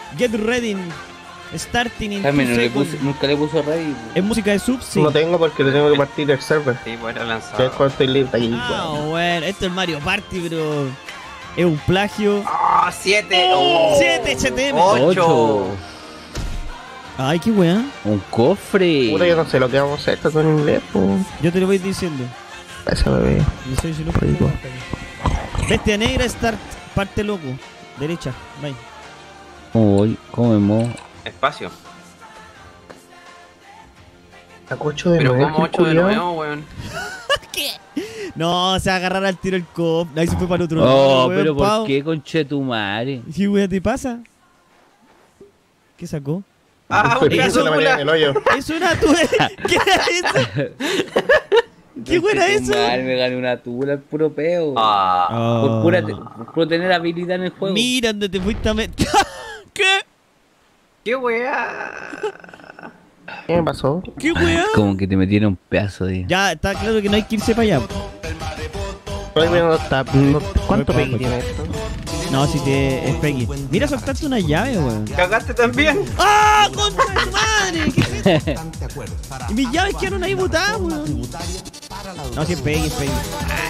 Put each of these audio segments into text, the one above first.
Get ready. Starting in Jaime 2 seconds. nunca le puso ready. ¿Es música de sub? Sí. No tengo porque le tengo que partir el server. Sí, bueno, lanzado. Que es cuando estoy libre ahí, Ah, weón. bueno, esto es Mario Party, pero es un plagio. ¡Ah, 7! 7 HTM. 8. Ay, qué weá. Un cofre. Puta, yo no sé lo que vamos a hacer, está todo en inglés, pues. Yo te lo voy diciendo. Ese bebé. No sé si lo Rico. Bestia negra, start, parte loco. Derecha, bye. ¿Cómo voy? ¿Cómo me muevo? Espacio. Sacó 8 de Pero nuevo. como 8 de culiao. nuevo, weón. No, se va a agarrar al tiro el cop. Ahí se fue para el otro Oh, lado, weón, pero Pau. ¿por qué, conchetumare? ¿Qué weá te pasa? ¿Qué sacó? ¡Ah, un Pero pedazo eso de la metí en mula! el hoyo. Eso era tu... ¿Qué era eso? ¿Qué buena eso? Conchetumare, me gané una tula al puro peo. Ah, Por puro tener habilidad en el juego. Mira dónde te fuiste a meter. ¿Qué? ¡Qué weá! ¿Qué me pasó? ¿Qué weá? Como que te metieron un pedazo de... Ya, está claro que no hay que irse para allá. Todavía no está. ¿Cuánto Voy pegue pa' tiene esto? No, si te es Peggy. Mira, soltaste una llave, weón. ¿Cagaste también? ¡Ah, contra tu madre! ¿Qué es eso? Y mis llaves quedaron ahí botadas, weón. No, si es Peggy, es Peggy.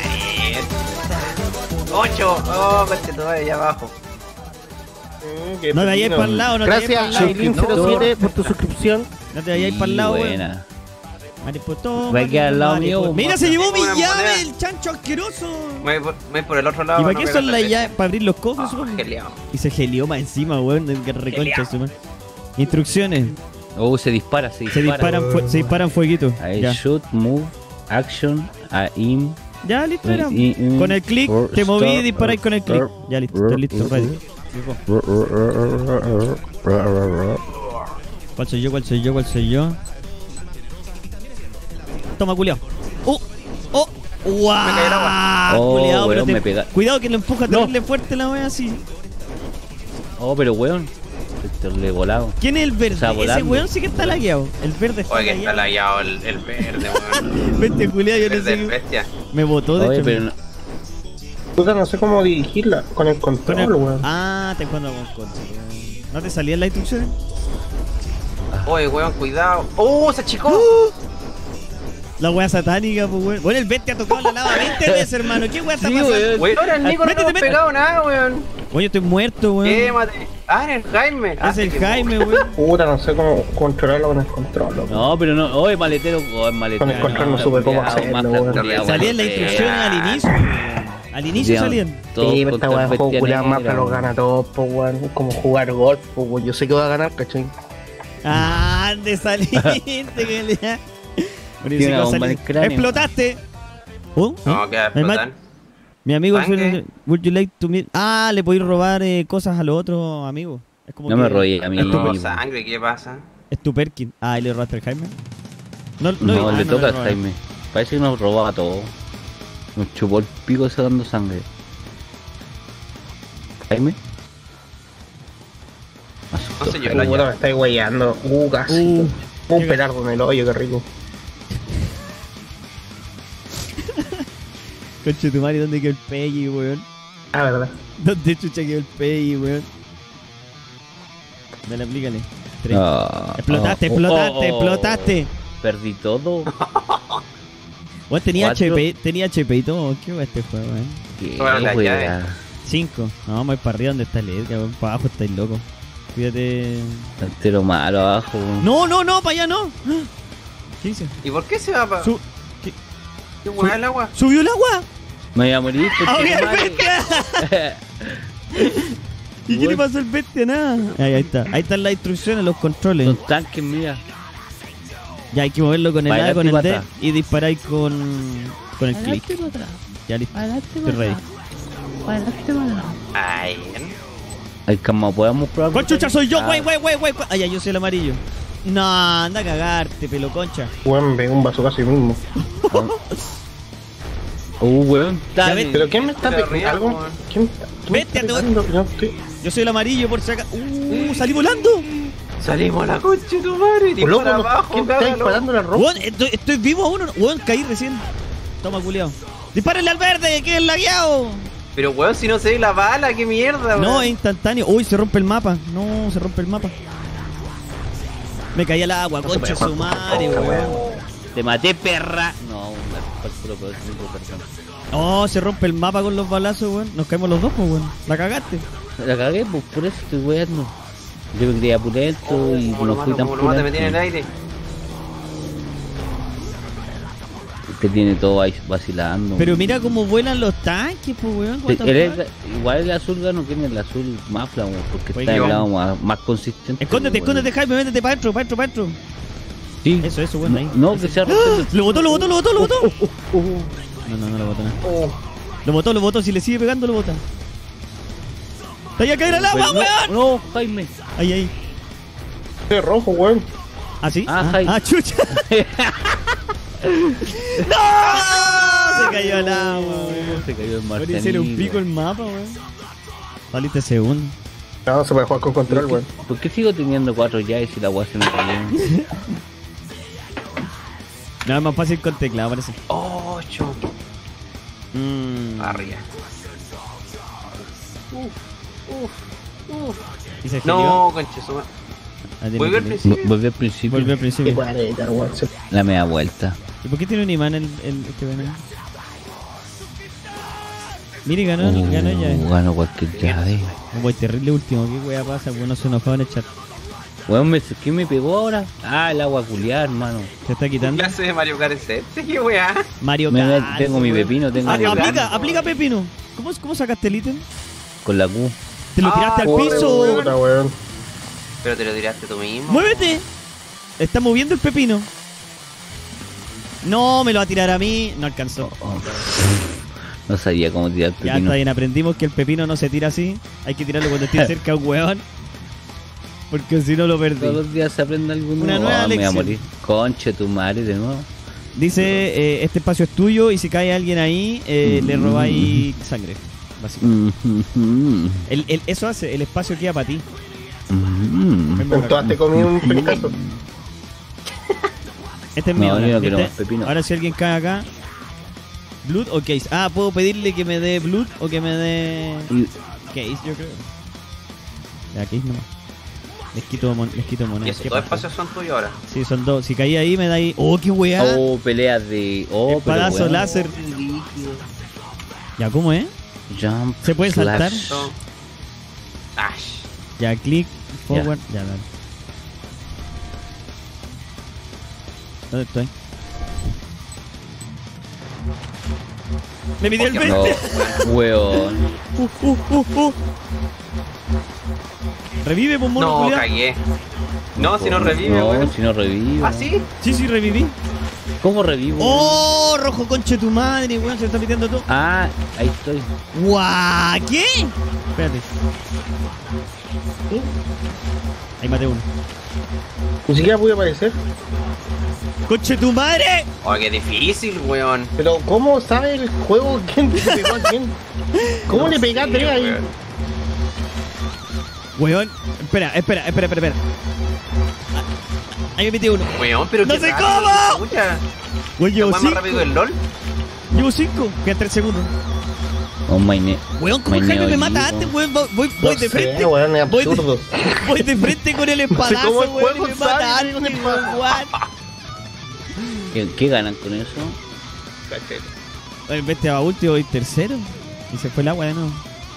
8. Oh, coche, todavía allá abajo. Qué No te vayáis pepino. para el lado, no te vayáis para el Gracias, lado. Shailin07 por tu suscripción. No te vayáis para el lado, weón. Buena. Maripoto, Va a quedar al lado mío, Mira, se llevó mi Tengo una llave, moneda. el chancho asqueroso. Me voy por el otro lado. ¿Y para no qué pega son las tarjeta. llaves? ¿Para abrir los cofres? Ah, supongo? geliao. Y se gelió más encima, weón. El que reconcha su madre. Instrucciones. Oh, se dispara. Se disparan fueguitos. I Ya. shoot, move, action, aim. Ya, listo, era. Con el clic te moví y disparáis con el clic. Ya, listo, estoy listo, ready. ¿Cuál soy yo? ¿Cuál soy yo? ¿Cuál soy yo? Toma, culiao. ¡Oh! ¡Guau! Me caí el agua. Oh, Culiao, pero weón, me pega. cuidado que lo empuja terrible fuerte la wea así. Oh, pero weón. Le volado. ¿Quién es el verde? O sea, Ese volando. weón sí que está lagueado. El verde está Oye, que está lagueado. lagueado el verde, weón. Vente, culiao, yo no El del sé. bestia. Me botó, de Oye, hecho. pero no. Puta, no sé cómo dirigirla. Con el Con control, el- weón. Ah, te jugando con control. ¿No te salían las instrucciones? Oye, weón, cuidado. ¡Oh, se achicó! La wea satánica, pues weón. Bueno, el bestia ha tocado la lava 20 veces, hermano. ¿Qué wea está Sí, pasando? weón. Weón, ahora el Nico no Métete, hemos métete. pegado nada, weón. Oye, estoy muerto, weón. Quémate. Ah, era el Jaime. Es el Jaime, weón. Puta, no sé cómo controlarlo con el control, loco. No, pero no. Oye, maletero. Oh, maletero. Con el control no supe cómo hacerlo, weón. Salían las instrucciones al inicio, weón. Al inicio salían. Sí, pero esta weá de juego culiao más para los gana todos, pues weón. Es como jugar golf, pues weón. Yo sé que voy a ganar, ¿cachai? Ah, ¿dónde saliste? que le da? Bueno, yo sé Tiene que una va a bomba salir. en el cráneo. ¡Explotaste! No, queda El explotar. Mi amigo ¿Tanque? fue. Would you like to meet? Ah, le podéis robar cosas a los otros amigos. Es como No que- me rollé, amigo. Es tu, Tengo per- sangre, ¿qué pasa? es tu Perkin. Ah, ¿y le robaste al Jaime? No, ah, le toca a robaste. Jaime. Parece que nos robaba todo. Nos chupó el pico sacando sangre. Jaime. No sé yo, Puta, me estáis weyando. Casi. Un pelardo en el hoyo, qué rico. Conche tu madre, ¿dónde quedó el Peggy, weón? Ah, verdad. ¿Dónde chucha quedó el Peggy, weón? Dale, aplícale. Tres. Explotaste, explotaste. Perdí todo. Weón, tenía Cuatro. HP y todo. ¿Qué va este juego, weón? Qué Todas las wea. llaves. 5. No, vamos a ir para arriba donde está el Edgar, weón. Para abajo estáis loco. Cuídate. Está entero malo abajo. No, para allá no. ¿Qué dice? ¿Y por qué se va para.? Su- ¿Qué weá el agua? ¿Subió el agua? Me voy a morir. ¡Ahogué al conchetumare. bestia! ¿Y qué le pasó al bestia? Nada. Ahí está. Ahí están las instrucciones, los controles. Son tanques, mira. Ya hay que moverlo con el Para A, con el adelante y D para y disparáis con el clic. Ya listo. Estoy ready. Ay, Ay, cama, podemos probar. ¡Con chucha soy yo! Ah, ¡Wey! Ah, ya, yo soy el amarillo. No, anda a cagarte, pelo concha. Weón, me pegó un vaso casi mismo. Weón, Ya dale. ves, ¿Pero quién me está Pero pegando? arriba, ¿Algo? weón. ¿Quién me está Vete, te voy- pegando? Yo estoy... Yo soy el amarillo por si acaso. ¡Salí volando! salimos a la concha de tu madre. Pues, loco, Dispara ¿no? abajo, ¿Quién está cágalo. disparando la ropa? Weón, estoy vivo aún. Weón, caí recién. Toma, culiao. ¡Dispárenle al verde, que es el lagueado! Pero weón, si no se ve la bala, qué mierda, weón. No, es instantáneo. Uy, se rompe el mapa. No, se rompe el mapa. Me caí al agua, concha su madre, weón. Te maté, perra. No, puro persona. No, se rompe el mapa con los balazos, weón. Nos caemos los dos, pues, weón. La cagaste. La cagué, pues por eso estoy weando. Yo me creía pulento y no fui tan me metí en el pulento. aire. Usted tiene todo ahí vacilando. Pero mira cómo vuelan los tanques, pues, weón. What the fuck? Igual el azul gano tiene el azul mafla, weón, porque Oye, está en el yo- lado más consistente. Escóndete, weón. escóndete, Jaime, métete para adentro, para adentro, para adentro. Sí. Eso, bueno, ahí. No, que sea ¡Ah! Lo botó. No, lo botó, no. Lo botó, si le sigue pegando, lo bota. ¡Está ahí a caer al agua, weón! No, Jaime. Ahí. Es rojo, weón. ¿Ah, sí? Ah, Jaime. Chucha. ¡No! Se cayó al agua, weón. Se cayó el Podría marcianito. ser un pico el mapa, weón. Saliste segundo. No, se puede jugar con control, weón. ¿Por qué sigo teniendo 4 llaves si la weá se me cayó? No, es más fácil con teclado, parece. 8. Arriba. ¿Y se No, concha su madre. Vuelve al principio. Volví al principio. Volvió al Qué principio. planeta, weón. La media vuelta. ¿Y por qué tiene un imán este weón? Mire, ganó ya. Gano cualquier llave. Un wey terrible último. ¿Qué wea pasa? Bueno, se enojó en el chat. Weón, ¿qué me pegó ahora? Ah, el agua culiar, hermano. Se está quitando. Clase de Mario Kart 7, qué weá. Mario Me- Kart. tengo mi weón. pepino, tengo mi Mario pepino. Kart. Aplica pepino. ¿Cómo sacaste el ítem? Con la Q. Te lo tiraste al Corre, piso. puta, weón. Pero te lo tiraste tú mismo. ¡Muévete! Está moviendo el pepino. No, me lo va a tirar a mí. No alcanzó. No sabía cómo tirar el Ya pepino. está bien, aprendimos que el pepino no se tira así. Hay que tirarlo cuando esté cerca a un hueón. Porque si no lo Todos perdí. los días se aprende algo nuevo. Una nueva Me voy a lección. morir. Conche tu madre de nuevo. Dice, este espacio es tuyo y si cae alguien ahí, le robáis sangre. Básicamente. Eso hace, el espacio queda para ti. Ven por acá. Puntuaste con un pencazo. Este es No, mío. yo no quiero ¿viste? más pepino. Ahora si alguien cae acá, Blood o Case. Ah, puedo pedirle que me dé Blood o que me dé Case, yo creo. Ya, Case nomás. Les quito Y monedas. esos ¿Qué dos pasa? espacios son tuyos ahora. Sí, son dos. Si caí ahí, me da ahí. ¡Oh, qué weá! Oh, peleas de. Oh, Espadazo pero weón. láser. Ya, ¿cómo es? Jump. ¿Se puede saltar? slash. No. Ash. Ya, click, forward. Ya, dale. ¿Dónde estoy? Me midió el 20. No, weón. Revive, pues, mono, No, culiao. cagué. No, si no revive, No, weón. si no revivo. ¿Ah, sí? Sí, reviví. ¿Cómo revivo? ¡Oh, rojo conche tu madre, weón! Se está metiendo todo. Ah, ahí estoy. ¡Guau! ¿Qué? Espérate. Ahí maté uno. Ni siquiera pude aparecer. ¡Conche tu madre! Oh, qué difícil, weón. Pero, ¿cómo sabe el juego quién le pegó a quién? ¿Cómo le pegaste Sí, ahí? weón. Weón, espera. Ah, ahí me metí uno. Weón, pero ¡No qué sé rápido, cómo! escucha. Weón, llevo ¿Más rápido 5. el LOL? Llevo 5. Quedan 3 segundos. Oh, my ne. Weón, ¿cómo My Jaime me neo mata Divo. antes, weón? Voy No de frente. sé, weón, es Voy de- absurdo. Voy de frente con el espadazo, cómo el weón, juego y me mata sabe antes, con el espadazo. weón. ¿Qué ganan con eso? El bestia va último y tercero. Y se fue el agua de nuevo.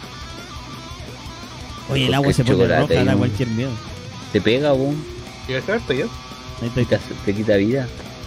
Oye, el agua Porque se pone chocolate roja, ahí, da ¿no? cualquier miedo. ¿Te pega, boom? ¿Llegaste a esto yo? Ahí está. ¿Te quita vida?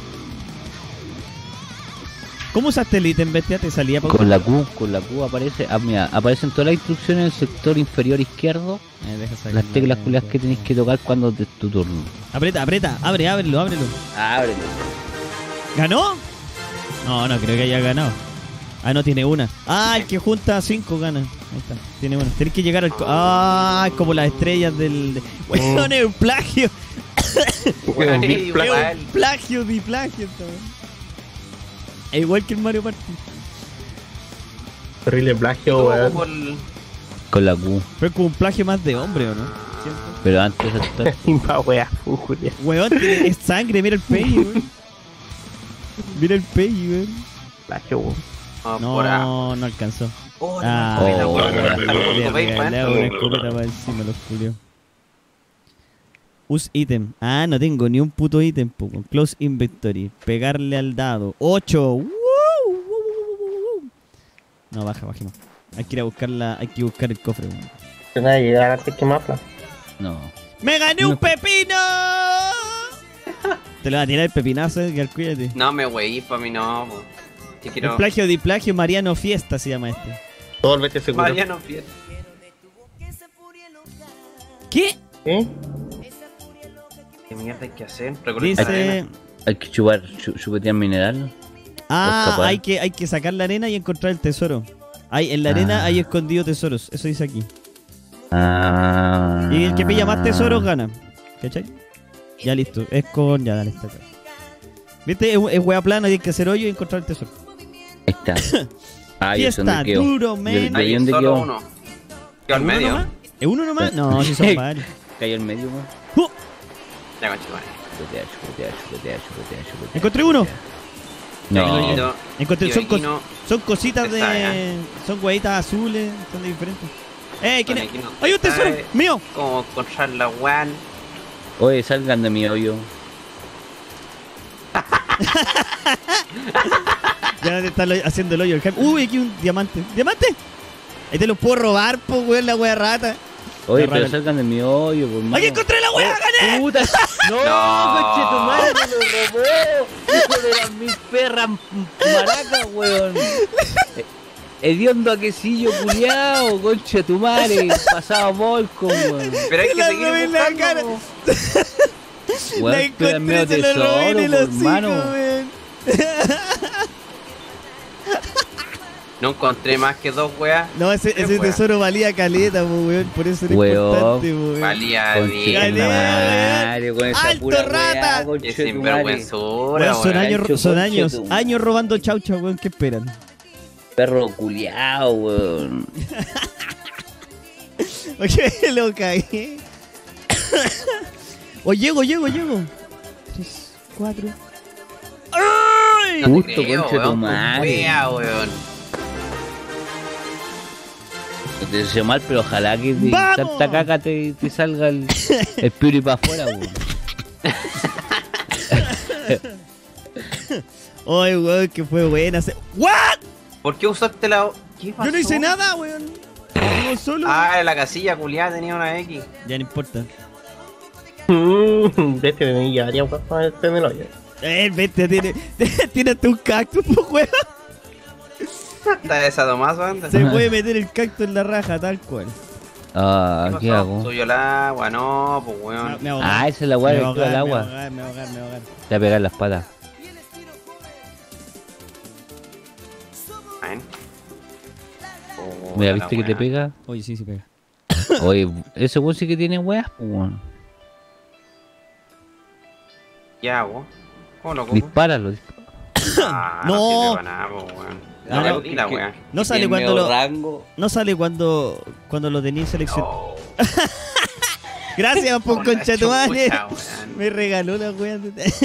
¿Cómo usaste el ítem, bestia? ¿Te salía por Con la Q aparece. Ah, mira, aparecen todas las instrucciones en el sector inferior izquierdo. Deja sacar Las teclas la- culias que tenéis que tocar cuando es tu turno. Aprieta, ábrelo. Ábrelo. ¿Ganó? No, no creo que haya ganado. Ah, no, tiene una. Ah, el que junta 5 gana. Ahí está, tiene una. Tenés que llegar al... Ah, es como las estrellas del... Weón, es un plagio. Weón, Big Es igual. un plagio esta weón. Es igual que el Mario Party. Terrible plagio, Como weón. por el- Con la Q. Pero es como un plagio más de hombre, ¿o no? ¿Cierto? Pero antes de saltar. Impa, weá, Julia. Weón, es sangre, mira el pegue, weón. Mira el pegue, weón. Plagio, weón. por A. No, no alcanzó. Oh, Ah, la oh, le weón. regalaba una escopeta para encima los culios. Use ítem. Ah, no tengo ni un puto ítem, poco. Close inventory. Pegarle al dado. 8. No, bajemos. Hay que ir a buscarla. Hay que buscar el cofre, weón. Que nada, llegar antes que mapa. No. ¡Me gané un pepino! Te lo va a tirar el pepinazo, Edgar, cuídate. No me wey, pa' mí no, po. Yo El quiero... plagio de plagio Mariano Fiesta se llama este. Todo el vete seguro. Mariano Fiesta. ¿Qué? ¿Eh? ¿Qué mierda hay que hacer? Recolectar Dice... arena. Hay que chupar, chupetear mineral. Ah, escapar. hay que sacar la arena y encontrar el tesoro. En la arena hay escondidos tesoros, eso dice aquí. Ah. Y el que pilla más tesoros gana. ¿Cachai? Ya listo, es con... Ya, dale, está acá. ¿Viste? Es hueá plana y hay que hacer hoyo y encontrar el tesoro. Ahí está. Ah, yo sé Fiesta dónde quedo. duro, men. Hay dónde solo quedó? uno. Quedó al ¿Es uno medio. nomás? ¿Es uno nomás? No, si son varios. Cayó en medio, weón. ¡Uh! Ya, conchetumare. Chupetea. Encontré uno. No. Quinito. Encontré, Tío Quino. son cositas Está, de... Son huevitas azules, son de diferentes. ¿Quién es? Quino. ¡Hay un tesoro! Está, ¡Mío! Como encontrar la weón. Oye, salgan de mi hoyo. Ya te está haciendo el hoyo el Jaime. Uy, aquí un diamante. ¿Diamante? Ahí te lo puedo robar, po, weón, la wea rata. Oye, La pero rata. salgan de mi hoyo, por mano. ¡Aquí encontré la wea! ¡Gané! ¡Puta! ¡No! No. ¡Conche tu madre! ¡Me lo robó! ¡Hijo de las mil perras maracas, weón! Hediondo a quesillo culiao, conche tu madre. Pasado volco, weón. Pero hay que La seguir robé en la buscando. cara. po. Weón, La estoy al medio encontré, se lo robé en el tesoro, hocico, hermano. weón. No encontré más que dos weas. No, ese Wea. tesoro valía caleta, po, weón. Por eso era Weón. importante, po, weón. Valía Conche bien. tu madre, con esa ¡Alto, pura rata! weá, conche Qué tu madre. sinvergüenzura, Weón, son weón. años, Conche son tu años, madre. años robando chaucha, weón. ¿Qué esperan? Perro culiao, weón. Oye, lo cagué. O llego. 3, 4. ¡Ay! No te Justo, creo, conche tu weón, madre. wea, weón. No te deseo mal, pero ojalá que de ¡Vamos! tanta caca te salga el piuri para afuera, weón. Ay, weón, que fue buena. ¿What? ¿Por qué usaste la... ¿Qué pasó? Yo no hice nada, weón. Yo solo. Ah, la casilla culiada tenía una X. Ya no importa. Vete de mí, ya haría para este en el hoyo. El bestia tiene hasta un cactus, pues, weón. Está de sadomaso, anda. Se puede meter el cactus en la raja, tal cual. Ah, ¿qué pasó? hago? Subió el agua, no, pues weón. Me Ah, esa es la weá me que voy activa el a agua. ahogar, me voy a ahogar. Te va a pegar las patas. Ven. Oh, Mira, la ¿viste que te weá. pega? Oye, sí pega. Oye, ese weón sí que tiene weas, pues, weón. ¿Qué hago? ¿Cómo lo ocupo? Dispáralo. Ah, No. no sirve para nada, pues weón. Ah, La no, perdí la weá. No sale cuando lo. rango. No sale cuando lo tenías seleccionado. Oh, Gracias por por la concha tu madre. chucha, weón. Me regaló la wea.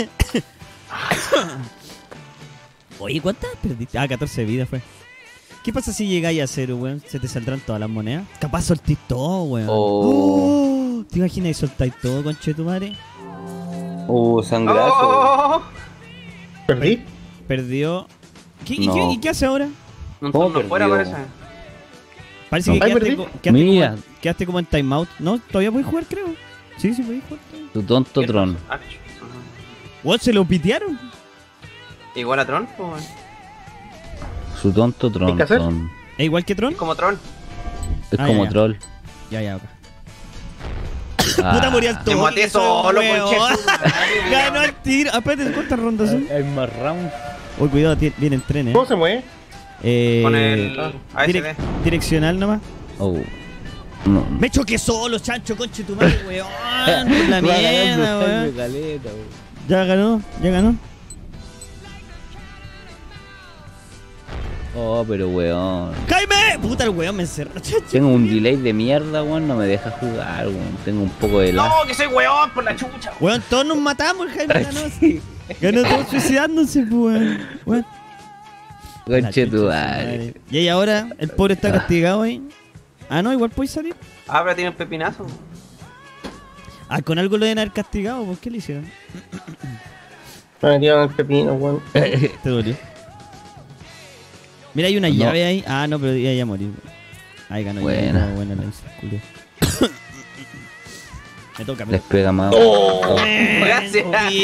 Oye, ¿cuántas perdiste? Ah, 14 vidas fue. ¿Qué pasa si llegáis a cero, weón? ¿Se te saldrán todas las monedas? Capaz soltís todo, weón. Oh. ¿Te imaginas y soltáis todo, conche tu madre? Sangrazo. Oh, ¿Perdí? Perdió. ¿Qué, No. ¿Y qué hace ahora? un ¿Cómo turno fuera perdió? parece. Parece No. que Ay, quedaste, perdí. Mira. quedaste como en timeout. No, todavía podéis jugar, creo. Sí, podéis jugar. Tu tonto Tron. Ah, What, ¿se lo pitearon? igual a Tron, pues weón. Su tonto Tron. que hacer? Son- ¿Es igual que Tron? Es como Tron. Es Ah, como ya. troll. Ya, ok. Ah. Puta, morí al Te toque. maté soy solo, weón. conche. Ganó el tiro. Ah, espérate, ¿cuántas rondas son? Hay más rounds. Uy, cuidado, vienen trenes. ¿Cómo se mueve? Con el ASD. Direccional nomás. Oh. No. Me choqué solo, chancho, conche tu madre, weón. Por la mierda, weón. Ya ganó. Oh, pero weón. ¡Jaime! Puta, el weón me encerró, chancho. Tengo un delay de mierda, weón. No me deja jugar, weón. Tengo un poco de lag. No, que soy weón por la chucha. Weón, todos nos matamos, el Jaime ganó. Ganó todos suicidándose, pues, weón. Conche tu La chucha madre. Y ahí ahora, el pobre está castigado ahí. Ah, no, igual puede salir. Ah, pero tiene un pepinazo. Ah, con algo lo deben haber castigado. ¿Por qué le hicieron? Me metieron el pepino, weón. Te dolió. Mira, hay una No. llave ahí. Ah, no, pero ya morí. Ay, ganó. Buena. Ya, buena la hice, culiao. Me toca, me Les toca. pega más. Gracias.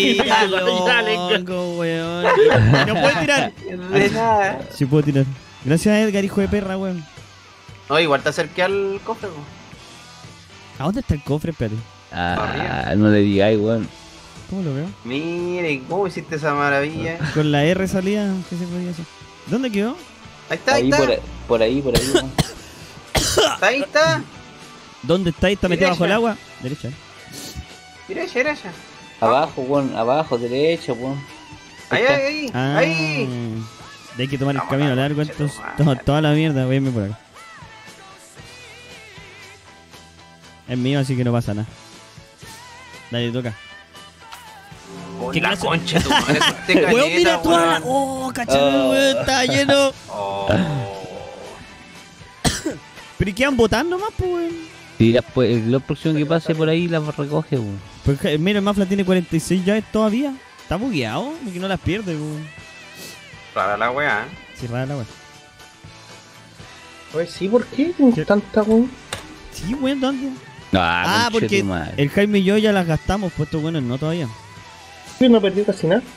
Loco, weón. No puede tirar. De nada. Sí puedo tirar. Gracias a Edgar, hijo de perra, weón. No, igual te acerqué al cofre, weón. ¿A dónde está el cofre? Espérate. Ah, no le digáis, weón. ¿Cómo lo veo? Mire, ¿cómo hiciste esa maravilla? Con la R salía. ¿Qué se podía hacer? ¿Dónde quedó? Ahí está, ahí Ahí, está. por ahí, weón. Ahí está. ¿Dónde está? ¿Está metido bajo el Derecha. agua? Derecha. Derecha, derecha. Abajo, weón, abajo, derecha, weón. Ahí, ahí, ahí. Ah, Ahí. hay que tomar el Vamos, camino vamos, largo, concha tu entonces. madre. Toda la mierda, voy a irme por acá. Es mío, así que no pasa nada. Dale, toca. Con ¿Qué la clase? concha tu madre. Te Weón, mira toda la. weón. Oh, cachado, weón, está lleno. Oh. Pero ¿y quedan botando más, pues, weón? Y después, lo próximo que pase por ahí la recoge, weón. Pues mira, el Mafla tiene 46 llaves todavía. Está bugueado, y que no las pierde, weón. Rara la weá. Sí, rara la weón. Oye, sí, ¿por qué? Tengo ¿Qué? tanta, weón. Sí, weón, ¿dónde? Ah, conche porque tu madre. el Jaime y yo ya las gastamos, puesto bueno, no todavía. Yo no perdí casi nada.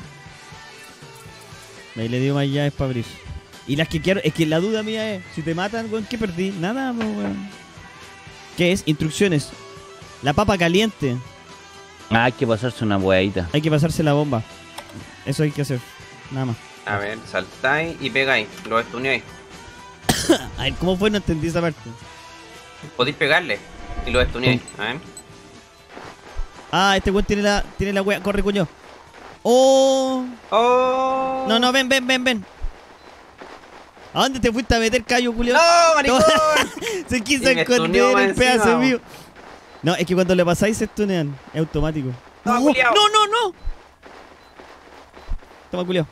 Ahí le dio más llaves para abrir. Y las que quiero, es que la duda mía es, si te matan, weón, ¿qué perdí? Nada, pues, weón. ¿Qué es? Instrucciones. La papa caliente. Ah, hay que pasarse una hueadita. Hay que pasarse la bomba. Eso hay que hacer. Nada más. A ver, saltáis y pegáis. Lo estuneáis. A ver, ¿cómo fue? No entendí esa parte. Podéis pegarle y lo estuneáis. A ver. Ah, este weón tiene la wea. Corre, coño. Oh. ¡Oh! No, ven. ¿A dónde te fuiste a meter, callo, Julio? ¡No, maricón! Se quiso Y me estuneó esconder más el pedazo encima, mío. No, es que cuando le pasáis se estunean. Es automático. No, culiao. No. Toma, Julio.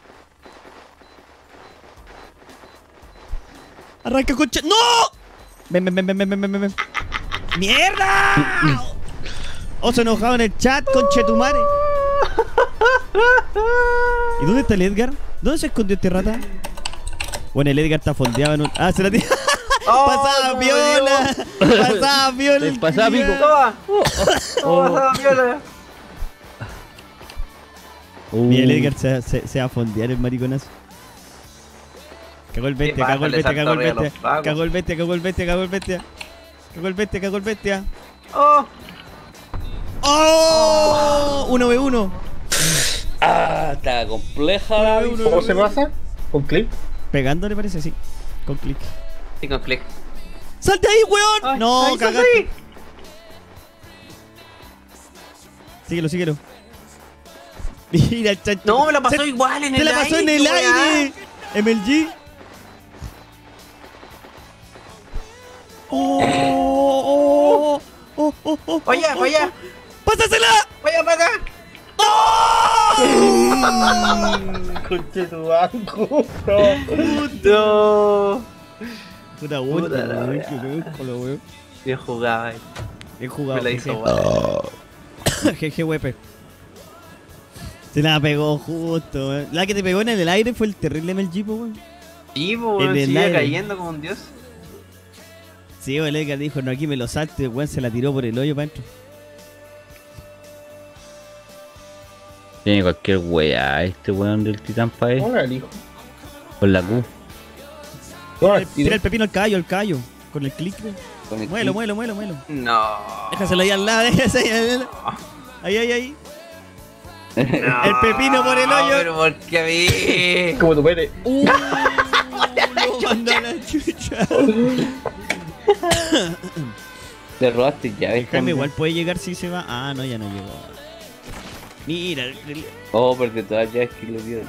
Arranca, concha. ¡No! Ven. ¡Mierda! Oso enojado en el chat, conche tu madre. ¿Y dónde está el Edgar? ¿Dónde se escondió este rata? Bueno, el Edgar está fondeado en un... Ah, se la tira. Oh, Pasaba no, viola. Pasaba viola. el Pasaba pico. culiao. ¡Toma! ¡Toma, viola! Mira, el Edgar se va a fondear el mariconazo. Cagó el bestia, Sí, cagó el bestia, bájale, cagó el salto arriba bestia. los vagos. Cagó el bestia, cagó el bestia, cagó el bestia. Cagó el bestia. ¡Oh! ¡Oh! 1v1. Ah, está compleja la vida. ¿Cómo se pasa? ¿Con clip? Pegándole parece, sí. Con clic. Sí, con click. ¡Salte ahí, weón! Ay, No, ay, cagaste. salí. Síguelo. Mira el chancho. No, me la pasó Se- igual en Te el la aire. pasó en el weá. aire. MLG. Oh. Vaya. ¡Pásasela! Vaya para acá. Conche tu banco. No. Puta Puta la weón, wea. qué weón. Bien jugado ahí. Bien jugado. Me la hizo jeje. guay. Jeje, wepe. Se la pegó justo, weón. La que te pegó en el aire fue el terrible MLG, po, weón. Y En weón, el sigue aire. cayendo como un dios. Sí, el Edgar dijo, no, aquí me lo salte, weón, se la tiró por el hoyo para adentro. Tiene cualquier wea este weón del titán pa' él. Hola, el hijo. Con la Q. No, Tira el pepino al callo, con el clic, weón. Con el Muelo. No. Déjaselo ahí al lado, déjaselo ahí. Ahí. El pepino por el hoyo. Pero ¿por qué a mí? como tu pene. Lo mandó a la chucha. Te robaste llaves. Jaime igual puede llegar si se va. Ah, no, ya no llegó. Mira, Oh, porque todas las llaves que le dio.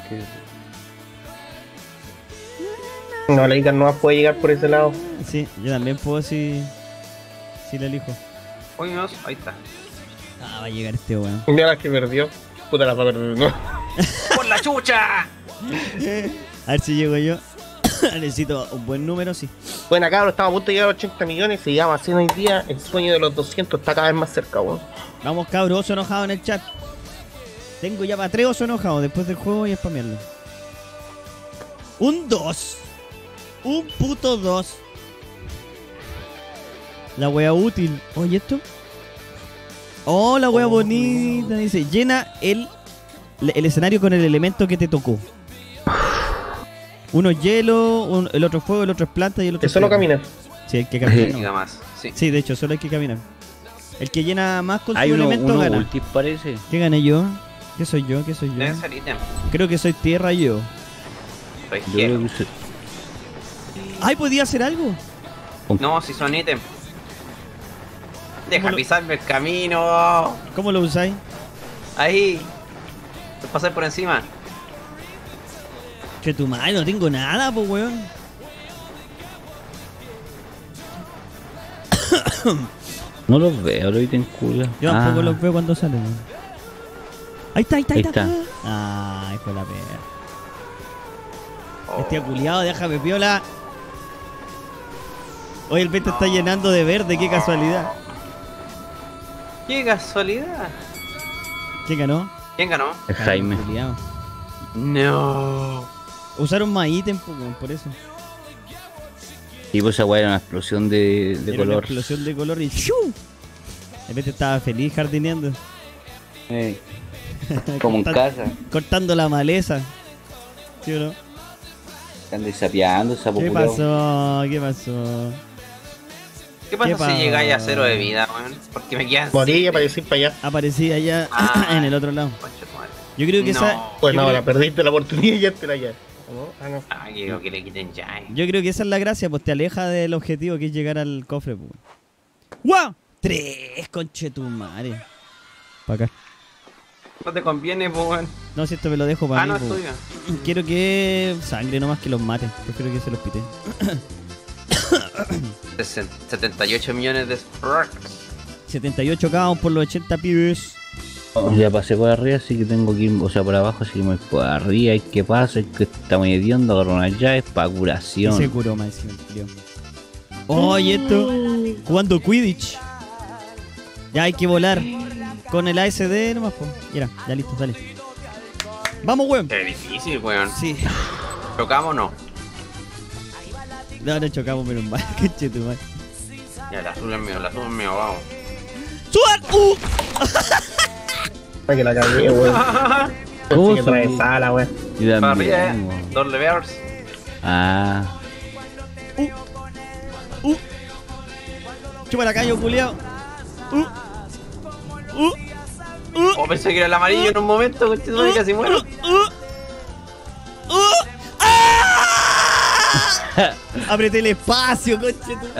No, la Icar no puede llegar por ese lado. sí, yo también puedo si le elijo. Uy, no, ahí está. Ah, va a llegar este weón. Mira la que perdió. Puta, la va a perder, ¿no? ¡Por la chucha! A ver si llego yo. Necesito un buen número, sí. Bueno, cabrón, estamos a punto de llegar a 80 millones. Si llegamos a 100 hoy día, el sueño de los 200 está cada vez más cerca, weón. Vamos, cabros, oso enojado en el chat. Tengo ya para 3 osos enojados. Después del juego voy a spamearlo. Un 2. Un puto 2. La wea útil. Oye, ¿esto? Oh, la wea bonita. Dice, llena el escenario con el elemento que te tocó. Uno es hielo, el otro es fuego, el otro es planta y el otro es Eso no tierra. camina. Sí, hay que caminar. Nada más. Sí. Sí, de hecho, solo hay que caminar. El que llena más con su Hay elemento uno gana. ultis parece. ¿Qué gané yo? ¿Qué soy yo? ¿Qué soy yo? Deben ser ítem. Creo que soy tierra yo. Soy Yo creo hielo. que ¡Ay, podía hacer algo! No, si son ítem. Deja ¿Cómo lo- pisarme el camino. ¿Cómo lo usáis? Ahí. Te pasé por encima. Que tu madre, no tengo nada, pues, weón. no los veo, los ítems culos. Yo tampoco los veo cuando salen. weón. Ahí está, ahí está, ahí Ahí está. está. Ay, fue la pena. Oh. Este culiado, déjame piola. Hoy el vete está llenando de verde, qué casualidad. ¡Qué casualidad! ¿Quién ganó? ¿Quién ganó? Es Jaime. Culiao. No. Usaron más ítem, pues, weón, por eso. Y pues esa weá era una explosión de Era una color. explosión de color y ¡shuu! El vete estaba feliz jardineando. Como en casa. Cortando la maleza. ¿Sí o no? Están desapiando esa ¿Qué popularidad. pasó? ¿Qué pasó? ¿Qué pasa ¿Qué si llegáis a pasa? 0 de vida, weón? Porque me quedan. Morí y aparecí para allá. Aparecí allá Ah. en el otro lado. Concha tu madre. Yo creo que No. esa. Pues yo no, creo- la perdiste la oportunidad y ya te la ya. ¿No? Ah, no. Ah, quiero que le quiten ya. Yo creo que esa es la gracia, pues te aleja del objetivo que es llegar al cofre, pues. ¡Wow! 3, conchetumare. Para acá. No te conviene, pues, weón. No, si esto me lo dejo para Ah, mí. no, es pues. tuyo. Quiero que sangre nomás que los mate. Prefiero que se los pite. 78 millones de Sparks. 78 caos por los 80 pibes. Ya pasé por arriba, así que tengo que ir, o sea, por abajo, así que me voy por arriba. ¿Y qué pasa? Es que está muy hediondo, agarro unas llaves para Y se curación. curó más encima, tío. Oh, y esto. Jugando Quidditch. Ya hay que volar. Con el ASD nomás, pues. Mira, ya listo, dale. Vamos, weón. Qué difícil, weón. Sí. ¿Chocamos o no? No, no chocamos, menos mal. Qué madre. Ya, el azul es mío, vamos. ¡Suban! Para que la cagué, weón. ¿Cómo Pensé que son? atravesaba la weón. Y Para también, arriba, weón. Dos levers. Ah, Chupa la caño, culiao. Oh, pensé que era el amarillo en un momento, concha, y casi muero. ¡Ah! Apreté el espacio, conche tu.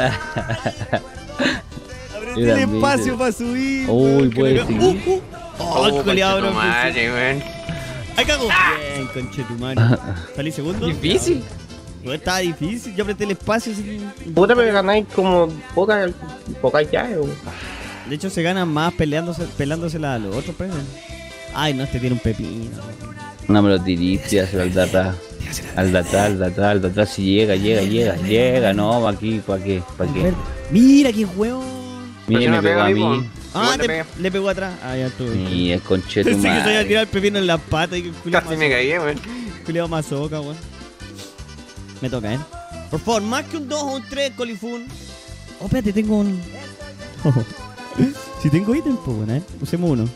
Apreté Yo el también, espacio sí. para subir. Uy, weón, puede que me- seguir. Oh, el culiao, concha bro. tu madre, weón. ¡Ay, cago! Bien, conche tu madre. ¿Salí segundo? Difícil. No, estaba difícil. Yo apreté el espacio. Así. Puta, pero ganáis como pocas llaves, weón. De hecho, se ganan más pelándosela a los otros premios. Ay, no, este tiene un pepino. no me lo tiriste, hacer al de atrás. Al de atrás, al de atrás, al de atrás. Si llega. No, aquí, ¿para qué? Mira qué huevo. Mire, me pegó a mí. Ah, le pegué. le pegó atrás. Ah, ya estuve. Y el concheto Pensé que se iba a madre. tirar el pepino en la pata y que Casi me caí, weón. culiao mazoca, weón. Me toca, Por favor, más que un 2 o un 3, Colifun. Oh, espérate, tengo un. Si tengo ítem, pues bueno, usemos uno.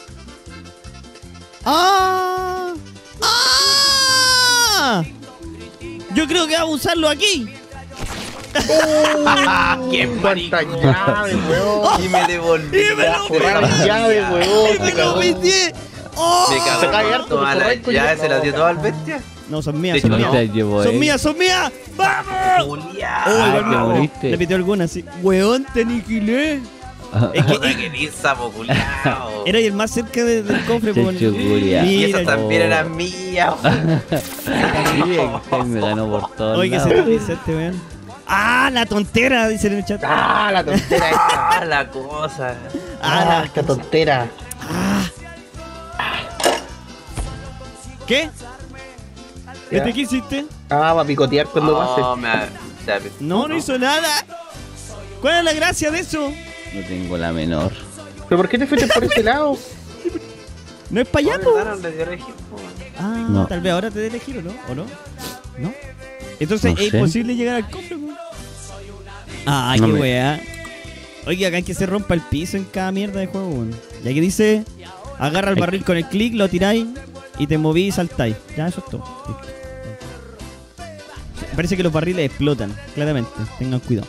¡Ah! ¡Ah! Yo creo que vamos a usarlo aquí. ¡Qué ¡Cuántas marico! llaves, weón! Y me devolví. Y me lo Jugaron llaves, ¡Y weón. me lo metí! ¡Oh! Me Se cagó cae con harto, todas por las correcto, llaves, yo- se las dio no, todas al bestia. No, son mías, De son hecho, mías. Te llevó Son él. mías, son mías. ¡Vamos! Julián. Oh, Ah, igual que me moriste. le metió alguna así. Weón, te aniquilé. Es que Puta que lisa, po, culiao. era el más cerca del cofre, Te po. chuculia. Y Mira, esas también Oh. eran mías, weón. Sí, me ganó por todos oye, que lados. se te dice este, weón. ¡Ah, la tontera! Dice en el chat. ¡Ah, la tontera esta! Ah, la cosa. ¡Ah, esta tontera! ¿Qué? Ya. ¿Este qué hiciste? Ah, va a picotear cuando pase. Oh, No hizo nada. ¿Cuál es la gracia de eso? No tengo la menor. ¿Pero por qué te fuiste por ese lado? No es para allá, po. No le dio elegir, po. Ah, No. tal vez ahora te dé elegir, ¿o no? ¿O no? ¿No? Entonces No es sé. imposible llegar al cofre, po. Ay, No qué me- weá. Oye, acá hay que se rompa el piso en cada mierda de juego, weón. Ya que dice, agarra el barril con el clic, lo tiráis y te moví y saltáis. Ya, eso es todo. Listo. Parece que los barriles explotan, claramente. Tengan cuidado.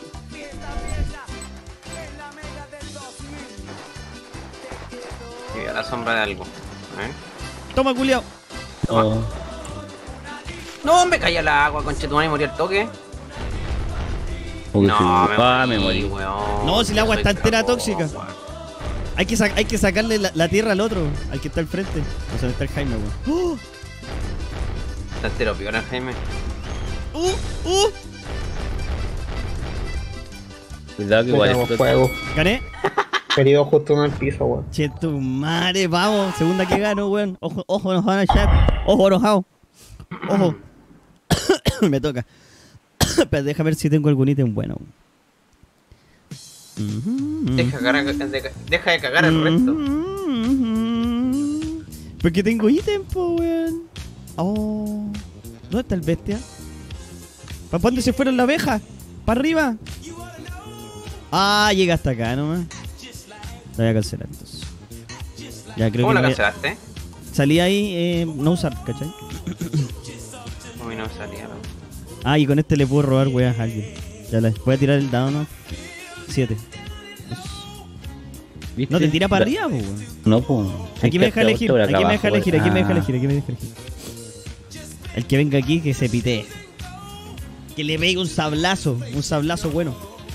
Sí, a la sombra de algo. Toma, culiao. Oh. No, me caía el agua, conchetumare, y morí al toque. Uy, No, me morí. weón. No, si el agua Soy está entera cagón, tóxica. weón. Hay que sacarle la tierra al otro, al que está al frente. O sea, está el Jaime, weón. Está entero piola, Jaime. Cuidado que igual Tenemos explota. fuego. Gané. Herido justo en el piso, weón. Che, tu madre, vamos. Segunda que gano, weón. Ojo, ojo, nos van a chat. Ojo, enojado. Ojo. Me toca. Pero deja ver si tengo algún ítem bueno. Deja de cagar al resto. Porque tengo ítem, po, weón. Oh. ¿Dónde está el bestia? ¿Para dónde se fueron la abeja? ¿Para arriba? Ah, llega hasta acá nomás. La voy a cancelar entonces. Ya creo ¿Cómo que la me- cancelaste? salí ahí, no usar, ¿cachai? Uy, no salía, no. Ah, y con este le puedo robar weas a alguien. Ya les voy a tirar el dado, ¿no? 7. ¿Viste? No te tira para arriba, po, weón. No, pues. Aquí me deja elegir, aquí me deja elegir, aquí me deja elegir, aquí me deja elegir. El que venga aquí que se pitee. Que le pegue un sablazo bueno.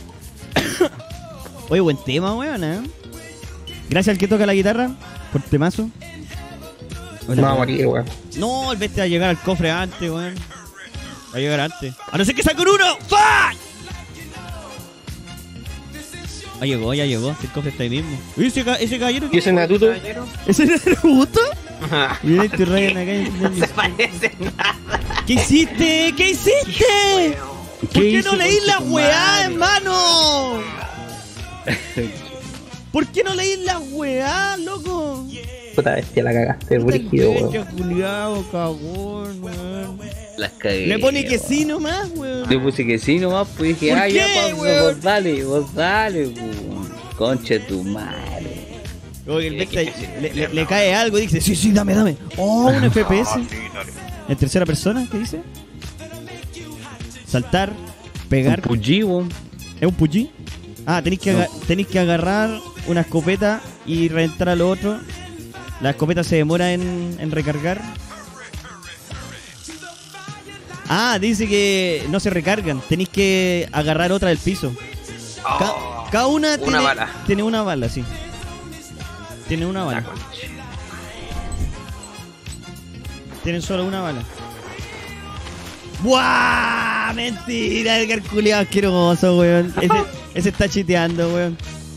Oye, buen tema, weón, ¿eh? Gracias al que toca la guitarra por temazo. Hola, No va a weón. morir, weón. No, el bestia va a llegar al cofre antes, weón. Va a llegar antes. A no ser que saque un 1. ¡Fuck! Ya llegó. El cofre está ahí mismo. Uy, ese caballero. ¿Y ese Naruto? ¿Caballero? ¿Ese Naruto? Mira este Ryan acá. No se parece nada. ¿Qué hiciste? ¿Qué hiciste? ¿Por qué no hizo, leí la concha tu weá, madre? hermano? ¿Por qué no leí la weá, loco? Puta bestia, la cagaste, brígido, weón. Qué culiao, cagón, weón. Las cagué. Le pone que weón. sí nomás, weón. Yo puse que sí nomás, pues dije, ¿Por ah, ya, qué, pa, weón? vos dale, weón. Concha tu madre. Oye, el Sí, bestia sí, le cae algo y dice, sí, dame. Oh, un FPS. En tercera persona, ¿qué dice? Saltar, pegar. Un Puyi, weón. ¿Es un Puyi? Ah, tenéis que agarrar una escopeta y reventar al otro. La escopeta se demora en recargar. Ah, dice que no se recargan. Tenéis que agarrar otra del piso. Cada una tiene bala. tiene una bala, sí. Tiene una La bala. concha. Tienen solo una bala. ¡Buah! Mentira, el culiao asqueroso, weón. Ese está chiteando, weón.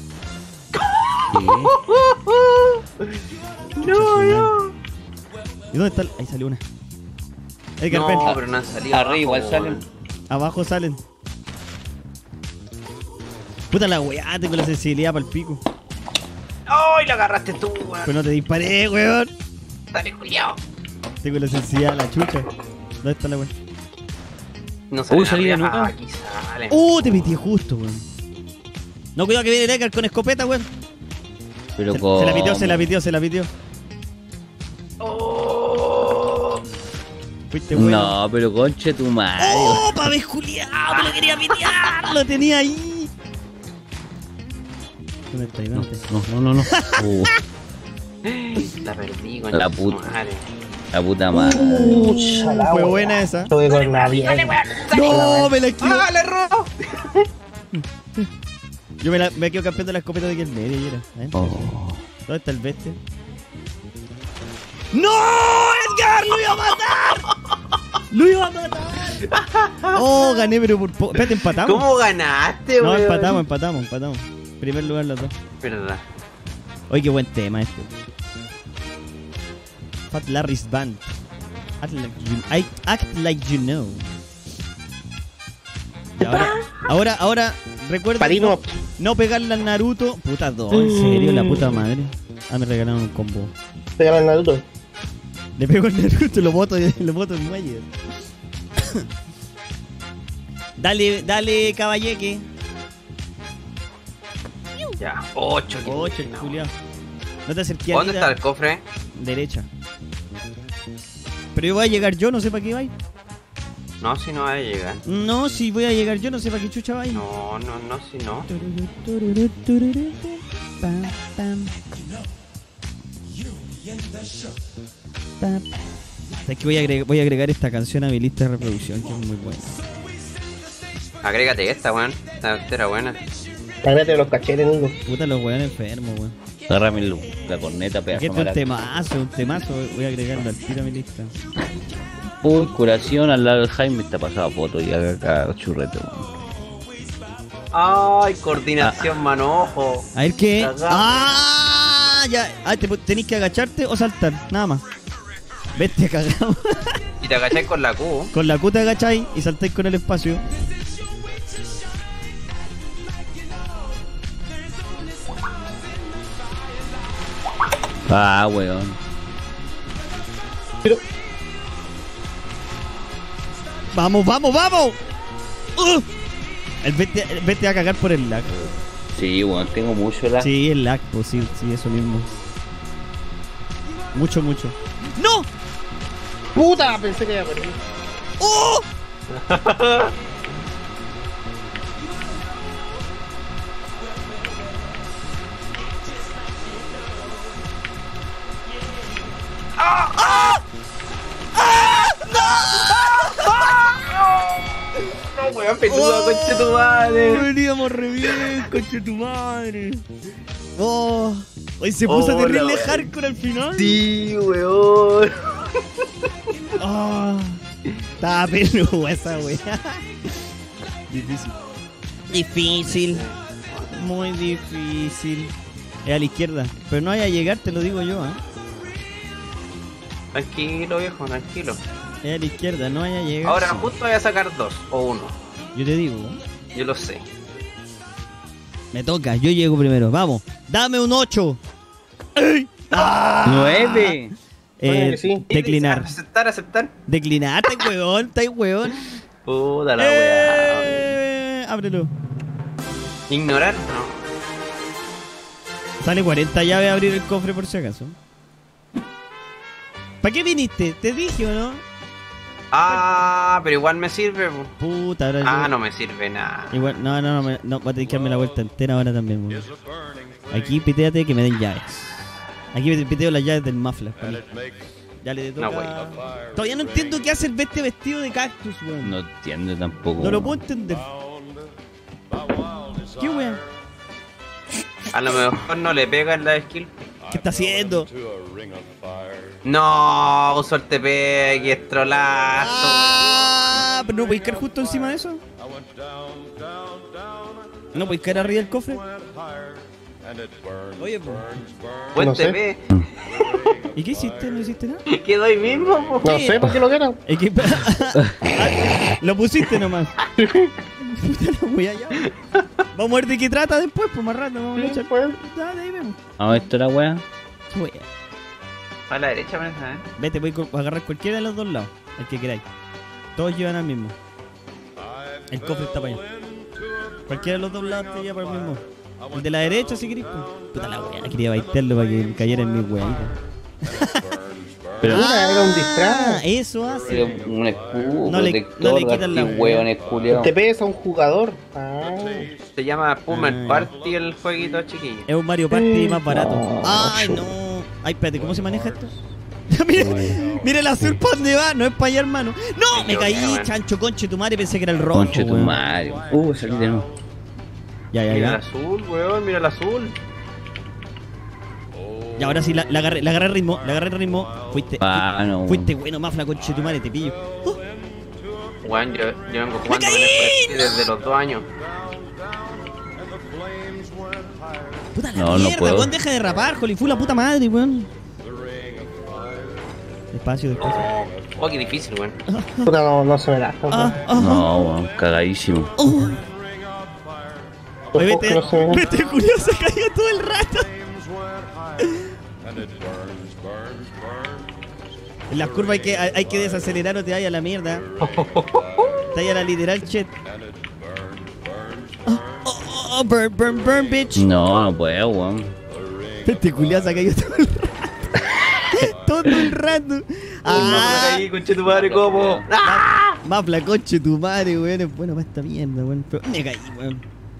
No. ¿Y dónde está? Ahí salió una. Edgar, ven. No, pero no han salido. Arriba igual abajo, salen. weón. Abajo salen. Puta la weá, tengo la sensibilidad para el pico. ¡Ay, la agarraste tú, weón! Pero no te disparé, weón. Dale, culiao. Tengo la sensibilidad a la chucha. ¿Dónde está la weá? No salen salí de arriba. nuevo. Ah, aquí salen. Te metí justo, weón. No, cuidado que viene Edgar con escopeta, weón. Pero Se la pitió. Oh. Fuiste bueno. No, pero concha tu madre. ¡Oh, pavés culiao! ¡Me lo quería pitear! ¡Lo tenía ahí! ¿Dónde está? ¿Dónde está? No. La perdí, con La puta. La puta madre. Fue buena esa. Estuve con la bien. ¡No! ¡Me la esquivo! ¡Ah, le robó! Yo me quedo campeón de la escopeta de aquí en medio, y era. Oh. ¿Dónde está el bestia? ¡No! ¡Edgar! ¡Lo iba a matar! ¡Lo iba a matar! Oh, gané, pero por poco. Espérate, empatamos. ¿Cómo ganaste, No, weón? empatamos. Primer lugar los dos. Verdad. Oye, qué buen tema este. Fat Larry's Band. Act like you know. Y ahora recuerda Padrino. no pegarle al Naruto. Puta, dos, en serio, la puta madre. Ah, me regalaron un combo. Pégale al Naruto. Le pego al Naruto, lo boto en muelle. Dale, caballeque. Ya, 8. 8, el culiao. No te acerques ¿Dónde está el cofre? Derecha. Pero yo voy a llegar yo, no sé para qué vais. No, si no va a llegar. No, si voy a llegar yo, no sé para qué chucha vais. No, si no. Pam, pam. Pam. Es que voy a agregar esta canción a mi lista de reproducción, que es muy buena. Agrégate esta, weón. Esta entera buena. Cállate los cachetes, Nico. Puta, los weones enfermos, weón. Agárrame la corneta, Es pedazo que de esto es maraca. un temazo. Voy a agregarlo al tiro a mi lista. Uy, curación al lado del Jaime está pasado foto y acá churrete, weón. Ay, coordinación, mano-ojo. A ver qué. Cagado. ¡Ah! Ya. Tenéis que agacharte o saltar, nada más. Vete cagado. Y te agacháis con la Q. Con la Q te agacháis y saltáis con el espacio. Ah, weón. Pero, ¡Vamos! El vete a cagar por el lag. Sí, weón, tengo mucho la. Sí, el lag, pues sí, eso mismo. Mucho. ¡No! puta, pensé que iba a perder. ¡Oh! No, weón, peludo, concha tu madre. Veníamos re bien, concha tu madre. Oh, hoy se puso Oh, terrible la wea. hardcore al final. Sí, weón. Oh, estaba peluda esa wea. Difícil. Muy difícil. Es a la izquierda. Pero no vaya a llegar, te lo digo yo, Tranquilo, viejo, tranquilo. Es a la izquierda, no vaya a llegar. Ahora justo voy a sacar 2 o 1. Yo te digo, Yo lo sé. me toca, yo llego primero. Vamos, dame un 8. ¡Ah! 9. Bueno, que sí. Declinar. Aceptar. Declinar, estáis huevón. Puta la weá. Ábrelo. Ignorar, no. Sale 40 llaves a abrir el cofre por si acaso. ¿Para qué viniste? ¿Te dije o no? Ah, pero igual me sirve. Po. Puta, ahora Ah, yo- no me sirve nada. Igual, no, voy a tener que darme la vuelta entera ahora también, weón. Aquí pitéate que me den llaves. Aquí me piteo las llaves del muffler. Ya le toca. No, güey. Todavía no entiendo qué hace el vestido de cactus, weón. No entiendo tampoco. No lo puedo entender. ¿Qué weón? A lo mejor no le pega en la skill. ¿Qué está haciendo? No, usó el TP, que es trolazo. Ah, pero no podéis caer justo encima de eso. No podéis caer arriba del cofre. Oye, pues. Buen No sé. TP. ¿Y qué hiciste? ¿No hiciste nada? Quedó ahí mismo, po. No sé por qué lo quiero. Es que... lo pusiste nomás. Puta la wea ya. Vamos a ver de qué trata después, pues más rato. Vamos a echar. Pues, Dale, ahí vemos. Vamos a esto la wea. Qué wea. A la derecha, parece, ¿eh? Vete, voy a agarrar cualquiera de los dos lados. El que queráis. Todos llevan al mismo. El cofre está para allá. Cualquiera de los dos lados te lleva para el mismo. El de la derecha, si queréis. Pues. Puta la wea. Quería baitearlo para que cayera en mi wea. Pero era un disfraz. Eso hace. un escudo, No le protector, quitan la así, hueón te esculeado. pegas a un jugador. Ah, Se llama Puma Ah. Party el jueguito chiquillo. Es un Mario Party más barato. No, Ay, no. Ay, espérate, ¿cómo se maneja esto? mira el azul para dónde va, no es para allá, hermano. ¡No! Me caí, chancho, conche tu madre, pensé que era el rojo. Conche tu weón. madre. Salí de nuevo. Ya. Mira el azul, weón, mira el azul. Y ahora sí, la agarré ritmo, Fuiste No. fuiste bueno, Mafla, conche tu madre, te pillo. Weón, yo vengo jugando con caí! el Party desde los 2 años. Puta la No, no mierda, puedo. weón, deja de rapar, Holy, fue la puta madre, weón. Despacio, despacio. Oh, qué difícil, weón. Puta, no se me da. No, weón, cagadísimo. Oye, Tampoco no se me da. vete curioso, se cayó todo el rato. En las curvas hay que desacelerar o te vayas a la mierda. Te vayas a la literal, chet. Burn, burn, burn, bitch. No puedo, weón. Este culiao se cayó todo el rato. Todo el rato. Ahí, conche tu madre, ¿cómo? Más flacoche tu madre, weón. Es bueno para esta mierda, weón. Pero me caí, weón.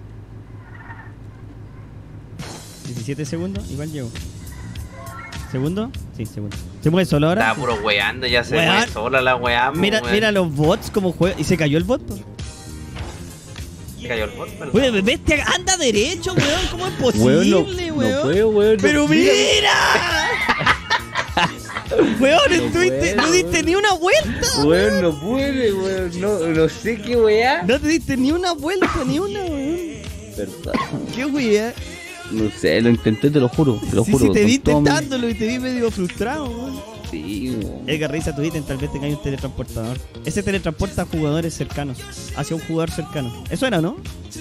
17 segundos, igual llego. ¿Segundo? Sí, segundo. ¿Se mueve solo ahora? Estaba puro weando, ya se Weón. mueve sola la weá. Mira, weón. mira los bots como juegan. ¿Y se cayó el bot? Se cayó el bot, perdón. Weón, bestia, anda derecho, weón. ¿Cómo es posible, Weón, no weón? puedo, weón. ¡Pero mira! Weón, no diste ni una vuelta. Weón, no puede, weón. No sé qué weá. No te diste ni una vuelta, ni una, weón. Verdad. ¿Qué weá? No sé, lo intenté, te lo juro. Te lo Sí, juro. sí, te con vi todo mi- intentándolo y te vi medio frustrado, weón. Sí, weón. Edgar, revisa tu ítem, tal vez tenga un teletransportador. Ese teletransporta a jugadores cercanos. Hacia un jugador cercano. ¿Eso era, no?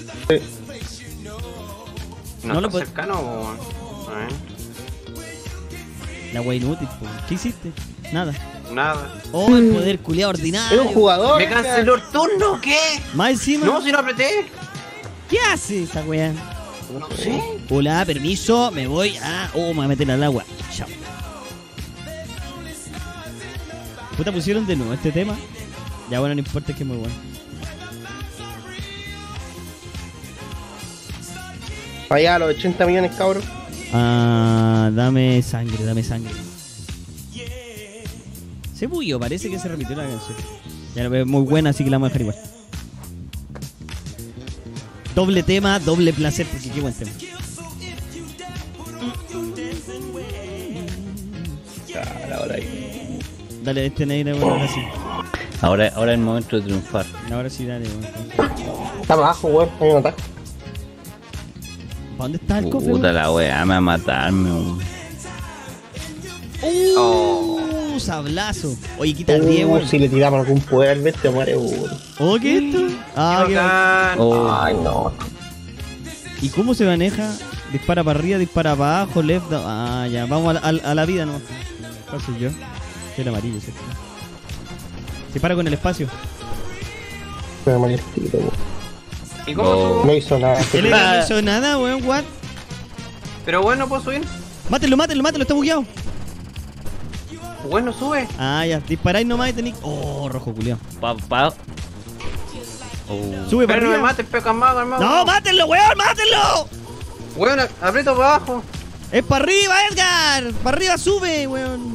No, no lo está puedo- cercano, weón. A ver. La wea inútil, po. ¿Qué hiciste? Nada. Nada. Oh, el poder culiado Es ordinario. un jugador. ¿Me canceló el turno? ¿Qué? Más encima. No, si no apreté. ¿Qué hace esa wea? No sé. Hola, permiso, me voy a... Oh, me voy a meter al agua. Chao. Puta, pusieron de nuevo este tema. Ya bueno, no importa, es que es muy bueno. Allá a los 80 millones, cabrón. Ah, dame sangre, dame sangre. Se bulló, parece que se repitió la canción. Ya la veo muy buena, así que la vamos a dejar igual. Doble tema, doble placer, porque qué buen tema. Ahora ahí. Dale, este negro, bueno, ahora sí. Ahora es el momento de triunfar. Ahora sí, dale, bueno. Está abajo, weón. Hay un ataque. ¿Para dónde está el cofre? Puta la weá, me va a matarme, weón. Sablazo. Oye, quita el 10, weón. Si le tiramos algún poder al bestia, muere, weón. Oh, ¿qué es esto? Ah, Qué qué bacán. bacán. Oh. Ay, no. ¿Y cómo se maneja? Dispara para arriba, dispara para abajo, left, down. Ah, ya, vamos a la vida nomás. ¿Cuál soy yo? Soy el amarillo, ¿cierto? Dispara con el espacio. Pero malestito, weón. ¿Y cómo Oh. subo? No hizo nada. Él no hizo nada, weón, what? Pero bueno, ¿puedo subir? Mátelo, está bugueado. Bueno, sube. Ah, ya, disparáis nomás y tenéis... Oh, rojo culiao. Sube para Pero no me arriba. mates, peca mago, hermano. No, mátenlo, weón, mátenlo. Weón, aprieto para abajo. Es para arriba, Edgar. Para arriba sube, weón.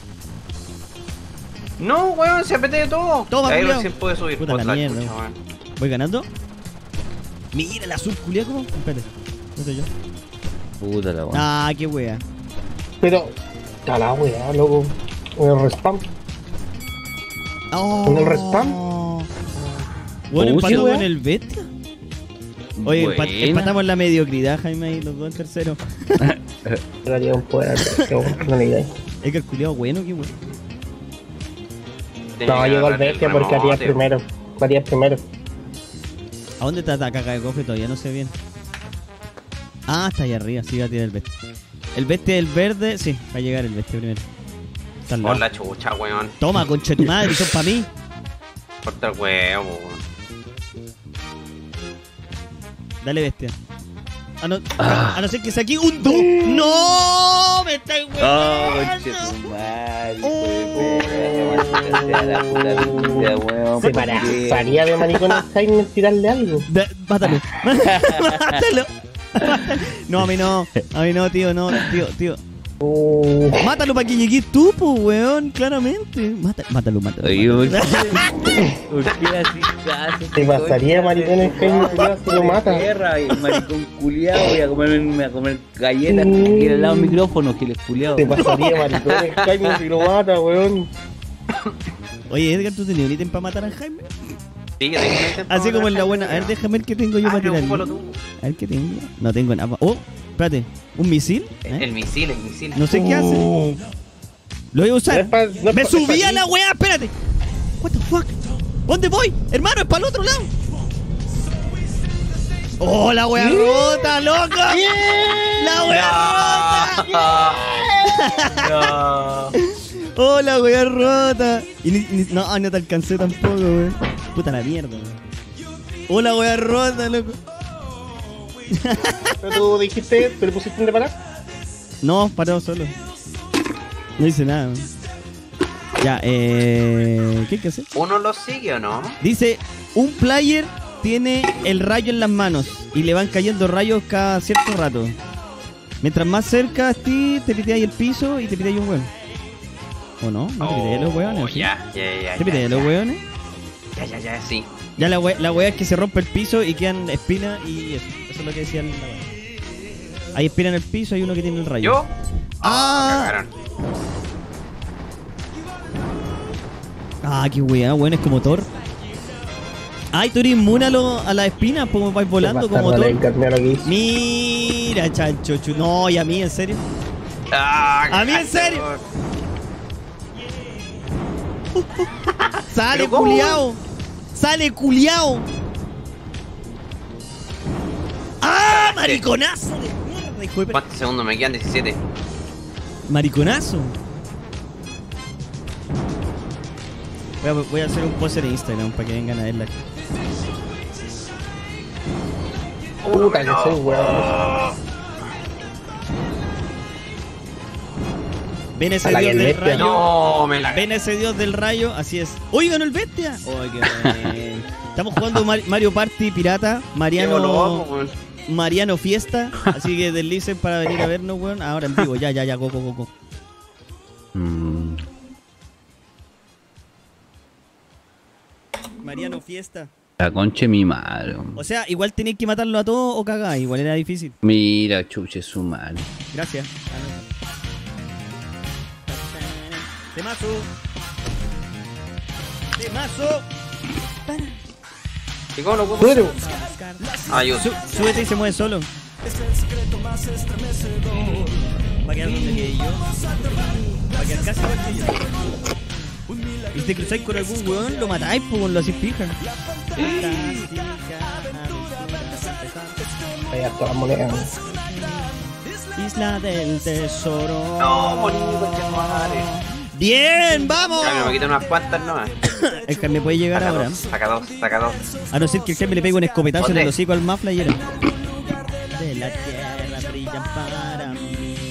No, weón, se apreté de todo. Toma, ahí culiao. recién puede subir. Puta la Otra mierda, chucha, weón. weón. ¿Voy ganando? Mira el azul culiao, ¿cómo? Espérate. No sé yo. Puta la weá. Ah, qué wea. Pero, a la weá, loco. En el respawn. Oh. ¿En el respawn? Bueno, Oh, empató sí, con weón. el bestia. Oye, Buena. empatamos en la mediocridad, Jaime, y los dos en tercero. Le haría un poder al bestia, weón. No le digáis. Es que el culiao bueno, qué bueno. Tenía No, que llegó el agarrar bestia porque haría remote. primero. Haría primero. ¿A dónde está la caca de cofre? Todavía no sé bien. Ah, está ahí arriba, sí va a tirar el bestia. El bestia del verde, sí, va a llegar el bestia primero. Está al lado. Por la chucha, weón. Toma, concha de tu madre, son para mí. Corta el huevo, weón. Dale, bestia. A no ser que saque un 2. ¡No! ¡Me está Oh, weón! Se pararía de maricón al Jaime en tirarle algo. Mátalo. Mátalo. No, a mí no, tío, no, tío. Mátalo para que llegues tú, pues, weón, claramente. Mátalo. ¿Por qué así caso? Se pasaría de maricón el Jaime si lo mata. Guerra, y maricón culiao, voy a comer galletas aquí al lado del micrófono, que les culiao. Se pasaría de maricón el Jaime si lo mata, weón. Oye, Edgar, ¿tú tenías un ítem para matar a Jaime? Sí, que tengo un ítem para Así como en la matar, buena. A ver, weón. déjame ver qué tengo yo Ah, para pero tirar. ocúpalo tú. A ver qué tengo. No tengo nada. Oh, espérate. ¿Un misil? ¿Eh? El misil. No sé qué hace. Lo voy a No usar. es pa- no es Me pa- subí es pa' a la ti. weá, espérate. What the fuck? ¿Dónde voy? Hermano, es para el otro lado. ¡Oh, la weá rota, loco! ¡La weá rota! No. ¡Oh, la weá rota! Y no te alcancé tampoco, weón. Puta la mierda, weón. ¡Oh, la weá rota, loco! Pero tú dijiste, ¿tú le pusiste en reparar? No, paró solo. No hice nada, weón. Ya, ¿qué hay que hacer? ¿Uno lo sigue o no? Dice, un player tiene el rayo en las manos y le van cayendo rayos cada cierto rato. Mientras más cerca a ti, te piteáis el piso y te piteáis un hueón. ¿O no? ¿No te piteáis los hueones? ¿Sí? Ya. ¿Te piteáis los hueones? Ya, sí. Ya la wea es que se rompe el piso y quedan espinas y eso. Eso es lo que decía la wea. Hay espinas en el piso y uno que tiene el rayo. ¿Yo? ¡Ah! Cagaron. Ah, qué wea, weón, es como Thor. Ay, tú eres inmune a las espinas, como vais volando como Thor. Mira, chancho, no, y a mí, en serio. ¿A mí en serio? Sale, ¿Pero cómo? culiao. Sale, culiao. ¡Ah, mariconazo de mierda, hijo de... ¿Cuántos segundos me quedan? 17. Mariconazo. Voy a hacer un post en Instagram para que vengan a verla. Puta que soy, weón. Ven ese A la dios que del bestia. rayo. No, me la... Ven ese dios del rayo, así es. ¡Uy, ganó el bestia! ¡Uy, qué bien! Estamos jugando Mario Party Pirata. Mariano Fiesta. Así que deslicen para venir a vernos, weón. Ahora en vivo, ya, go. Mariano Fiesta. La concha de mi madre. O sea, igual tenéis que matarlo a todos o cagar. Igual era difícil. Mira, chuche su madre. Gracias. Temazo. ¿Y cómo lo puedo? Pero, Yo. Súbete y se mueve solo. Va a quedar donde quede yo. Va a quedar casi igual que yo. Y te cruzáis con algún weón, lo matáis, pues lo hacéis pija. vaya todas las monedas. Isla del Tesoro. No, bonito, que madre. Bien, vamos. Ya me quito unas cuantas nomás. El Jaime puede llegar ahora. Saca dos. A no ser que el Jaime le pegue un escopetazo en el ¿Dónde? hocico al Mafla y era. De la tierra brillan para mí.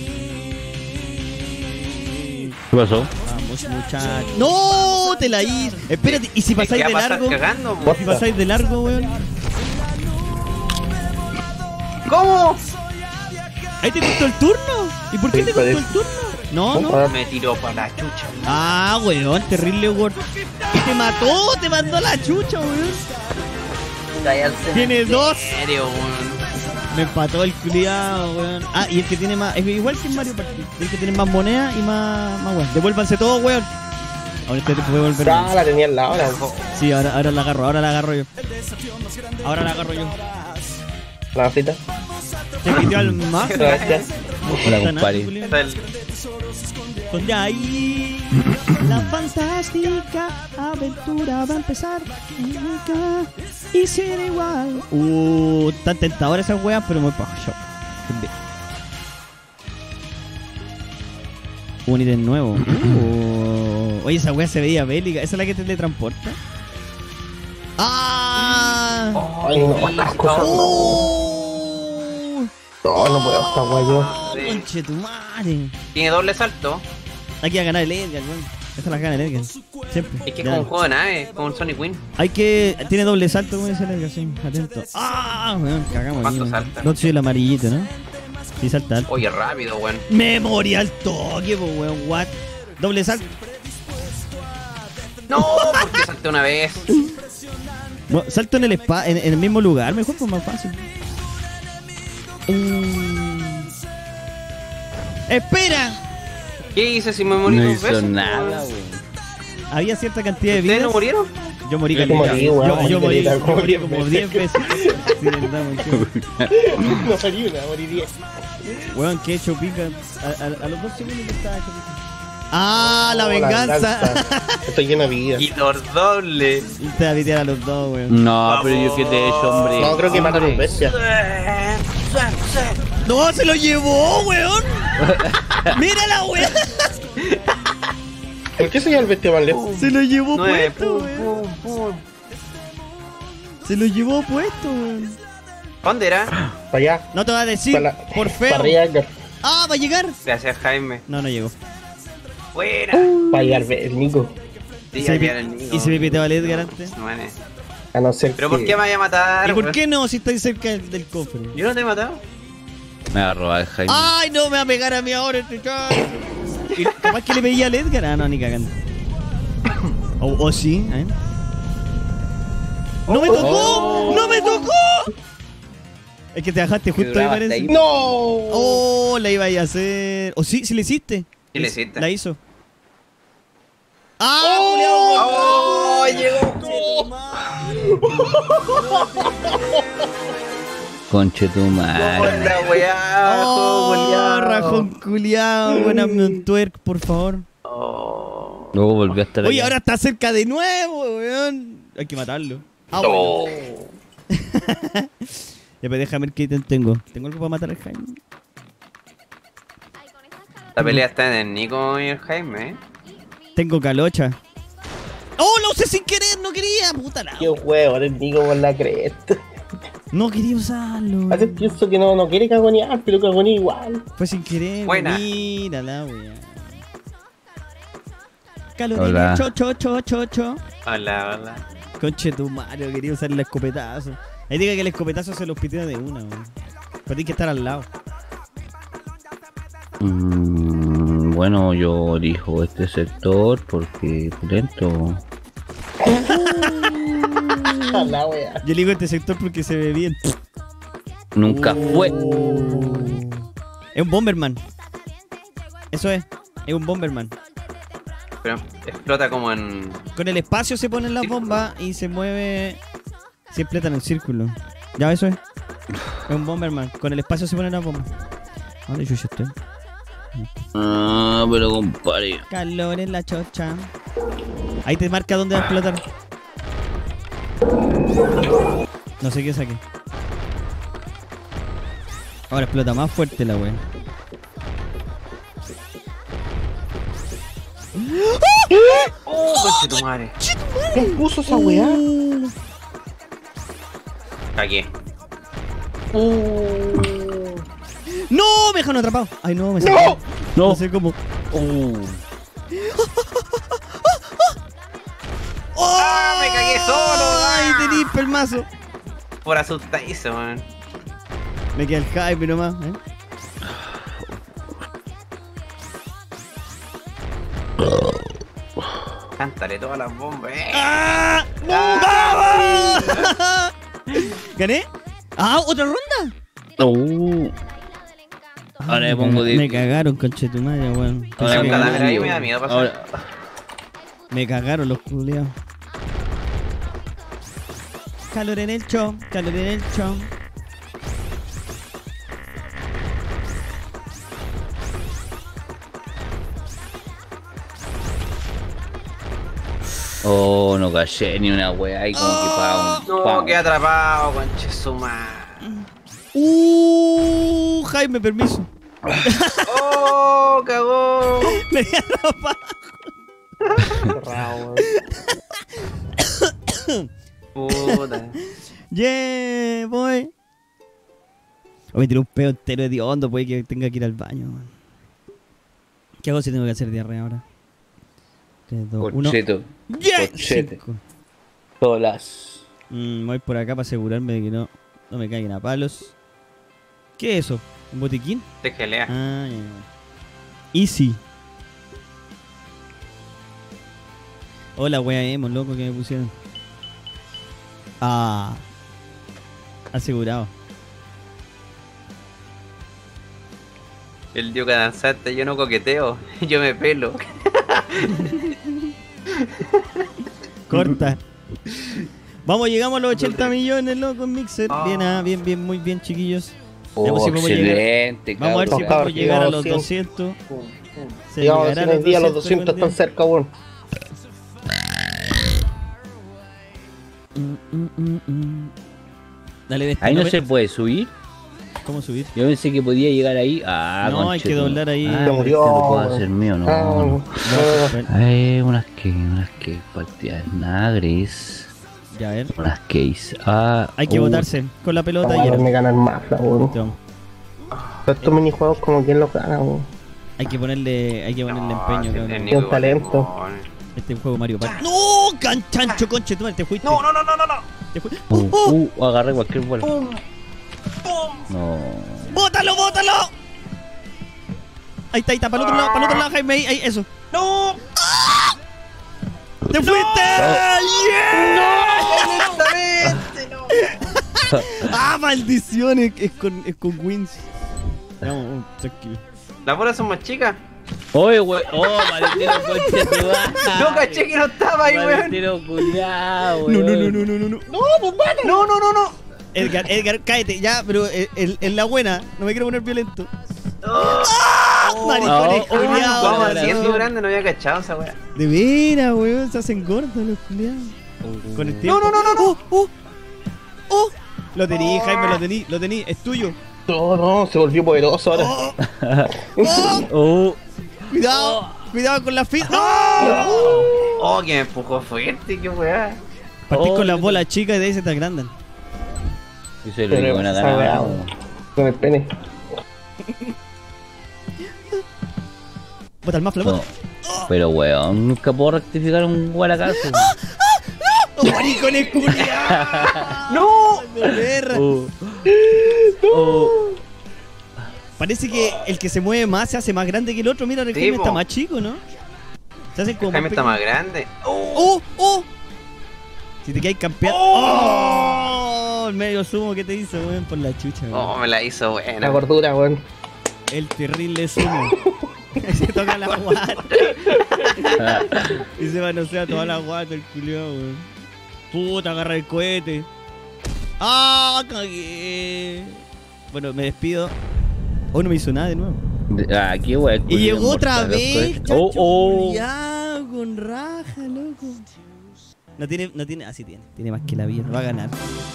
¿Qué pasó? Vamos, muchachos. ¡No! Te la hice. Espérate, ¿y si pasáis ¿Qué de va a pasar largo? cagando, po? Si pasáis de largo, weón. ¿Cómo? Ahí te costó el turno. ¿Y por qué Sí, te costó parece. el turno? No, no. Ah, Me tiró para la chucha. Ah, weón, terrible, weón. Y te mató, te mandó a la chucha, weón. Tiene dos. Serio, weón. Me empató el culiado, weón. Ah, y el que tiene más. Es igual que en Mario Party. El que tiene más monedas y más weón. Devuélvanse todos, weón. Ahora te puede volver. Ah, la tenía al lado, ahora. Sí, ahora la agarro yo. Ahora la agarro yo. La frita. Te quitó al más. Gracias. Hola, compadre. Está el- Donde ahí la fantástica aventura va a empezar. Y será igual. Tan tentadora esa wea, pero muy paja. Yo. Un ítem nuevo. Oye, esa wea se veía bélica. ¿Esa es la que te teletransporta? ¡Ah! Ay, no, estas cosas no. No puedo estar guayo. Sí. Conche tu madre. Tiene doble salto. Hay que ganar el Edgar, weón. Esta la gana el Edgar. Siempre. Es que es Ya. como un juego de nave, como un Sonic Win. Hay que. Tiene doble salto, como dice el Edgar, sí. Atento. ¡Ah! Weón, cagamos aquí. ¿Cuánto weón. salta? No soy el amarillito, ¿no? Sí, salta alto. Oye, rápido, weón. Me morí al toque, po, weón. What? Doble salto. No, porque salté una vez. No, salto en en el mismo lugar, mejor, pues más fácil. ¡Espera! ¿Qué hice si me morí No dos hizo veces? nada, weón? weón. Había cierta cantidad de ¿Ustedes vidas. no murieron? Yo morí Yo caleta. morí, weón, Yo morí caleta, como 10 como 10 veces. Sí, verdad, weón. No salí una, morí 10. Weón, que he hecho pica. A los 2 segundos que estaba hecho pica. Ah, la venganza. Estoy lleno de vida. Y los dobles. Y te va a pitear a los dos, weón. No, pero yo qué te he hecho, hombre. No, creo que matan a un bestia. No, se lo llevó, weón. Mira la weón. ¿Por qué se llama el bestia más lejos? Se lo llevó 9, puesto, pum, weón. pum, pum. Se lo llevó puesto, weón. ¿Dónde era? Para allá. No te va a decir, Para por feo. arriba, Ah, va a llegar. Gracias, Jaime. No, no llegó. Buena. para llegar el Nico. Sí, Se aquí pi- era el Nico. y se me piteaba el Edgar antes. Bueno. A no ser ¿Pero por que- qué me vaya a matar? ¿Y por weón? qué no si estáis cerca del cofre? Yo no te he matado. Me va a robar el Jaime. Ay, no me va a pegar a mí ahora este chaval. Y capaz que le pedía al Edgar. Ah, no, ni cagando. O sí, ¿eh? ¡No me tocó! ¡No me tocó! Es que te bajaste justo ahí, duraba parece. hasta ahí. ¡No! Oh, la iba a hacer. O sí, sí le hiciste. Sí le hiciste. La hizo. ¡Ah, culiao! ¡Oh! Llegó. Conche tu madre. Hola, weá. ¡Oh, culiao. rajón culiao! Buename un twerk, por favor. Oh. Luego volvió a estar Oye, allá. ahora está cerca de nuevo, weón. Hay que matarlo. Ah, bueno. Ya, pues déjame ver qué ítem tengo. ¿Tengo algo para matar al Jaime? La pelea está en el Nico y el Jaime, ¿eh? Tengo calocha. ¡Oh, lo usé sin querer! ¡No quería! ¡Puta la! ¡Qué huevo! El Nico por la cresta. No quería usarlo. A veces weón. pienso que no quiere cagonear, pero cagonea igual. Fue sin querer. Buena. Mira la wea. Calor Hola. cho. Hola, hola. Conche tu Mario, quería usar el escopetazo. Ahí diga que el escopetazo se los pitea de una, weón. Pero tiene que estar al lado. Bueno, yo elijo este sector porque lento. A la wea. Yo elijo este sector porque se ve bien. Nunca fue. Es un Bomberman. Eso es un Bomberman. Pero explota como en... Con el espacio se ponen las Círculo. bombas y se mueve. Siempre está en el círculo. Ya, eso es. Es un Bomberman. Con el espacio se ponen las bombas. ¿Dónde yo estoy? Ah, pero compadre. Calor en la chocha. Ahí te marca dónde va a explotar. No sé qué saqué. Ahora explota más fuerte la wea. ¡Oh, conche tu madre! ¿Quién puso esa weá? Aquí. ¡No! Me dejaron atrapado. Ay, no, me saqué. No. No sé cómo. ¡Oh! me cagué solo! ¡Ay, tení pelmazo! Por asustadizo, man. Me queda el hype nomás, ¿eh? Cántale todas las bombas, ¡Ah! ¡Vamos! ¿Gané? ¡Ah, otra ronda! Ahora me pongo de. Me cagaron, conchetumadre, weón. Ahora Pensé que me Cántala, ganaba. mira, ahí me da miedo pasar. Ahora, Me cagaron los culeados. Calor en el show, calor en el show. oh, no caché ni una wea ahí como que pa' un. No, pa' quedé atrapado, conche su madre. Jaime, permiso. ¡Oh, cagó! Me di atrapado. Cerrado, weón. Puta. Yeah, boy. O me tiró un pedo entero de hondo, puede que tenga que ir al baño, man. ¿Qué hago si tengo que hacer diarrea ahora? 3, 2, 1. Cocheto. ¡Yeah! Cochete. 5. Todas. Voy por acá para asegurarme de que no me caigan a palos. ¿Qué es eso? ¿Un botiquín? Te gelea. Ah, ya. Easy. Hola, wea emo, loco, que me pusieron. Ah. Asegurado. El dio que danzarte, yo no coqueteo, yo me pelo. Corta. Vamos, llegamos a los 80 millones, loco, en Mixer. Bien, bien, muy bien, chiquillos. Veamos si podemos llegar. Excelente, Vamos a ver si cabrón. podemos llegar a los Llegamos 200. Se Digamos, llegará en el día los 200 están cerca, weón. Dale, destino. Ahí no se puede subir. ¿Cómo subir? Yo pensé que podía llegar ahí. Ah, No, hay que conchetum- doblar ahí. Ah, Se murió. este lo puedo hacer mío, no. no. Ah, Unas que partidas nagres. Ya, a ver. Unas case. Ah, Hay que botarse con la pelota Vamos a y darme ganar más, weón. Vamos. Pero estos minijuegos como quien los gana, weón. Hay que ponerle empeño, cabrón. Nico un talento. Este es un juego Mario Party. ¡No! ¡Canchancho, conche! Tú te fuiste. No. Te fuiste. agarré cualquier vuelo. No. ¡Bótalo, bótalo! Ahí está, para el otro lado, Jaime, ahí, eso. ¡No! ¡Te fuiste! ¡Ah, maldición! Es con Wins. Vamos, tranquilo. Las bolas son más chicas. Oye, wey. Oh, maletero, conche tu madre. No caché que no estaba ahí, weón. Maletero culiao, No. weón. No. Edgar, cállate, ya, pero en la buena, no me quiero poner violento. Maricones, Oh, culiados. Vamos, ahora, siendo sí. grande no había cachado esa weá. De veras, weón, se hacen gordos los culiados. Con el tiempo. No. Lo tení, Jaime, lo tení, es tuyo. No, se volvió poderoso ahora. Oh. Cuidado con la fit. ¡No! Oh, que me empujó fuerte, qué weá. Partís Oh, con las no. bolas chicas y de ahí se te agrandan. Yo soy el único que van a Esa ganar. weá, weón. Con el pene. Bota el mafla, No. bota. Pero weón, nunca puedo rectificar un guaracazo. ¡Oh, maricones culiados! ¡No! De perra. Oh. Parece que el que se mueve más se hace más grande que el otro. Mira, el Sí, Jaime po. está más chico, ¿no? Se hacen como Jaime está pequeños. más grande. ¡Oh! Si te quedas campeando. ¡Oh! El medio sumo que te hizo, weón, por la chucha, weón. Oh, me la hizo La buena. gordura, weón. El terrible sumo. Se toca la guata. Y se manosea toda la guata el culiao, weón. Puta, agarra el cohete. ¡Ah, cagué! Bueno, me despido. Oh, no me hizo nada de nuevo. Aquí, weón. Y llegó otra vez, chacho, Oh. culiao, con raja, loco. No tiene, así tiene más que la vida, va a ganar.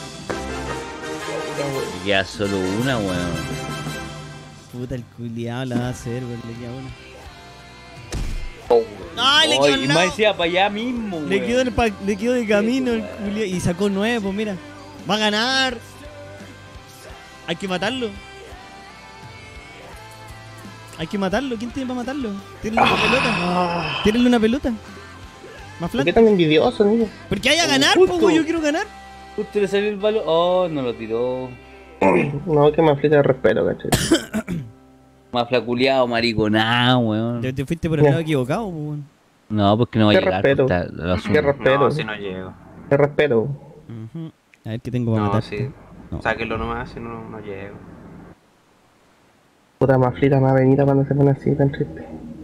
Me queda solo una, weón. Puta, el culiao la va a hacer, weón, le queda una. ¡Ay, le quedó al Y lado! más decía para allá mismo, Le quedó de camino el culiao y sacó 9, pues mira. Va a ganar. Hay que matarlo. ¿Quién tiene para matarlo? Tírenle una pelota. Tírenle una pelota. Más ¿Por qué flan. tan envidioso, niño? Porque hay a ganar, Justo. pues, yo quiero ganar. Justo le salió el balón. Oh, no lo tiró. No, que me aflige el respeto, cachai. Más flaculeado, mariconado, weón. Te fuiste por el lado equivocado, pues, weón. No, porque no va a Qué llegar. respeto. Puta, lo asumo. Qué respeto. No, si no llego. Te respeto. Ujú. A ver qué tengo para No, matarte. sí. No. Sáquenlo nomás, si no llego. Puta maflita más venida cuando se pone así tan triste.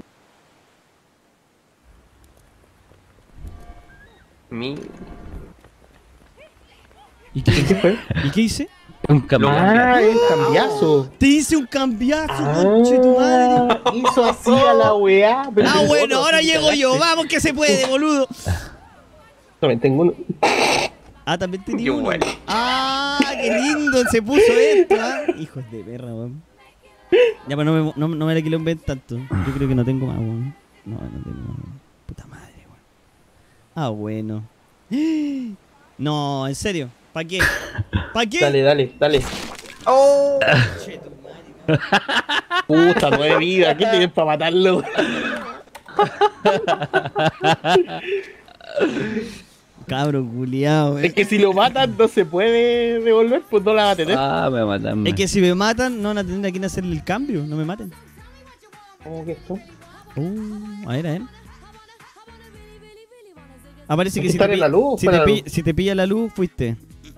Mi. ¿Y qué, ¿Qué fue? ¿Y qué hice? Un campeón. Ah, el cambiazo. Te hice un cambiazo, conche tu madre. Hizo así a la weá. pero Ah, tengo bueno, otro, ahora sí, llego cagaste. yo. Vamos que se puede, boludo. También tengo uno. Ah, también tenía Qué uno. bueno. Ah, qué lindo se puso esto, ¿ah? Hijos de perra, weón. Ya, pues no me la quiero tanto. Yo creo que no tengo más, weón. No tengo más, weón. Puta madre, weón. Ah, bueno. No, en serio. ¿Para qué? ¿Para qué? Dale. ¡Oh! Che, tu madre. Puta, 9 vidas. ¿Qué tienes para matarlo? Cabro culiao, Es que si lo matan no se puede devolver, pues no la va a tener. Ah, me matan. Es que si me matan, no van a tener a quién hacerle el cambio. No me maten. ¿Cómo que esto? A ver. Aparece que Hay que estar en la luz, si, para la luz. si te pilla la luz, fuiste.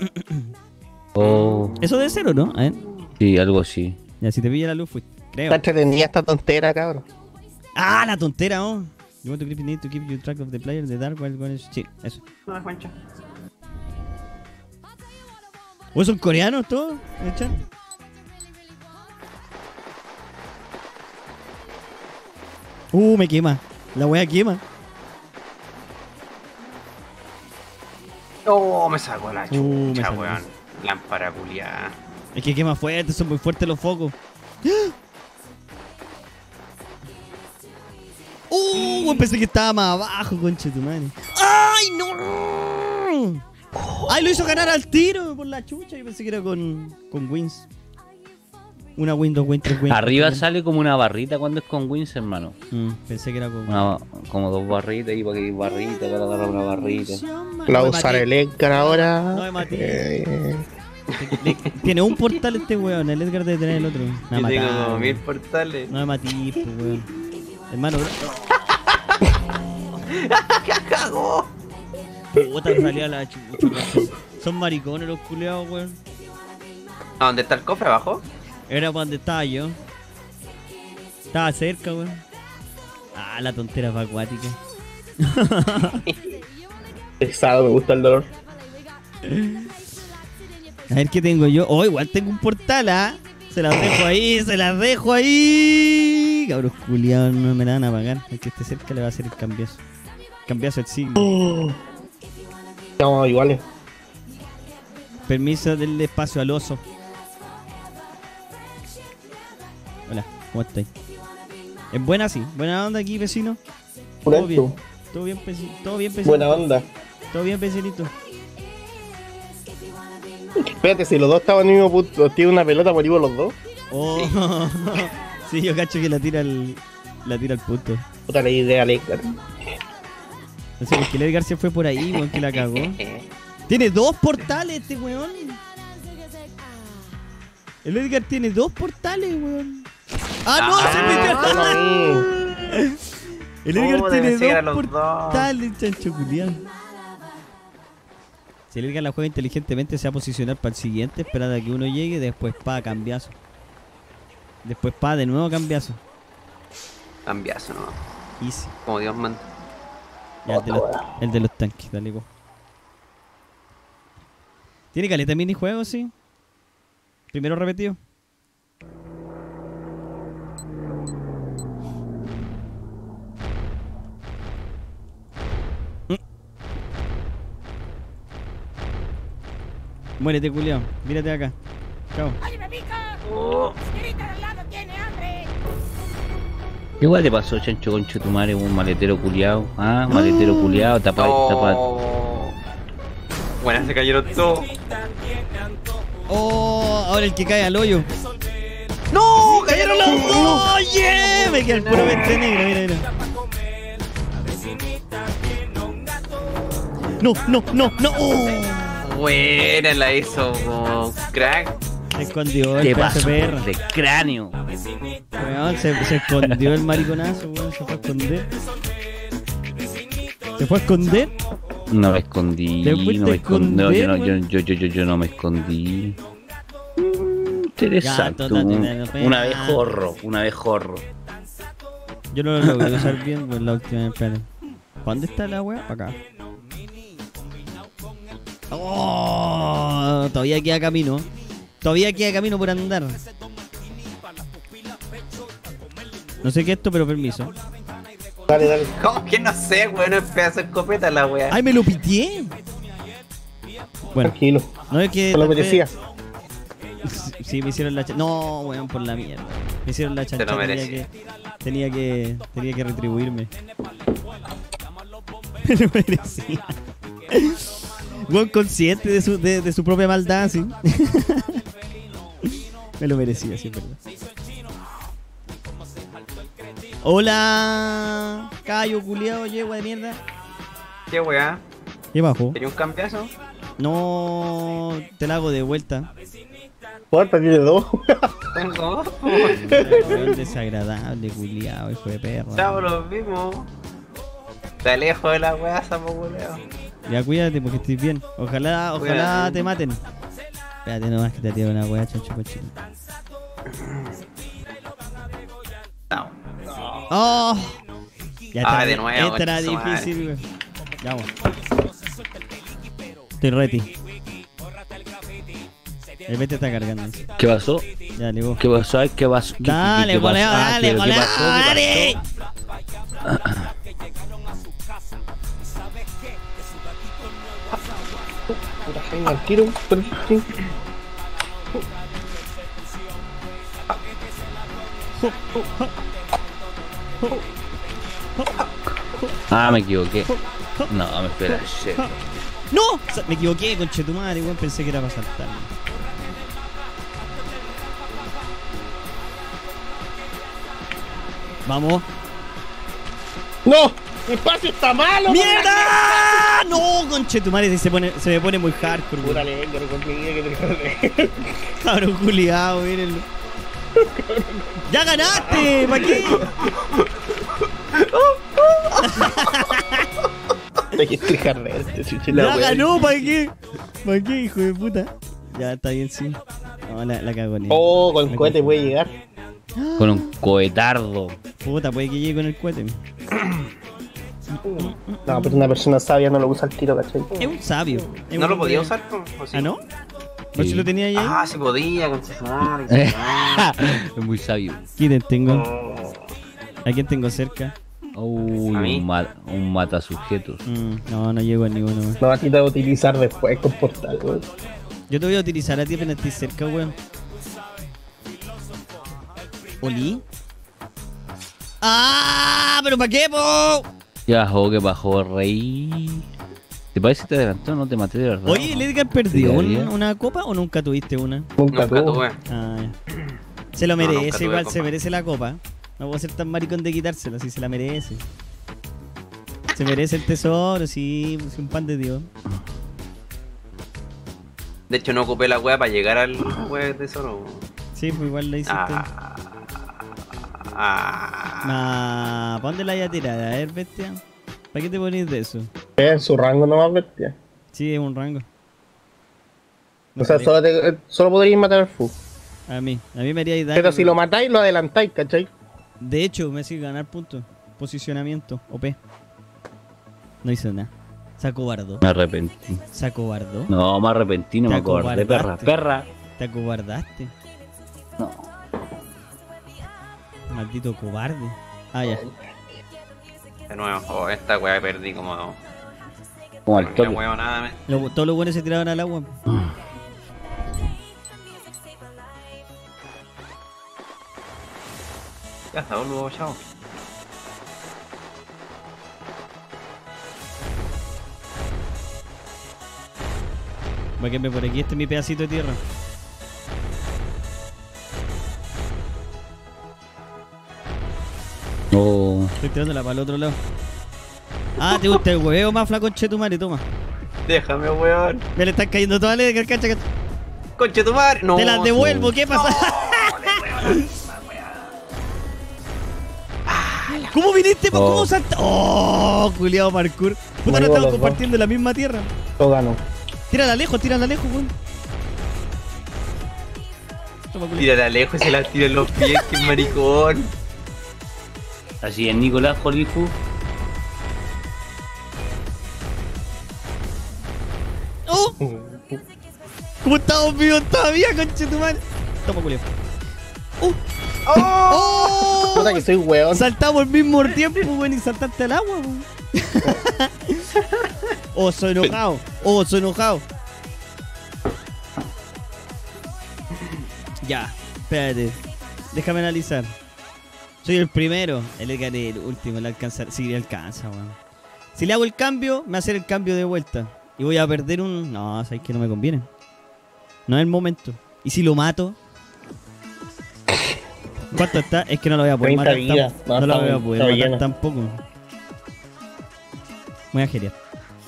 Oh, Eso debe ser, ¿o no? A ver. sí, algo así. Ya, si te pilla la luz, fuiste. Creo. Está entretenida esta tontera, cabrón. Ah, la tontera, oh. You want to keep, need to keep you track of the player, the dark, wild one. Sí, eso. No, Juancho. ¿O son coreanos todos? ¿En el chat? Me quema. La wea quema. Oh, me sacó la Me chucha, sacó. weón. Lámpara culiada. Es que quema fuerte, son muy fuertes los focos. Pensé que estaba más abajo, conche tu madre. ¡Ay, no! ¡Ay, lo hizo ganar al tiro por la chucha! Yo pensé que era con wins. Una win, 2 win, 3 win. Arriba sale como una barrita cuando es con wins, hermano. Pensé que era con Como 2 barritas y para que barrita, para agarrar una barrita. La usar el Edgar ahora. No me maté. Tiene un portal este weón, el Edgar debe tener el otro. Me Yo tengo como matado. 1000 portales. No me matí, pues weón. Hermano, ¡Cagó! puta, salía la chucha. Son maricones los culeados, weón. ¿A dónde está el cofre abajo? Era para donde estaba yo. Estaba cerca, weón. La tontera fue acuática. Pesado, me gusta el dolor. A ver qué tengo yo. Igual tengo un portal, Se las dejo ahí. Cabros culiados, no me la van a pagar. El que esté cerca le va a hacer el cambiazo. Cambiazo el signo. Estamos iguales. Permiso del espacio al oso. Hola, ¿cómo estáis? ¿Es buena sí? ¿Buena onda aquí, vecino? Todo bien. Todo bien, vecino. Buena onda. Todo bien, vecinito. Espérate, si los dos estaban en el mismo punto, tiene una pelota, morimos los dos. Sí, yo cacho que la tira al punto. Puta la idea, Edgar. No sé, es que el Edgar se fue por ahí, weón, que la cagó. Tiene 2 portales este weón. El Edgar tiene 2 portales, weón. ¡No! ¡Se metió! El Edgar tiene 2 portales, chancho culiao. Si el Edgar la juega inteligentemente, se va a posicionar para el siguiente, esperar a que uno llegue, después cambiazo. Después de nuevo cambiazo. Cambiazo, no. Easy. Como Dios manda. Ya, el de los tanques, dale, go. ¿Tiene caleta de minijuegos, sí? Primero repetido. Muérete, culiao. Mírate acá. Chao. ¡Oye, me pica! ¡Grita de al lado, tiene hambre! Igual le pasó, chancho concho tu madre, un maletero culiao. Maletero culiao, tapa. Buenas, se cayeron todos. Ahora el que cae al hoyo. ¡No! ¡Cayeron los dos! ¡Oye! Me queda el puro vente negro, mira. ¡No! Buena, la hizo como crack. Se escondió el Te pedazo paso de perra. de cráneo. Weón, se escondió el mariconazo, weón. Se fue a esconder. ¿Se fue a esconder? No me escondí, ¿Te fuiste no me escondí. No, a esconder, yo no me escondí. Interesante. Gato, Una vez jorro. Yo no lo logré usar bien, pues la última vez. Espérate. ¿Para dónde está la weá? Acá. Todavía queda camino. Todavía queda camino por andar. No sé qué es esto, pero permiso. Dale. ¿Cómo que no sé, weón? Es pedazo de escopeta la weá. ¡Ay, me lo pitié! Bueno, Tranquilo. no es que... No lo merecía. Sí, me hicieron la chancha. No, weón, por la mierda. Me hicieron la chancha. Te lo merecía. Tenía que retribuirme. Me lo merecía. Weón consciente de su propia maldad, sí. Me lo merecía, sí, es verdad. Hola, callo, culiao, yegua de mierda. ¿Qué weá? ¿Qué bajo? ¿Tenía un campeazo? No, te la hago de vuelta. Puerta tiene 2. Tengo. Weón desagradable, culiao, hijo de perra. Chao, los vimos. Te alejo de la weá, sapo culeo. Ya cuídate porque estoy bien. Ojalá Cuídate. te maten. Espérate nomás que te tiro una weá, chancho cochino. Chao. ¡Oh! Ya De nuevo. Esta era concha su madre. difícil, weón. Ya vamos. Estoy ready. El BT está cargando. ¿Qué pasó? Ya, le voy. ¿Qué pasó? ¿Qué pasó? Dale, ¿Qué pasó? goleo, dale, ¿Qué goleo, pasó? ¿Qué dale. pasó? Puta Jaime, al tiro. Sí. Ah, me equivoqué. No, me espera. Shit. ¡No! Me equivoqué, conchetumare, weón. Pensé que era para saltar. Vamos. ¡No! ¡Mi espacio está malo! ¡Mierda! No, conchetumare, se me pone muy hardcore, Pura weón. lengua, no conseguí que te Cabrón culiao, mírenlo. ¡Ya ganaste! ¿Para qué? Hay que explicar de este, chucha, ¡Ya la wea. ganó! ¿Para qué? ¿Para qué, hijo de puta? Ya, está bien, sí. No, la cago ni. Oh, con el cohete puede llegar. Con un cohetardo. Puta, puede que llegue con el cohete. No, pero una persona sabia no lo usa al tiro, ¿cachai? Es un sabio. Es ¿No un lo podía hombre- usar? ¿O sí? ¿Ah, no? ¿No si lo tenía ahí? Ah, sí podía, con su madre. Es muy sabio. ¿Quién tengo? Oh. ¿A quién tengo cerca? Uy, ¿A mí? un mata sujetos. No, no llego a ninguno, weón. No, a ti te voy a utilizar después con portal, weón. Yo te voy a utilizar a ti apenas estés cerca, weón. ¿Oli? ¡Ah! ¿Pero para qué, po? Ya bajó, que bajó, rey. ¿Te parece que te adelantó? No te maté de verdad. Oye, ¿el Edgar perdió Diaria. una copa o nunca tuviste una? Nunca Nunca tuvo. tuve. Ah, ya. Se lo No, merece, nunca tuve igual copa. se merece la copa. No puedo ser tan maricón de quitársela, si se la merece. Se merece el tesoro, sí, pues, un pan de Dios. De hecho, no ocupé la wea para llegar al wea de tesoro. Sí, pues igual la hiciste. ¿Para dónde la voy a tirar? A ver, bestia. ¿Para qué te ponís de eso? Es en su rango nomás, bestia. Sí, es un rango. No O sea, sé, solo podríais matar al Fu. a mí me haría daño. Pero si lo matáis, lo adelantáis, ¿cachai? De hecho, me hace ganar puntos. Posicionamiento, OP. No hizo nada. Se acobardó. Me arrepentí. Se acobardó. No, me arrepentí, no Te me acordé, perra. acobardaste. Perra. Te acobardaste. No. Maldito cobarde. Ah, ya. De nuevo, oh, esta wea perdí como. Como al Qué toque. huevo nada. Todos los buenos se tiraban al agua. Ya está, boludo, chao. Va a quedarme por aquí. Este es mi pedacito de tierra. Oh. Estoy tirándola para el otro lado. Ah, te gusta el hueveo más flaco, chetumare, toma. Déjame, weón. Me le están cayendo todas las de cacha. Conche tu madre. No. Te las devuelvo, ¿qué pasa? ¿Cómo viniste? Oh. ¿Cómo saltaste? Oh, culiado parkour. Puta, no Bueno, estamos los compartiendo la misma tierra. Lo ganó. Tírala lejos, weón. Toma, culiao. Tírala lejos y se la tira en los pies, que maricón. Así es, Nicolás Jolifu. ¡Oh! ¿Cómo estamos vivos todavía, conchetumare? Toma, culiao. ¡Oh! Puta que soy weón. Saltamos al mismo tiempo, weón, y saltaste al agua, weón. Oh, soy enojado. Ya, espérate. Déjame analizar. Soy el primero. El Edgar es el último. Le alcanza. Sí, le alcanza, weón. Si le hago el cambio, me va a hacer el cambio de vuelta. Y voy a perder un. No, sabes que no me conviene. No es el momento. ¿Y si lo mato? ¿Cuánto está? Es que no lo voy a poder 30 matar. vidas. No, No, lo está- voy a poder está matar lleno. tampoco. Voy a geriar.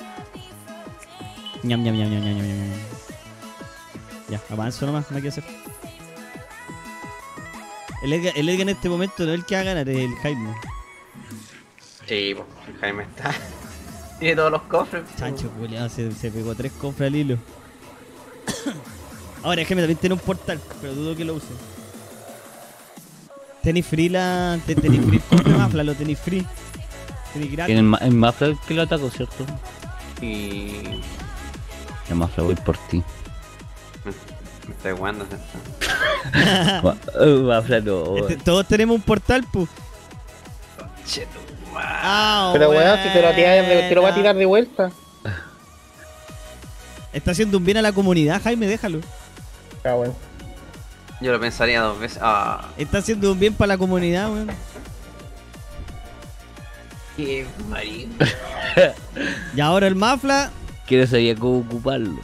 Ñam, ñam, ñam, ñam, ñam, ñam, ñam. Ya, avanzo nomás, no hay que hacer. El Edgar en este momento no es el que va a ganar, es el Jaime. Sí, pues, el Jaime está. Tiene todos los cofres. Chancho, culiao, se pegó 3 cofres al hilo. Ahora, Jaime también tiene un portal, pero dudo que lo use. Tenéis free tenéis free el cofre Mafla, lo tenéis free. Tenéis gratis. En Mafra que lo ataco, ¿cierto? Y. En Mafra voy por ti. Me estoy jugando, ¿cierto? Mafra no. Todos tenemos un portal, pu. Pero weón, si te lo va a tirar de vuelta. Está haciendo un bien a la comunidad, Jaime, déjalo. Ah, bueno. Yo lo pensaría 2 veces. Ah, Está haciendo un bien para la comunidad, weón. qué marido. Y ahora el Mafla. Quiero saber cómo ocuparlo.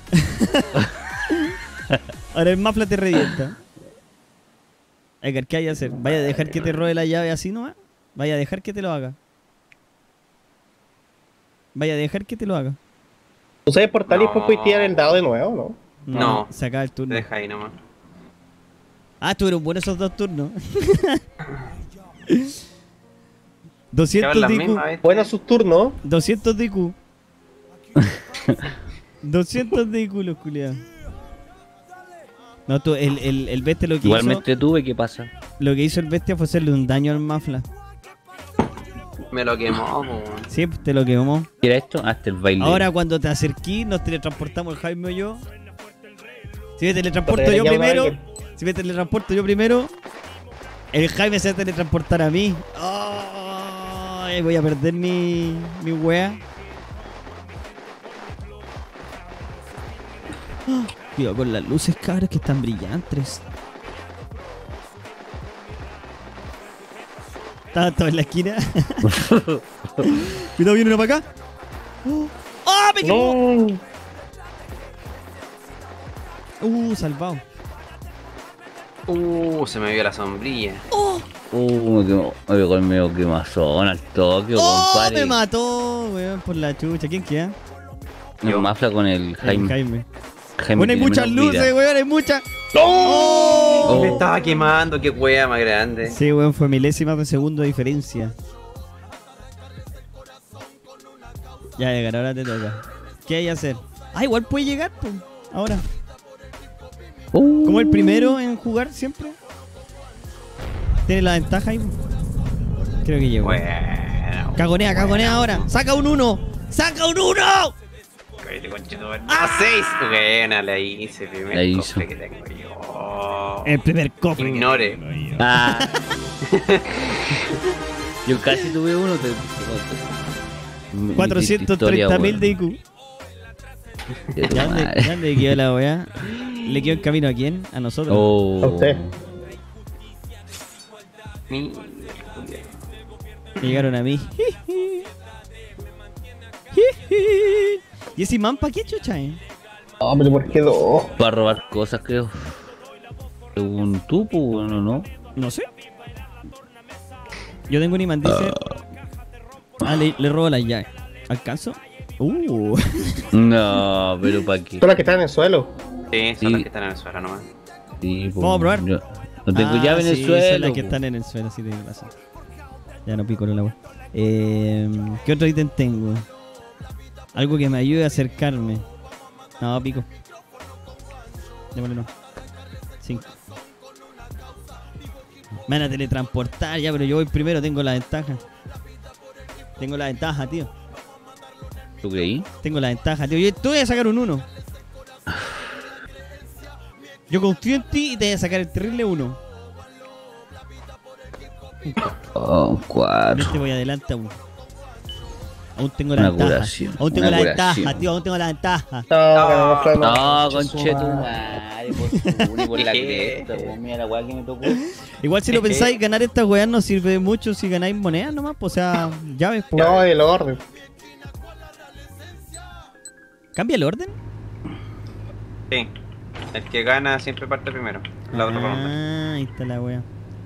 Ahora el Mafla te revienta. Edgar, ¿qué hay que hacer? ¿Vaya a dejar que te robe la llave así nomás? ¿Vaya a dejar que te lo haga? ¿Vaya a dejar que te lo haga? ¿Tú sabes portal y después No. puedes tirar el dado de nuevo, no? No. Se acaba el Te turno. deja ahí nomás. Ah, estuvieron buenos esos 2 turnos. Llevan 200 las de IQ. mismas, ¿viste? Bueno, sus turnos. 200 de IQ. 200 de IQ los culiados. No, tú, el bestia lo que Igual me hizo. entretuve, ¿qué pasa? Lo que hizo el bestia fue hacerle un daño al Mafla. Me lo quemó, po, weón. Sí, pues, te lo quemó. ¿Qué era esto? Hasta el baile. Ahora cuando te acerquís, nos teletransportamos el Jaime o yo. Si me teletransporto Pero yo ya primero, Michael. si me teletransporto yo primero, el Jaime se va a teletransportar a mí. Ay, voy a perder mi wea. Cuidado con las luces, cabras, que están brillantes. Estaba todo en la esquina. Cuidado, viene uno para acá. ¡Ah, me quemó! No. Salvado. Se me vio la sombrilla. me pegó el medio quemazón al toque, compadre. Me mató, weón, por la chucha. ¿Quién queda? No, Mafla con el Jaime. Jaime. Jaime Bueno, hay tiene muchas menos vida. luces, weón, hay muchas. Oh. Me estaba quemando, qué wea más grande. Sí, weón, fue milésimas de segundo de diferencia. Ya, Edgar, ahora te toca. ¿Qué hay que hacer? Ah, igual puede llegar, pues. Ahora. Como el primero en jugar siempre. Tiene la ventaja ahí. Creo que llegó. Bueno. Cagonea ahora. ¡Saca un 1! ¡Saca un 1! Cállate, conchetumare. ¡Ah, 6! Buena, la hice. Primer La hizo. cofre que tengo yo. El primer cofre. Ignore. Ah. Yo casi tuve uno. 430.000 de IQ. ¿Ya dónde quedó la weá? ¿Le quedó en camino a quién? A nosotros. Oh. A usted. Mi- Me llegaron a mí. ¿Y ese imán pa' qué chucha, Hombre, ¿por qué dos? Para robar cosas, creo. Según tú, pues, bueno, ¿no? No sé. Yo tengo un imán, dice. Le robo las llaves. ¿Alcanzo? No, pero ¿para qué? Son las que están en el suelo. Sí, son Sí. las que están en el suelo nomás. Sí, pues, Vamos a probar. yo no tengo llave en el sí, suelo. son las que pues. están en el suelo, sí, tienes razón. Ya no pico el agua. ¿Qué otro ítem tengo? Algo que me ayude a acercarme. No, pico. Démosle no. 5. Me van a teletransportar ya, pero yo voy primero, tengo la ventaja. Tengo la ventaja, tío. ¿Tú creí? Tengo la ventaja, tío. Yo te voy a sacar un 1. Yo confío en ti y te voy a sacar el terrible 1. Oh, 4. Te voy adelante aún. Aún tengo la Una ventaja. curación, Aún tengo una la ventaja, curación. tío. Aún tengo la ventaja. No, conchetumare, por la cresta, pues, mira la weá que me tocó. Igual si lo pensáis, ganar estas weas no sirve mucho si ganáis monedas nomás. Pues, o sea, llaves. Pues. No, el orden. ¿Cambia el orden? Sí. El que gana siempre parte primero. La otra ronda. Ah, ahí está la wea.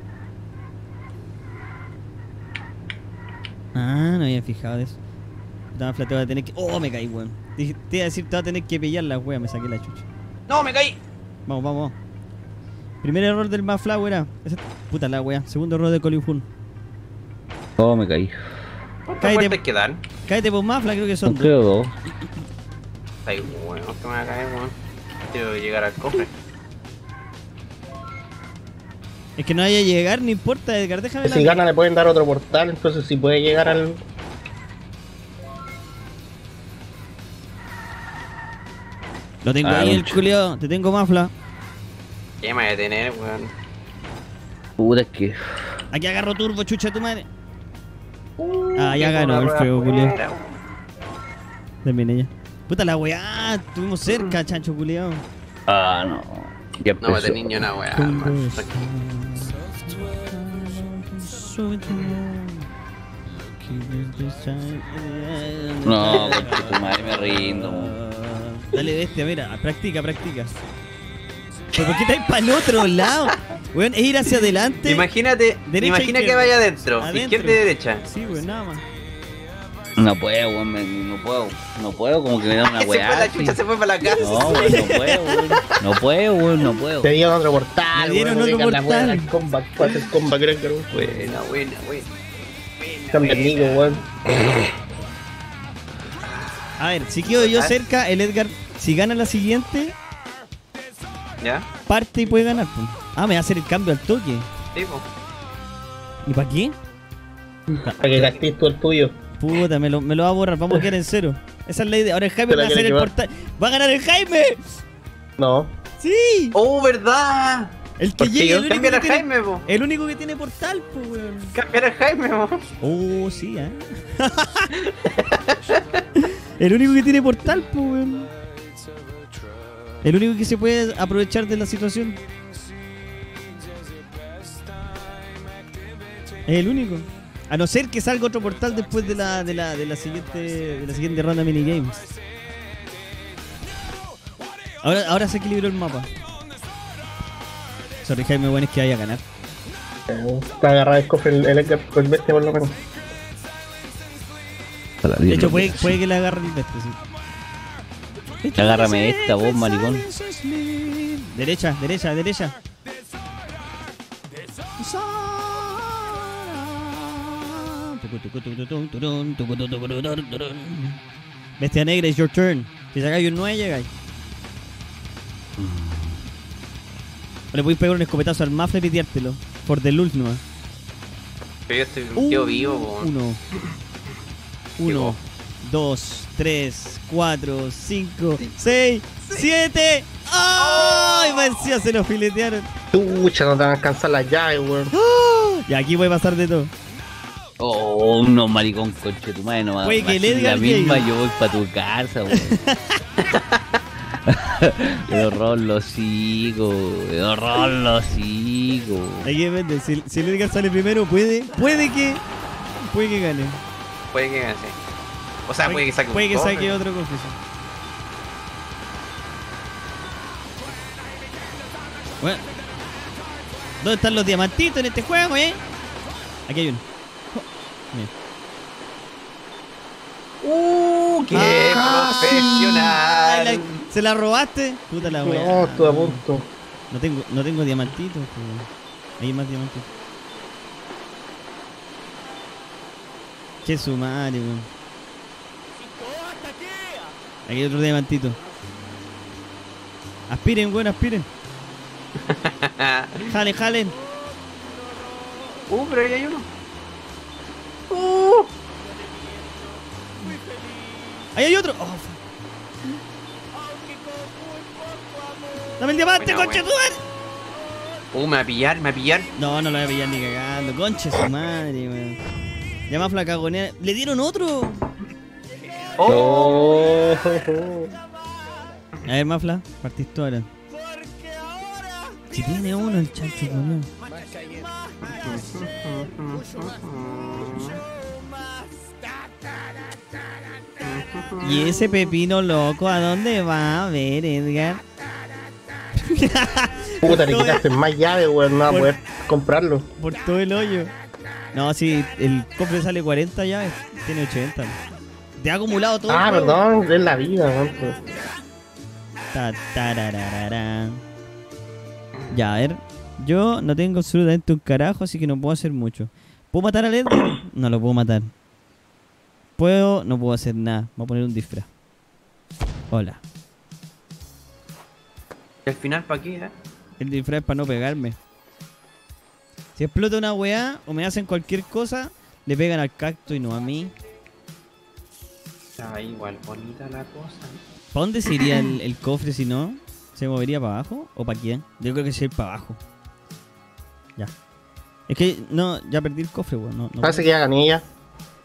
Ah, no había fijado de eso. Te voy a tener que... Oh, me caí, weón. Te iba a decir, te voy a tener que pillar la wea. Me saqué la chucha. ¡No, me caí! Vamos. Primer error del Maflower era... Puta la wea. Segundo error de Colin Fun. Oh, me caí. ¿Cuántas Cállate. vueltas quedan? Cállate por Mafla, creo que son No 2. creo dos. Está ahí, bueno, que me va a caer, weón. Quiero llegar al cofre. Es que no vaya a llegar, no importa, Edgar, déjame Si gana le pueden dar otro portal, entonces si puede llegar al... Lo tengo ahí, el mucho. culiao. Te tengo Mafla. ¿Qué me voy a tener, weón? Puta, es que. Aquí agarro turbo, chucha tu madre. Ah, ya ganó el fuego, culiao. Terminé ya. Puta la weá, estuvimos cerca, chancho culiao. Ah, no. Ya No mate empezó. niño, una weá. man. No, conche tu madre, me rindo. Dale, bestia, mira, practica. ¿Pero por qué estáis para el otro lado? Weón, es ir hacia adelante. Imagínate, Derecha, imagina que izquierda. vaya adentro, Adentro. izquierda y derecha. Sí, weón, nada más. No puedo, weón, no puedo, como que me da una Se fue weá. la así. chucha, se fue para la casa. No, weón, no puedo. Te dieron otro portal, Me dieron weón, otro que la weá portal. del comeback, ¿cuál es el comeback, creo que era? Buena. Cambia el nico, weón. A ver, si quedo yo cerca, el Edgar, si gana la siguiente, ¿Ya? parte y puede ganar. Pues. Ah, me va a hacer el cambio al toque. Sí, po. ¿Y para qué? Para que gastes tú el tuyo. Puta, me lo va a borrar, vamos a quedar en cero. Esa es la idea. Ahora el Jaime ¿Te la va a hacer quieres el llevar? portal. ¡Va a ganar el Jaime! No. ¡Sí! ¡Oh, verdad! El que ¿Por qué llegue, yo? el único Cambiar que a tiene, Jaime, po. el único que tiene portal, pues, weón. Cambiar a Jaime, po. Oh, sí, El único que tiene portal, pues, weón. El único que se puede aprovechar de la situación. Es el único. A no ser que salga otro portal después de la siguiente ronda de minigames. Ahora se equilibró el mapa. Sorry, Jaime, bueno, es que vaya a ganar. Está agarrado el cofre el Edgar con el bestia por lo menos. De hecho, puede que le agarre el bestia, sí. Agárrame esta, vos, maricón. Derecha. Bestia negra, it's your turn. Si sacáis un 9, llegáis. O le podéis pegar un escopetazo al Mafle y piteártelo. Por the luz nomás. Pero yo estoy quedo vivo, po. 1, 2, 3, 4, 5, 6, 7. ¡Ay! Mancía, se lo filetearon. Chucha, no te van a alcanzar las llaves, weón. Y aquí puede pasar de todo. Oh, no, maricón, conche tu madre, no va Puede que el la Edgar misma, llegue. yo voy pa' tu casa, weón. Pero rolo sigo. Ahí depende. Si el Edgar sale primero, puede que gane. Puede que gane, sí. O sea, puede que saque Puede un que cofre. saque otro cofre. Sí. Bueno. ¿Dónde están los diamantitos en este juego, Aquí hay uno. Mira. ¡Qué profesional! Ay, ¿Se la robaste? Puta la wea. No, estuve a punto. No tengo diamantitos. Pues. Hay más diamantitos. Qué sumario, weón. Aquí hay otro diamantito. Aspiren, weón, aspiren. Jalen. Pero ahí hay uno. Ahí hay otro. Oh, fuck. Dame el diamante, Buena, concha buena. tu madre. Me va a pillar. No lo voy a pillar ni cagando. Concha su madre, weón. Ya más flacagonea. ¿Le dieron otro? Oh. A ver, Mafla, partiste ahora. Si tiene uno el chancho, weón. Y ese pepino loco, ¿a dónde va? A ver, Edgar. Puta, le quitaste más llaves, weón. No va a Por- poder comprarlo. Por todo el hoyo. No, si el cofre sale 40 llaves, tiene 80. Te ha acumulado todo. Ah, el juego. perdón, es la vida, weón. Tarararara. Ya, a ver. Yo no tengo absolutamente un carajo, así que no puedo hacer mucho. ¿Puedo matar al Edgar? No lo puedo matar. No puedo hacer nada. Voy a poner un disfraz. Hola. ¿Y al final para qué, El disfraz es para no pegarme. Si explota una weá o me hacen cualquier cosa, le pegan al cacto y no a mí. Estaba igual bonita la cosa. ¿Para dónde se iría el cofre si no? ¿Se movería para abajo o para quién? Yo creo que se iría para abajo. Ya. Es que no, ya perdí el cofre, weón. No Parece que ya gané ya.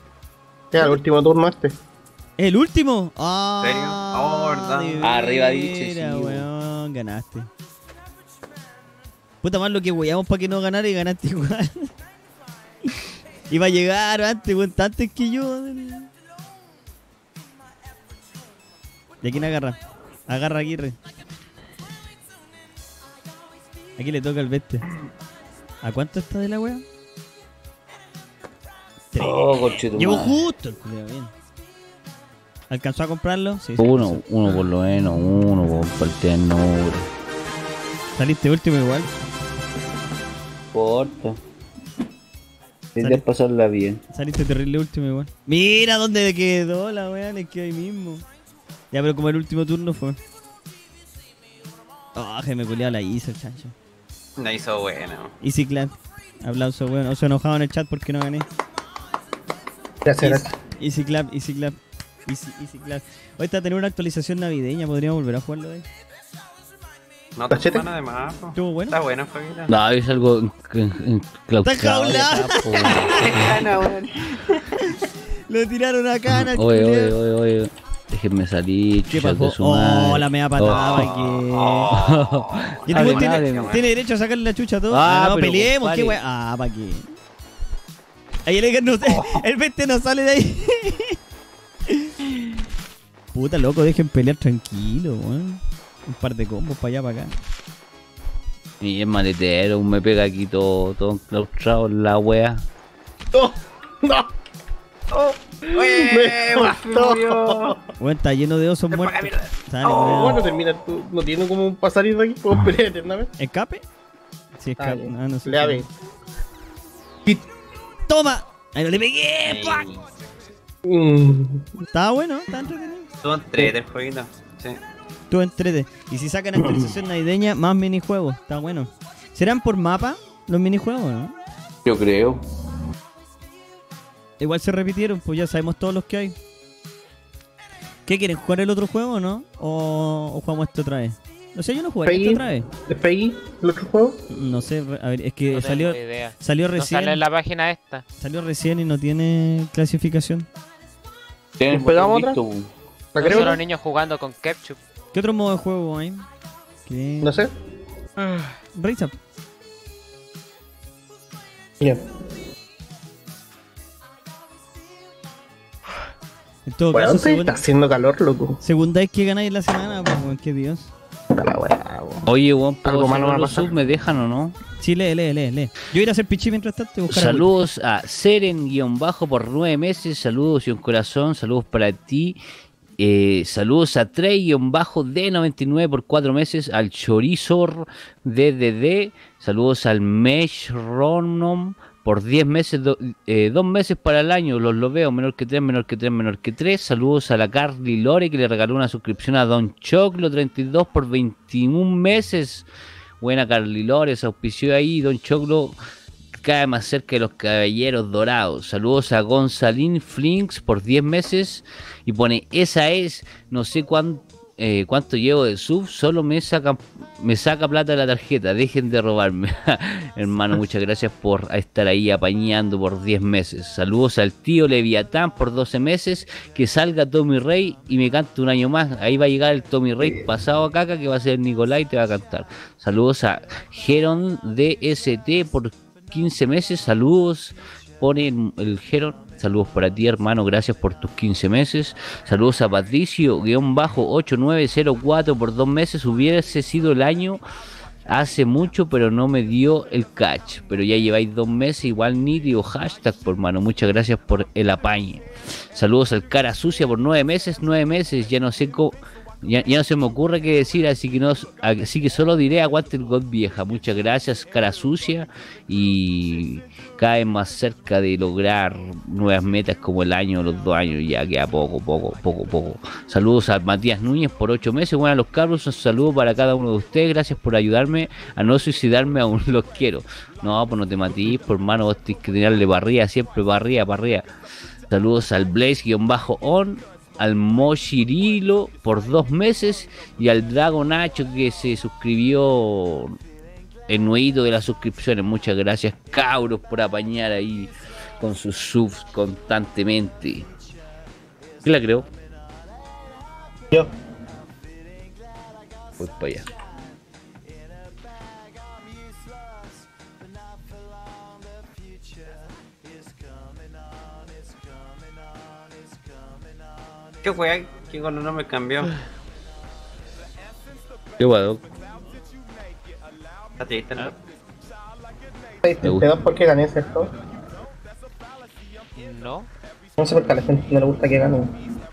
Ya, el último turno este. ¿El último? ¿Serio? Oh, ¿verdad? de Arriba veras, dice, sí, weón, ganaste. Puta más lo que weyamos para que no ganara y ganaste igual. Iba a llegar antes, weón, antes que yo. ¿De quién agarra? Agarra a Aguirre. Aquí le toca al Veste. ¿A cuánto está de la wea? 3. Oh, conchetumare. Llegó justo el culiao, bien. ¿Alcanzó a comprarlo? Sí, sí. Uno por lo menos, uno por parte del número. Saliste último igual. Importa. Sale. Tienes que pasarla bien. Saliste terrible último igual. Mira dónde quedó la wea, le quedó ahí mismo. Ya, pero como el último turno fue. Oh, que me culiao la hizo el chancho. La hizo bueno. Easy clap. Aplauso, weón. O se enojado en el chat porque no gané. Gracias. Easy clap, easy clap. Easy clap. Hoy está a tener una actualización navideña, podríamos volver a jugarlo de ahí. No te ¿Cachete? semana de más. Po. ¿Estuvo bueno? Está bueno el jueguito. No, es algo enclaustrado. Está enjaulado. Gana, weón. Lo tiraron acá, Ana. Oye. Déjenme salir. ¿Qué chuchas de pasó? su madre. Oh, la mea patada, que. ¿Y este weón tiene derecho a sacarle la chucha a todos? Ah, No, pero peleemos, compadre. qué weón. Ah, pa' qué. Ahí el Edgar no sé. El Veste no sale de ahí. Puta, loco, dejen pelear tranquilo, weón. Un par de combos para allá, para acá. Y es maletero, me pega aquí todo enclaustrado en la wea. ¡No! ¡No! ¡Oye! mató. Weón, está lleno de osos muertos. Sale, Oh, weón. bueno, termina tú. No tiene como pasar ir de aquí. Puedo pelear eternamente. ¿Escape? Sí, escape. Ah, Ah, no sé. le abre. ¡Toma! ¡Ahí no le pegué! ¡Fuck! Estaba bueno, estaba entretenido. Estuvo entrete el jueguito. Sí. Estuvo entrete. Y si sacan actualización navideña, más minijuegos. Está bueno. ¿Serán por mapa los minijuegos, no? Yo creo. Igual se repitieron, pues ya sabemos todos los que hay. ¿Qué quieren? ¿Jugar el otro juego o no? ¿O jugamos esto otra vez? No sé, yo no jugaría esto otra vez. ¿Es Peggy el otro juego? No sé, a ver, es que No salió tengo idea. salió No recién. sale en la página esta. Salió recién y no tiene clasificación. ¿Tienen ¿Pegamos botón otra? listo? ¿La Son creo? solo niños jugando con ketchup. ¿Qué otro modo de juego hay? ¿Qué? No sé. Raise Up. Ya. En todo Bueno, caso, está haciendo calor, loco. segunda vez que ganáis en la semana, pues, weón, qué Dios. Puta la weá, weón. Oye, weón, ¿puedo Algo malo cerrar va a los pasar. subs? ¿Me dejan o no? Sí, lee. Yo voy a ir a hacer pichi mientras tanto y buscar Saludos a Seren-bajo por 9 meses. Saludos y un corazón. Saludos para ti. Saludos a Trey-D99 por 4 meses. Al Chorizor DDD. Saludos al Mesh Ronom por 10 meses. 2 meses para el año. Los veo. Menor que 3, menor que 3, menor que 3. Saludos a la Carly Lore que le regaló una suscripción a Don Choclo 32 por 21 meses. Buena Carly Lore, se auspició ahí. Don Choclo cae más cerca de los caballeros dorados. Saludos a Gonzalín Flinks por 10 meses. Y pone, esa es, no sé cuánto llevo de sub, solo me saca plata de la tarjeta. Dejen de robarme. Hermano, muchas gracias por estar ahí apañando por 10 meses. Saludos al tío Leviatán por 12 meses. Que salga Tommy Rey y me cante un año más. Ahí va a llegar el Tommy Rey pasado a caca, que va a ser Nicolás y te va a cantar. Saludos a Geron DST por 15 meses. Saludos, pone el Geron. Saludos para ti, hermano, gracias por tus 15 meses. Saludos a Patricio-8904 por 2 meses. Hubiese sido el año hace mucho, pero no me dio el catch. Pero ya lleváis 2 meses, igual nítido. Hashtag, por hermano, muchas gracias por el apañe. Saludos al Cara Sucia por 9 meses. 9 meses, ya no sé cómo... Ya no se me ocurre qué decir, así que solo diré aguante el God vieja. Muchas gracias, Cara Sucia, y cada vez más cerca de lograr nuevas metas como el año, los 2 años, ya queda poco. Saludos a Matías Núñez por 8 meses. Bueno, a los cabros, un saludo para cada uno de ustedes. Gracias por ayudarme a no suicidarme, aún los quiero. No, pues no te matís, por hermano, vos tienes que tirarle barría, siempre barría. Saludos al Blaze-on, al Moshirilo por 2 meses y al Drago Nacho que se suscribió el nuevito de las suscripciones. Muchas gracias, cabros, por apañar ahí con sus subs constantemente. ¿Quién la creó? Yo. Voy para allá. ¿Qué wea? ¿Qué con no me cambió? ¿Qué guado? ¿Está triste, no? Me gusta. ¿Por qué gané, cierto? No. No sé por qué a la gente no le gusta que gane.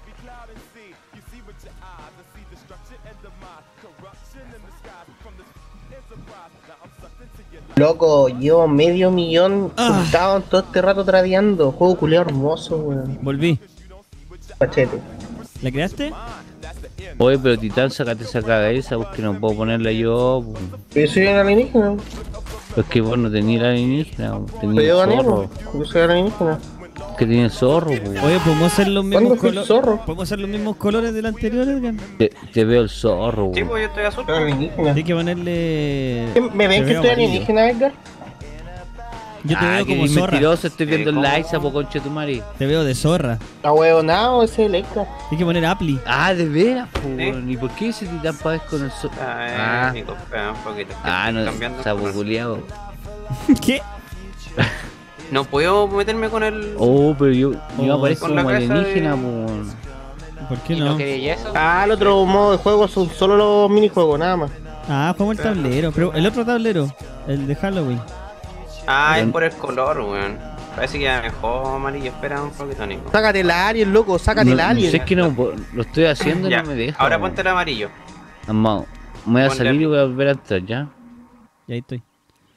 Loco, llevo medio millón juntado en todo este rato tradeando. Juego culiao hermoso, weón. Volví. Pachete. ¿La creaste? Oye, pero Titán, sacate esa cabeza, porque no puedo ponerla yo. Yo soy un alienígena. Es que vos no tenías la alienígena, Pero tenías yo el gané, zorro. yo soy alienígena. Que tiene el zorro, po. Oye, ¿podemos hacer los ¿Cuándo mismos fue el colores? zorro? ¿Podemos hacer los mismos colores del anterior, Edgar? Te veo el zorro, Sí, po. pues yo estoy azul. Soy alienígena. Hay que ponerle... ¿Me ven te que veo estoy amarillo. alienígena, Edgar? Yo te veo que como zorra. mentiroso, estoy viendo el ¿cómo? Liza, po, conche tu madre. Te veo de zorra. ¿Está huevonado ese Electra? Hay que poner Appli. Ah, de veras, po. ¿Sí? ¿Y por qué ese Titán padece con el zorro? Ah, mi compa, un poquito. No, Cambiando el sapo color. culiao. ¿Qué? No puedo meterme con el... Oh, pero yo me aparezco con la como cabeza alienígena, de- po. ¿Por qué ¿Y no no? queréis eso? Ah, el otro modo de juego son solo los minijuegos, nada más. Ah, jugamos el tablero. Pero el otro tablero, el de Halloween. Ah, es por el color, weón. Parece que ya mejor amarillo. Espera un poquito, Nico. Sácate el alien, loco, sácate el No alien. sé, es que no, lo estoy haciendo y Ya, no me deja. ahora po. ponte el amarillo. Amado, me voy a Ponle salir y el- voy a volver a entrar, ¿ya? Y ahí estoy.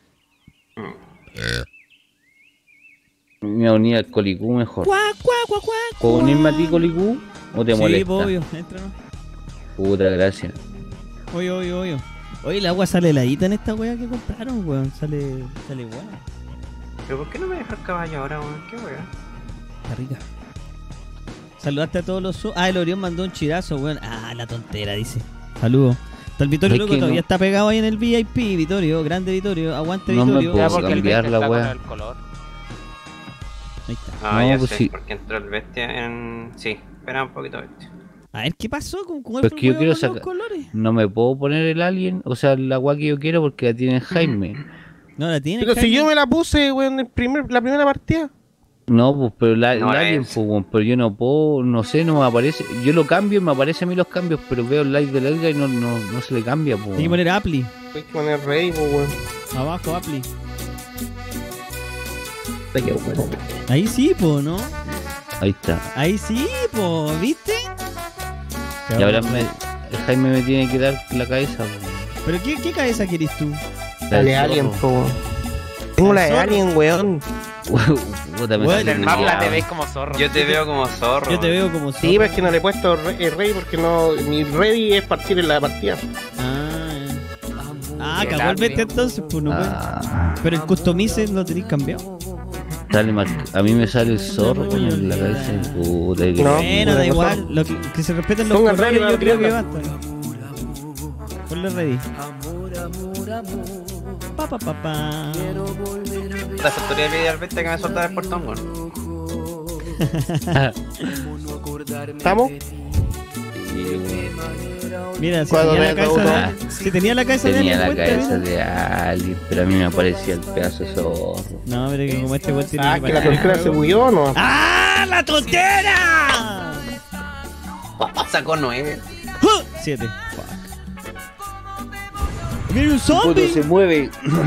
Me voy a unir al Colicú mejor. Cuac, cuac, cuac, cuac, ¿Puedo unirme a ti, Colicú? ¿O te Sí, molesta? pues, obvio. Entra, ¿no? Puta, gracias. Obvio, obvio, obvio. Oye, el agua sale heladita en esta weá que compraron, weón. Sale buena. ¿Pero por qué no me deja el caballo ahora, weón? ¿Qué weón? Está rica. Saludaste a todos los... el Orión mandó un chirazo, weón. Ah, la tontera, dice. Saludos. Está el Vitorio, Es loco, que todavía no- está pegado ahí en el VIP, Vitorio. Grande Vitorio. Aguante No me Vitorio. puedo Ya porque el cambiar bestia la está wea. con el color. Ahí está. Ah, No, ya pues sé, sí. porque entró el bestia en... Sí, espera un poquito, bestia. A ver, ¿qué pasó con Pues que yo quiero los sacar- colores? No me puedo poner el alien, o sea, la agua que yo quiero porque la tiene Jaime. No, la tiene. Pero si Jaime. yo me la puse, weón, la primera partida. No, pues, pero No el alien, es. pues, weón, pero yo no puedo, no sé, no me aparece. Yo lo cambio y me aparecen a mí los cambios, pero veo el live del Edgar y no se le cambia, pues. Hay que poner Appli. Hay que poner rey, pues, weón. Abajo, Appli. Está que bueno. Ahí sí, po, ¿no? Ahí está. Ahí sí, po, ¿viste? Y ahora el Jaime me tiene que dar la cabeza, pues. ¿Pero qué cabeza querés tú? La Dale del alien, zorro. po. Tengo la de zorro. alien, weón. Puta, me Bueno, sale En el muy mapa mal. te veis como zorro. Yo te veo como zorro. Yo te weón. veo como Sí, pero es que no le he puesto rey porque no. Mi rey es partir en la partida. Cagó el Appli. bestia entonces, pues no puede. Ah, Pero el customice lo tenéis cambiado. sale a mí me sale el zorro con la cabeza. Puta, que- No. Bueno, da Una igual. Lo que se respeten los Pongan colores, ready, yo creo que mierda. basta. Ponle ready. Pa, pa, pa, pa. La factoría de al bestia que me soltara el portón, weón. ¿Estamos? Mira, si Cuando tenía la venga cabeza uno. de... Si tenía la cabeza de Tenía la alguien puesta, cabeza mira. de alguien, pero a mí me aparecía el pedazo de zorro. No, pero que como este weón tiene Ah, que la parar. tontera se bulló o no. ¡Ah, la tontera! Sacó 9. 7. Fuck. Mira un zombie. mueve.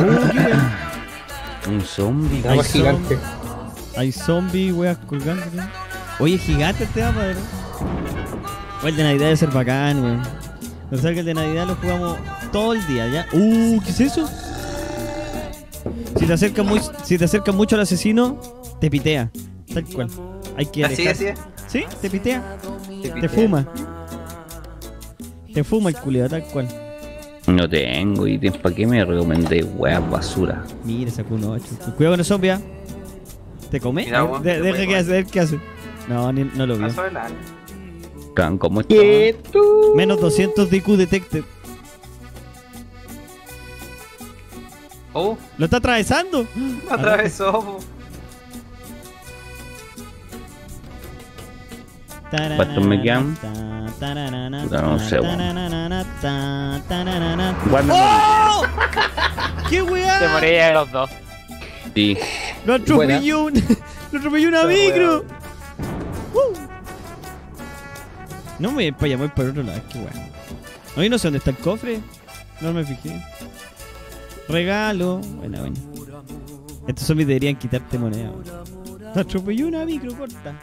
Un zombie. Nada más Hay gigante. Hay zombies, weas colgando. ¿No? Oye, gigante este mapa, ¿no? O el de Navidad debe ser bacán, weón. O sea que el de Navidad lo jugamos todo el día, ¿ya? ¿Qué es eso? Si te acerca mucho al asesino, te pitea. Tal cual. Hay que Así, alejarse. así. ¿Sí? Te pitea. Te fuma. Te fuma el culiado, tal cual. No tengo ítems, ¿para qué me recomendé weas basura? Mira, sacó un 8. Cuidado con el zombie, ¿ah? ¿Te come? Mira, weón, te Deja puede que hacer, ¿qué hace? No, no lo vio. Pasó el alien. Can, ¿cómo está? Quieto. Menos 200 de IQ detected. Oh, ¡Lo está atravesando! atravesó. Está ¿Cuántos me quedan? Puta, no sé, Igual me ¡Oh! ¡Qué weá! Te moría de los dos. Sí. ¡Lo atropelló lo atropelló una micro! No me voy para allá, voy para otro lado, qué weá. Hoy no sé dónde está el cofre. No me fijé. Regalo. Buena. Estos zombies deberían quitarte moneda. Lo atropelló una micro corta.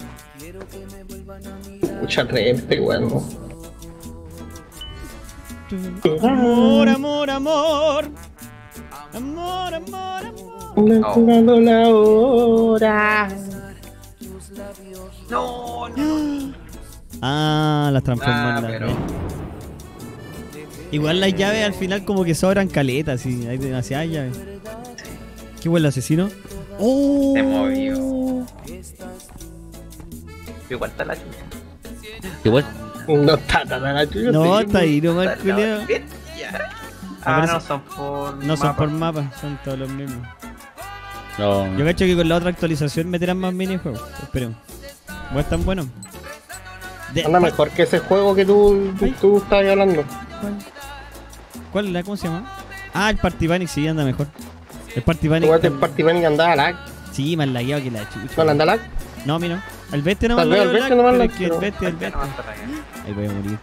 Mucha gente, weón. Amor, amor, amor. Amor, amor, amor. Llegando la hora. No. Ah, las transforman en pero- las Igual las llaves al final como que sobran caletas y hay demasiadas llaves. Qué buen asesino. ¡Oh! Se movió. Igual está la chucha. Igual. No está tan a la chucha. No, sí. está ahí nomás, Está la culiao. bestia. Parece- No son por. No son mapa. por mapas, son todos los mismos. No. Yo cacho que con la otra actualización meterán más minijuegos. Esperemos. ¿Vos están buenos? Anda mejor que ese juego que tú estabas hablando. ¿Cuál es la? ¿Cómo se llama? Ah, el Party Panic sí anda mejor. El Party Panic. Igual el Party Panic andaba lag. Sí, más lagueado que la chucha. ¿No le anda lag? No, a mí no. Al bestia no me Tal vez al lag, bestia no me pero lag, es que el pero- bestia, el Ya bestia. no va a estar ahí. Ahí voy a morir.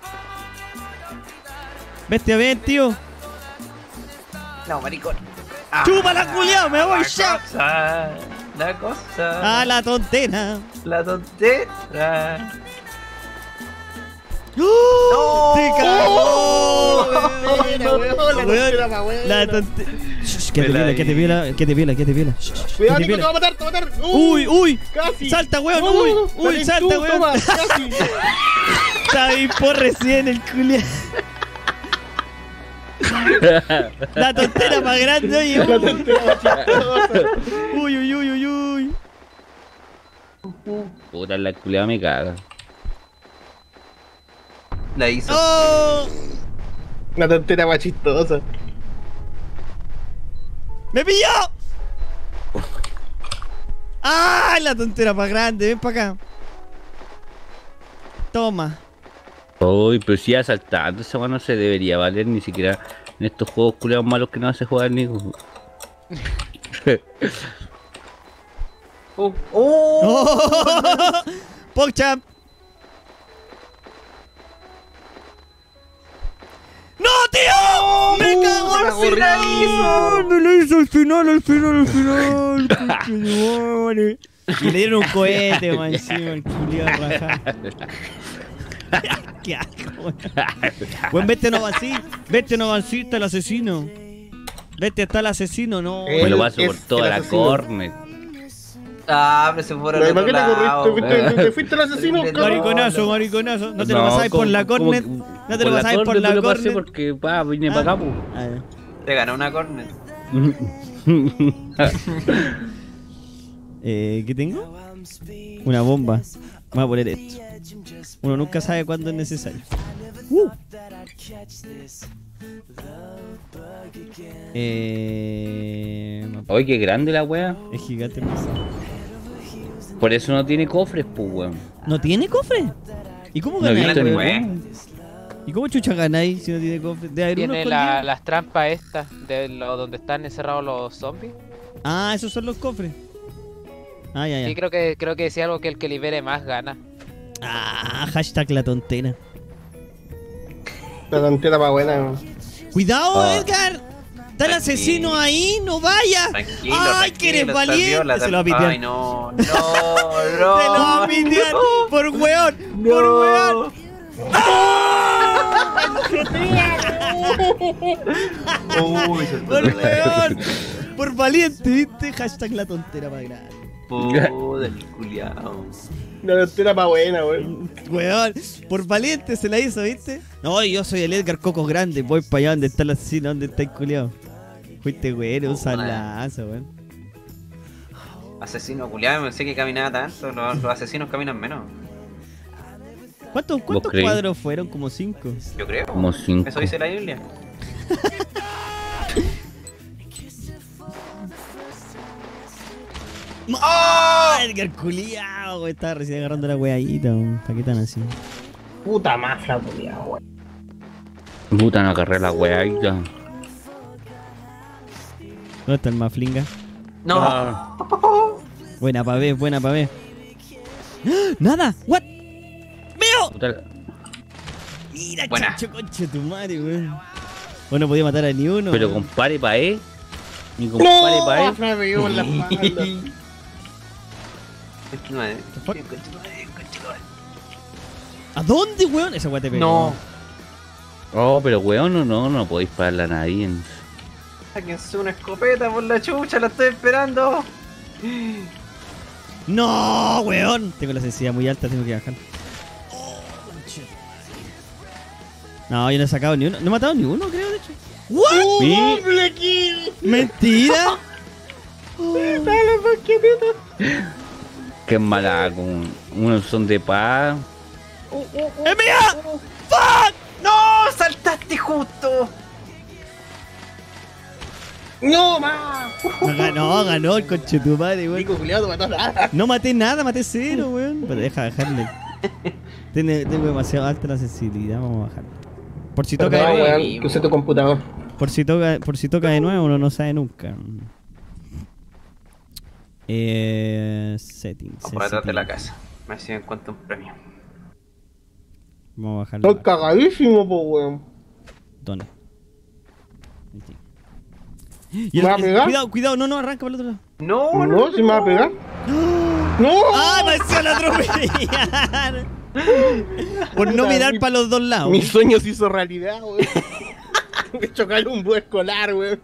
Bestia, ven, tío. No, maricón. ¡Chúpala, culiao! ¡Me voy ya! La cosa. ¡Ah, la tontera! La tontera. ¡Oh! ¡Te cagó! Buena, weón, la tontera pa' buena. La tontera. Que te viola, que te viola, que te viola, que te viola. Cuidado, Que te Nico, te va viola. a matar, te va a matar. ¡Uy, uy! Casi. ¡Salta, weón! No, ¡Uy! no, ¡Uy, dale salta, tú, weón! toma, casi. Está por recién el culiao. La tontera más grande, oye. La tontera más chistosa. Uy, uy, uy, uy, uy. Puta, la culiada me caga. La hizo. ¡Oh! La tontera más chistosa. ¡Me pilló! ¡Ah! La tontera más grande, ven para acá. Toma. Uy, pero si ya saltando, esa weá no se debería valer ni siquiera en estos juegos culiados malos que no hace jugar ni. ¡Oh! ¡Pogchamp! ¡No, tío! ¡Me cago al final! ¡Me lo hizo al final! Conchetumare. Y le dieron un cohete, man, encima, el culiao rajado. ¡Qué asco, weón! Buen, vete no va así. Vete no va así, está el asesino. Vete, está el asesino, no. Me lo paso Es por toda el la asesino. cornet. Ah, pero se fueron ¿Para al qué otro te lado. corriste? ¿Te fuiste el asesino? No, Mariconazo, no. mariconazo. No te lo pasáis por la cornet. No te lo pasáis por la Yo lo pasé cornet. porque, pa, vine para acá, po. Ah, Te ganó una corner. ¿Qué tengo? Una bomba. Voy a poner esto. Uno nunca sabe cuándo es necesario. Oye, qué grande la wea. Es gigante. pues. Por eso no tiene cofres, pues, weón. ¿No tiene cofre? ¿Y cómo No he ganáis, visto ni weón? ¿Y cómo chucha ganáis si no tiene cofre? ¿De haber uno Tiene escondido? las trampas estas de donde están encerrados los zombies. Ah, esos son los cofres. Ah, ya, Sí, ya. creo que decía algo que el que libere más gana. Ah, hashtag la tontera. La tontera pa' buena. ¡Cuidado, Ah. Edgar! ¡Está el asesino ahí! ¡No vaya! Tranquilo. ¡Ay, que eres tranquilo, está valiente! viola, Se lo va a pitear. Ay, no, no, ¡Se lo va a pitear! ¡Por weón! ¡Por weón! Uy, se ¡Por weón! ¡Por valiente! ¿Viste? Hashtag la tontera más grande. pudo el culiao. La tontera pa' buena, weón. Weón, por valiente se la hizo, ¿viste? No, yo soy el Edgar Cocos Grande. Voy para allá donde está el asesino, donde está el culiao. Fuiste weón, un salazo, weón. Asesino culiao, pensé que caminaba tanto. Los asesinos caminan menos. ¿Cuántos creí? cuadros fueron? Como 5. Yo creo. Como 5. Eso dice la Biblia. ¡Oh! Edgar culiao, güey. Estaba recién agarrando la weadita, weón. ¿Para qué tan así? Puta mafla, culiao, weón. Puta, no agarré la weá. ¿Dónde está el maflinga? No. Buena pa' ver, buena pa' ver. ¡Ah! ¡Nada! ¿What? ¡Veo! Puta, Mira, Buena. chacho, concha de tu madre, weón. Vos no podías matar a ni uno. pero weón. compare pa' mi compadre pa' Mafla me dio en la espalda. Continúa, fuck? continúa. ¿A dónde, weón? Esa weá te pegó. No. Oh, pero weón, no podéis pararla a nadie. Sáquense una escopeta por la chucha, la estoy esperando. ¡No, weón! Tengo la sensibilidad muy alta, tengo que bajar. No, yo no he sacado ni uno. No he matado ni uno, creo, de hecho. ¿What? ¡Doble kill! ¿Mentira? ¡Dale, paquetito! Qué mala, con unos son de paz. ¡Es mía! ¡Fuck! ¡No! ¡Saltaste justo! ¡No, ma! Ganó el conchetumadre, weón. Nico, culiao, no mató nada. No maté nada, maté cero, weón. Pero deja bajarle. Tengo demasiado alta la sensibilidad, vamos a bajarle. Por si toca de Perdón, nuevo. weón, que usé tu computador. Por si toca de nuevo, uno no sabe nunca. Settings. Vamos por atrás de la casa. Me si encuentro un premio. Vamos a bajarle. Estoy cagadísimo, po, weón. ¿Dónde? Ahí sí. Y ¿Me va a pegar? Cuidado, no, arranca para el otro lado. No, No, si me va a pegar. ¡No! ¡Ah, me hacía la atropellar! Por no mirar para los dos lados. Mi sueño se hizo realidad, weón. Me chocaron un bus escolar, weón.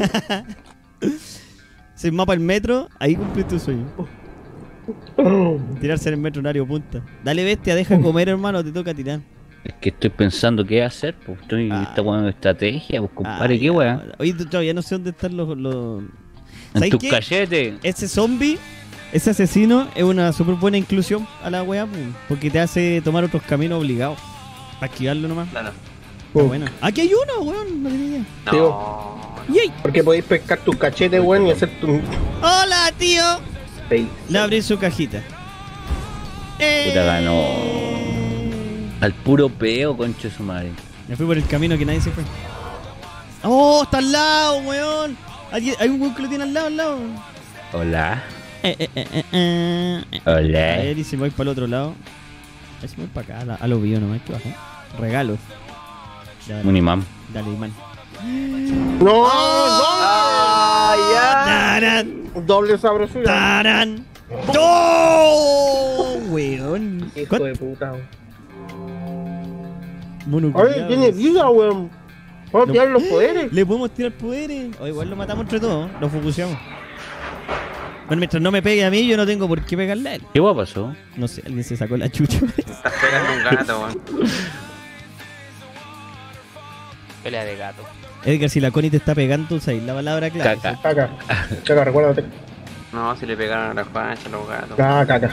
Si mapa el metro, ahí cumpliste tu sueño. Tirarse en el metro horario punta. Dale, bestia, deja comer, hermano, te toca tirar. Es que estoy pensando qué hacer, pues estoy esta weón de estrategia, pues compadre, qué weá. Oye, tú todavía no sé dónde están los... En ¿Sabes tus qué? cachetes. Ese zombie, ese asesino, es una súper buena inclusión a la weá, pues, porque te hace tomar otros caminos obligados. Para esquivarlo nomás. Claro. Está bueno. Aquí hay uno, weón, no tenía idea. No. ¡Yay! Porque podéis pescar tus cachetes, weón, y hacer tu... ¡Hola, tío! Sí. Le abrí su cajita. Puta, ganó. Al puro peo, concho de su madre. Me fui por el camino que nadie se fue. ¡Oh, está al lado, weón! Hay un weón que lo tiene al lado. Hola. A A ver, ver, y si me voy para el otro lado. A ver si me voy para acá, a lo bio nomás, que bajo. Regalo. Ya, un imán. dale, imán. ¡No! ¡Ah, ya! ¡Tarán! ¡No! ¡Doble sabrosura! ¡Tarán! ¡Oh! Weón. Hijo de puta, weón. Mono Oye, culiao. tiene vida, weón. Vamos a tirar los poderes. Le podemos tirar poderes. O igual lo matamos entre todos, lo focuseamos. Bueno, mientras no me pegue a mí, yo no tengo por qué pegarle a él. ¿Qué guay pasó? No sé, alguien se sacó la chucha. Estás pegando un gato, weón. Pelea de gato. Edgar, si la Connie te está pegando, ¿sabes la palabra clave? Caca. Caca, recuérdate. No, si le pegaron a la Juancha, los gatos. Caca.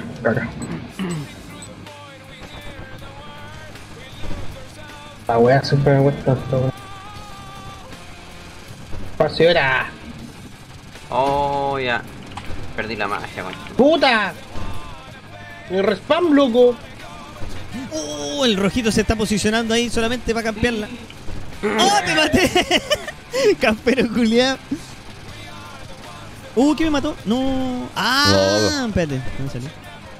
La weá siempre me cuesta esto, weón. ¡Pasiora! Oh, ya. Perdí la magia, weón. ¡Puta! ¡Mi respam, loco! El rojito se está posicionando ahí solamente para campearla. ¡Oh, te maté! Campero culiao. ¿Qué me mató? No. Ah, espérate. ¿Cómo salió?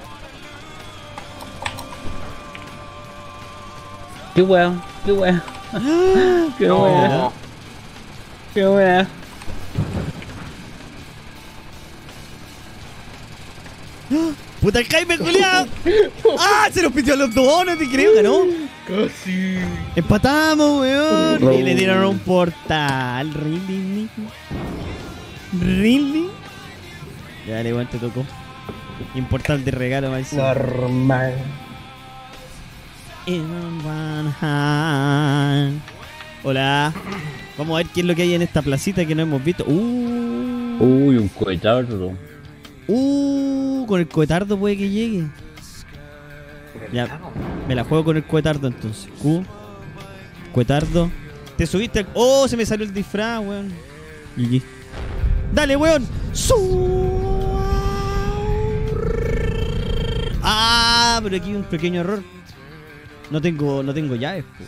¿Qué weá? ¿Qué weá? ¿Qué weá? No. ¿Qué weá? ¡Puta el Jaime culiao! ¡Ah! Se nos pitió a los dos, no te creo, ganó. Casi. Empatamos, weón. Y le tiraron un portal. ¿Really, Nico? ¿Really? Ya, dale, weón, te tocó. Y un portal de regalo, más. Normal. In one hand. Hola. Vamos a ver qué es lo que hay en esta placita que no hemos visto. Uy, un cohetardo. Con el cohetardo puede que llegue. Ya, me la juego con el cohetardo entonces. Cohetardo. Te subiste al... ¡Oh! Se me salió el disfraz, weón. GG. ¡Dale, weón! Ah, pero aquí hay un pequeño error. No tengo llaves, po.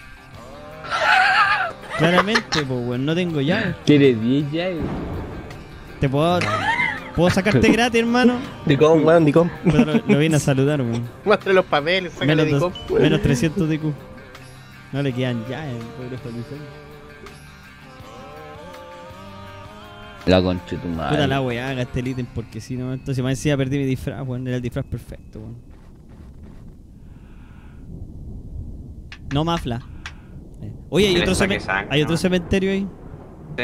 Claramente, po, weón, no tengo llaves. ¿Tienes 10 llaves? Te puedo sacarte gratis, hermano. Dicom, weón, Dicom. Pero lo vine a saludar, weón. Muestre los papeles, sácale Dicom. Menos 300 de Q. No le quedan llaves, pobre Juan. La concha de tu madre. Puta la weá, gasté el ítem porque si no, entonces me decía perdí mi disfraz, weón. Era el disfraz perfecto, weón. No mafla. Oye, hay otro cementerio ahí. Sí.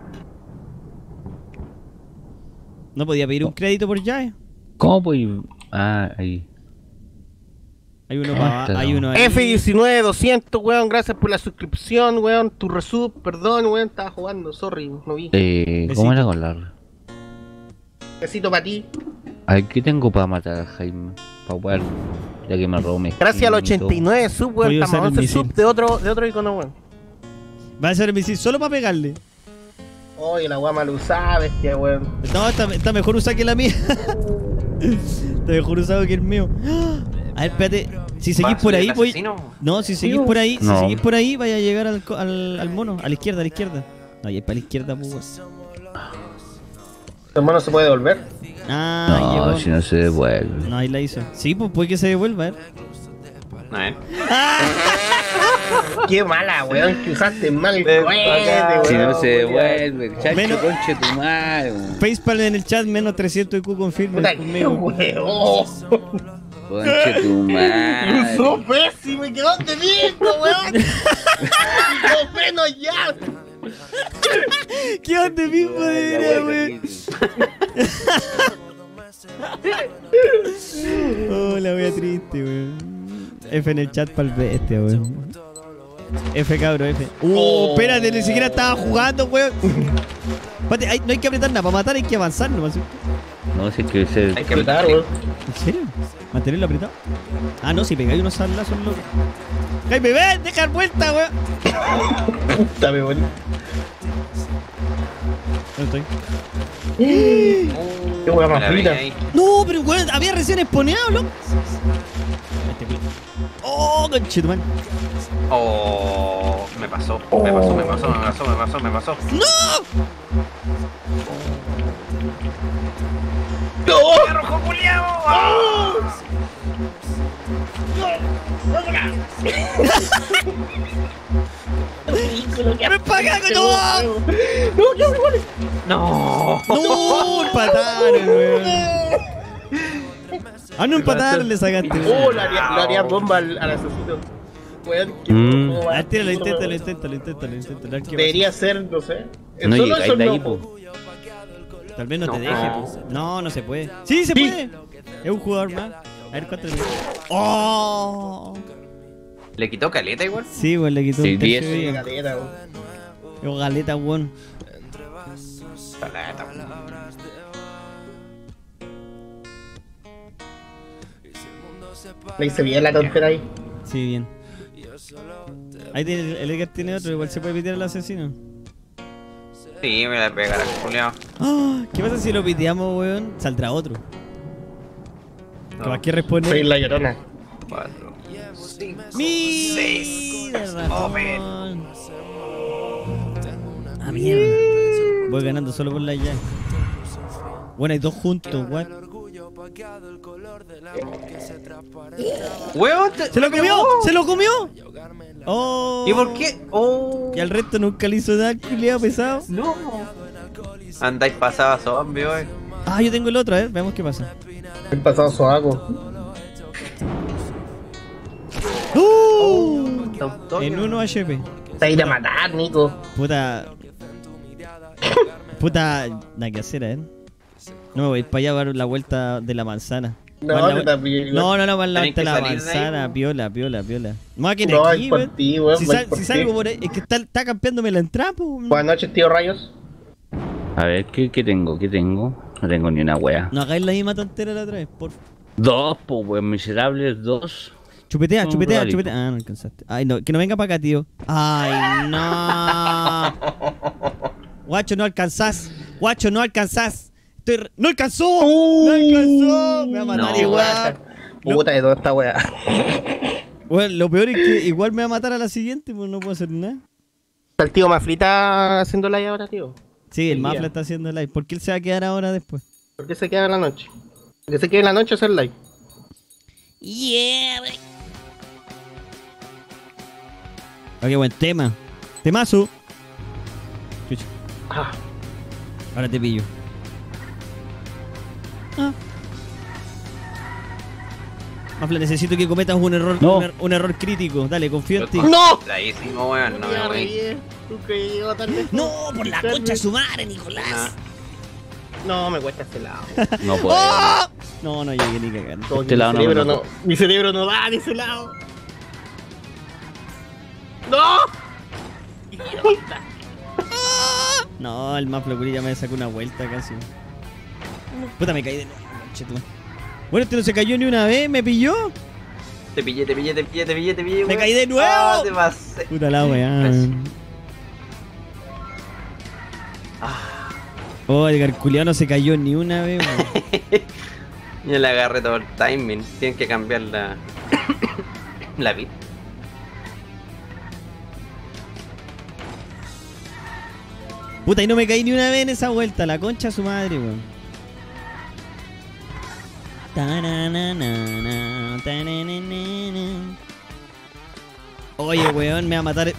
¿No podía pedir un crédito por llave? ¿Cómo pues? Ah, ahí. Hay uno ahí. F19200, weón, gracias por la suscripción, weón. Tu resub, perdón, weón, estaba jugando, sorry, no vi. ¿Cómo era con la? Besito para ti. Aquí tengo para matar a Jaime. Para jugar, ya que me robó mi Gracias al skin y todo. 89 sub, weón, Voy a usar estamos el 11 sub misil. de otro icono, weón. Va a ser el misil solo para pegarle. Oye, la guama lo usaba, bestia, weón. No, está mejor usada que la mía. Está mejor usado que el mío. A ver, espérate. Si seguís por ahí, voy. No, si seguís por ahí, No. si seguís por ahí, vaya a llegar al mono. A la izquierda, a la izquierda. No, y es para la izquierda, pues. ¿Tu hermano se puede devolver? Ah, No, llegó. si no se devuelve. No, ahí la hizo. Sí, pues puede que se devuelva, a ver. A ver. Qué mala, weón, que usaste mal el Ven cohete, pa' acá, Si weón. no se devuelve, chacho, Menos- conche tu madre, weón. Facepalm en el chat, menos 300 IQ confirma Puta, qué conmigo. weón. Conche tu madre. Usó pésimo y quedó de viento, weón. No freno ya. ¿Qué onda, mismo de wey? Oh, la wea triste, weón. F en el chat para el bestia, weón. F, cabro, F. Espérate, ni siquiera estaba jugando, weón. Espérate, no hay que apretar nada, para matar hay que avanzar nomás. No sé qué ser. Hay que apretar, weón. ¿En serio? ¿Mantenerlo apretado? Ah, no, si pegáis unos salazos, loco. ¡Jaime, ven! ¡Deja dar vuelta, weón! Puta, me morí. ¿Dónde estoy? Qué weón Me más la vi frita. ahí. No, pero weón, había recién exponeado, loco. ¡Oh, conchetuman! Oh, me pasó. Me pasó. ¡Me arrojó, culiao! ¡Me paga con todo! ¡No! ¡No! ¡Empataron, weón! Ah, no empataron, le sacaste. Oh, le haría bomba al asesino. Weón, qué A ver, tíralo, inténtalo. A ver qué pasa. Debería ser, no sé. No Solo llegáis eso de ahí, no. po. Tal vez no te No. deje, pues. No, no se puede. ¡Sí, se puede! Es un jugador más. A ver cuánto le dio. ¡Oh! ¿Le quitó caleta igual? Sí, weón, le quitó Sí, un tercio 10. de vida. Galera, weón. Es galeta, weón. Caleta. Le hice bien la tontera ahí. Sí, bien. Ahí tiene, el Edgar tiene otro, igual se puede pitear al asesino. Sí, me la pegará, culiao. ¡Ah! ¿Qué pasa si lo piteamos, weón? Saldrá otro. No. Capaz que responde. Soy la llorona. 4, 5, ¡Mira, Open. razón! ¡Ah, mierda! Voy ganando solo por la llave. Bueno, hay dos juntos, what? ¡Huevón! ¡Se lo comió! ¡Se lo comió! ¡Oh! ¿Y por qué? ¡Oh! Y al resto nunca le hizo nada, culiao pesado. ¡No! Andáis pasada zombie, hoy. Ah, yo tengo el otro, a ver, veamos qué pasa. He pasado soaco. En 1 HP. Te a ir a matar, Nico. Puta. Puta. Nada que hacer, No me voy a ir para allá a dar la vuelta de la manzana. No, Más la no vu- también. No, más la Tenés vuelta de que la salir de ahí, manzana. weón. Piola. No, que No, aquí, es por weón. ti, weón. Si, voy por si ti. salgo por ahí, es que está campeándome la entrada, po. Buenas noches, tío Rayos. A ver, ¿qué tengo? ¿Qué tengo? No tengo ni una wea. No hagáis la misma tontera la otra vez, por favor. 2, pues, weón, miserables 2. Chupetea. Un rodadito. Ah, no alcanzaste. Ay, no, que no venga para acá, tío. Ay, no. Guacho, no alcanzás. ¡No alcanzó! ¡No alcanzó! Me va a matar No, igual. Puta de toda esta weá. Bueno, lo peor es que igual me va a matar a la siguiente, pues no puedo hacer nada. Está el tío Maflita haciendo live ahora, tío. Sí, el Sí, Mafla ya. está haciendo live. ¿Por qué él se va a quedar ahora después? ¿Por qué se queda en la noche? Porque se queda en la noche a hacer live. Yeah, wey. Ok, buen tema. Temazo. Chucha, Ah, ahora te pillo. Ah. Mafla, necesito que cometas un error, No. un error crítico. Dale, confío en ti. ¡No! La hicimos, weón, no me Ya voy. reí. ¿Tú creí que iba a estar lejos? No, por la concha de su madre, Nicolás. No, me cuesta este lado. No puedo. ¡Oh! No, no llegué ni cagando. Como Este que lado no mi me cerebro tocó. Mi cerebro no da de ese lado. ¡No! Idiota. No, el Mafla curilla me sacó una vuelta casi. Puta, me caí de nuevo. conche tu madre. Bueno, este no se cayó ni una vez, me pilló. Te pillé, Me weón. caí de nuevo. Ah, te pasé. Puta la weá. Oh, el garculeado no se cayó ni una vez, weón. Yo le agarré todo el timing. Tienen que cambiar la. la vida. Puta, y no me caí ni una vez en esa vuelta. La concha de su madre, weón. Tananana, tananana. Oye, weón, me va a matar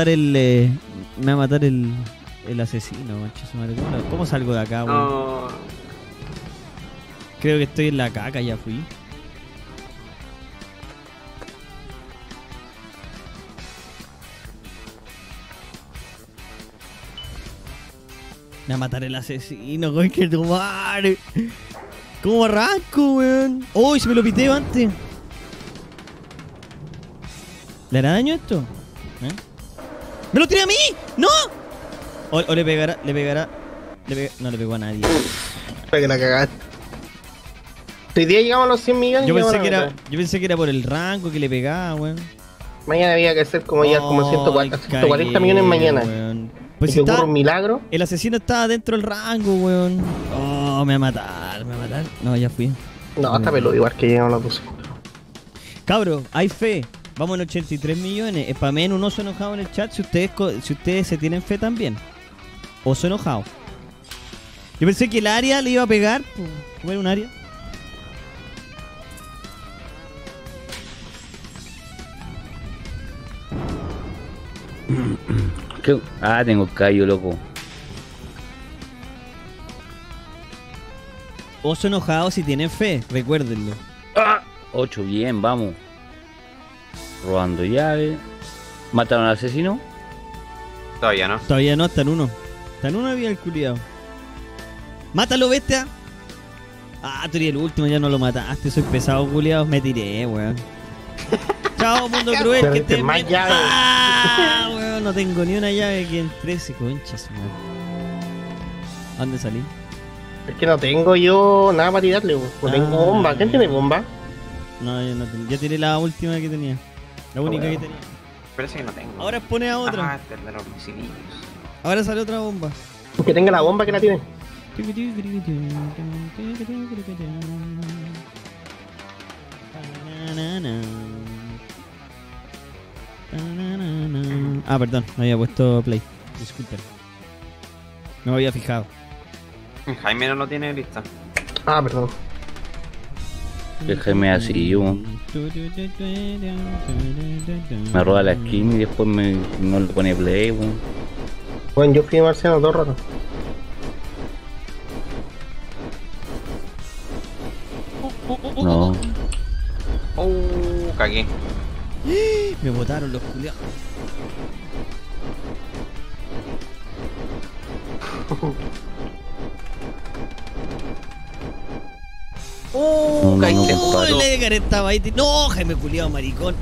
el asesino, concha de su madre. ¿Cómo salgo de acá, weón? No. Creo que estoy en la caca, ya fui. Me va a matar el asesino, weón, que tu madre. ¿Cómo arranco, weón? ¡Uy, se me lo piteo antes! ¿Le hará daño esto? ¿Eh? ¡Me lo tiré a mí! ¡No! O le pegará, no le pegó a nadie. Para que la cagaste. Hoy día llegamos a los 100 millones. Yo y pensé, ahora que era, me- yo pensé que era por el rango que le pegaba, weón. Mañana había que hacer como ya como 140, Ay, 140 cagué, millones mañana. weón. Y Pues que si ocurre está, un milagro. el asesino estaba dentro del rango, weón. Oh, me va a matar, me va a matar. No, ya fui. No, hasta peludo, igual que llegamos a los 12. Cabro, hay fe. Vamos en 83 millones. Spamen un oso enojado en el chat si ustedes se tienen fe también. Oso enojado. Yo pensé que el área le iba a pegar. ¿Cómo era un área? ¿Qué? Ah, tengo callo, loco. Oso enojado si tienen fe, recuérdenlo. 8, bien, vamos. Robando llave. ¿Mataron al asesino? Todavía no. Todavía no, está en uno. Está en uno había el culiado. ¡Mátalo, bestia! Ah, tú eres el último, ya no lo mataste. Soy pesado, culiado. Me tiré, weón. Chao, mundo cruel, que Perdiste estés más bien. llaves. Ah, weón, no tengo ni una llave que en 13 conchas, weón. ¿A dónde salí? Es que no tengo yo nada para tirarle, weón. No tengo Ah. bomba. ¿Quién tiene bomba? No, yo no tenía. Ya tiré la última que tenía. La única bueno. que tenía. Parece que no tengo. Ahora pone a Ah, otra. este es de los misilillos. Ahora sale otra bomba. Que tenga la bomba que la tiene. Ah, perdón, no había puesto play. Disculpen. No me había fijado. Jaime no lo tiene listo. Ah, perdón. Déjame así, yo. Me roba la skin y después no le pone play, weón. Bueno, yo fui marciano todo el rato. No. Cagué. Me botaron los culiados. No, caí no, de no, puto. ¡Oh, el Edgar estaba ahí! ¡No! Jaime culiado, maricón.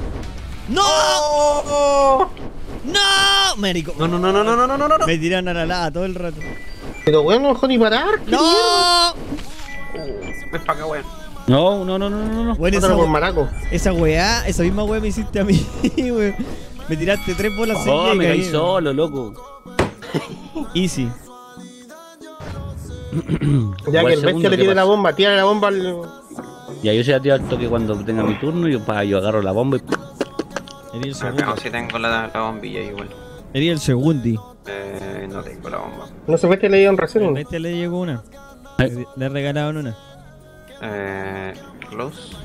¡No! ¡No! Maricón. No. Me tiraron a la lava todo el rato. Pero bueno, no dejó ni parar. ¿Qué ¡No! Ven para acá, weón. No. Bueno, mierda? Otra por maraco. esa weá, esa misma weá me hiciste a mí, weón. Me tiraste 3 bolas Oh, seguidas y me caí caí. solo, loco. Easy. Ya Igual que el segundo, bestia le ¿qué tire la pasa? bomba, tira la bomba al. Ya yo se tiro al toque cuando tenga mi turno, yo agarro la bomba y Eres el No, segundo. si tengo la bombilla igual. Eres el segundi. No tengo la bomba. No se mete leído en reserva. A este le llegó una. Le regalaron una. Close.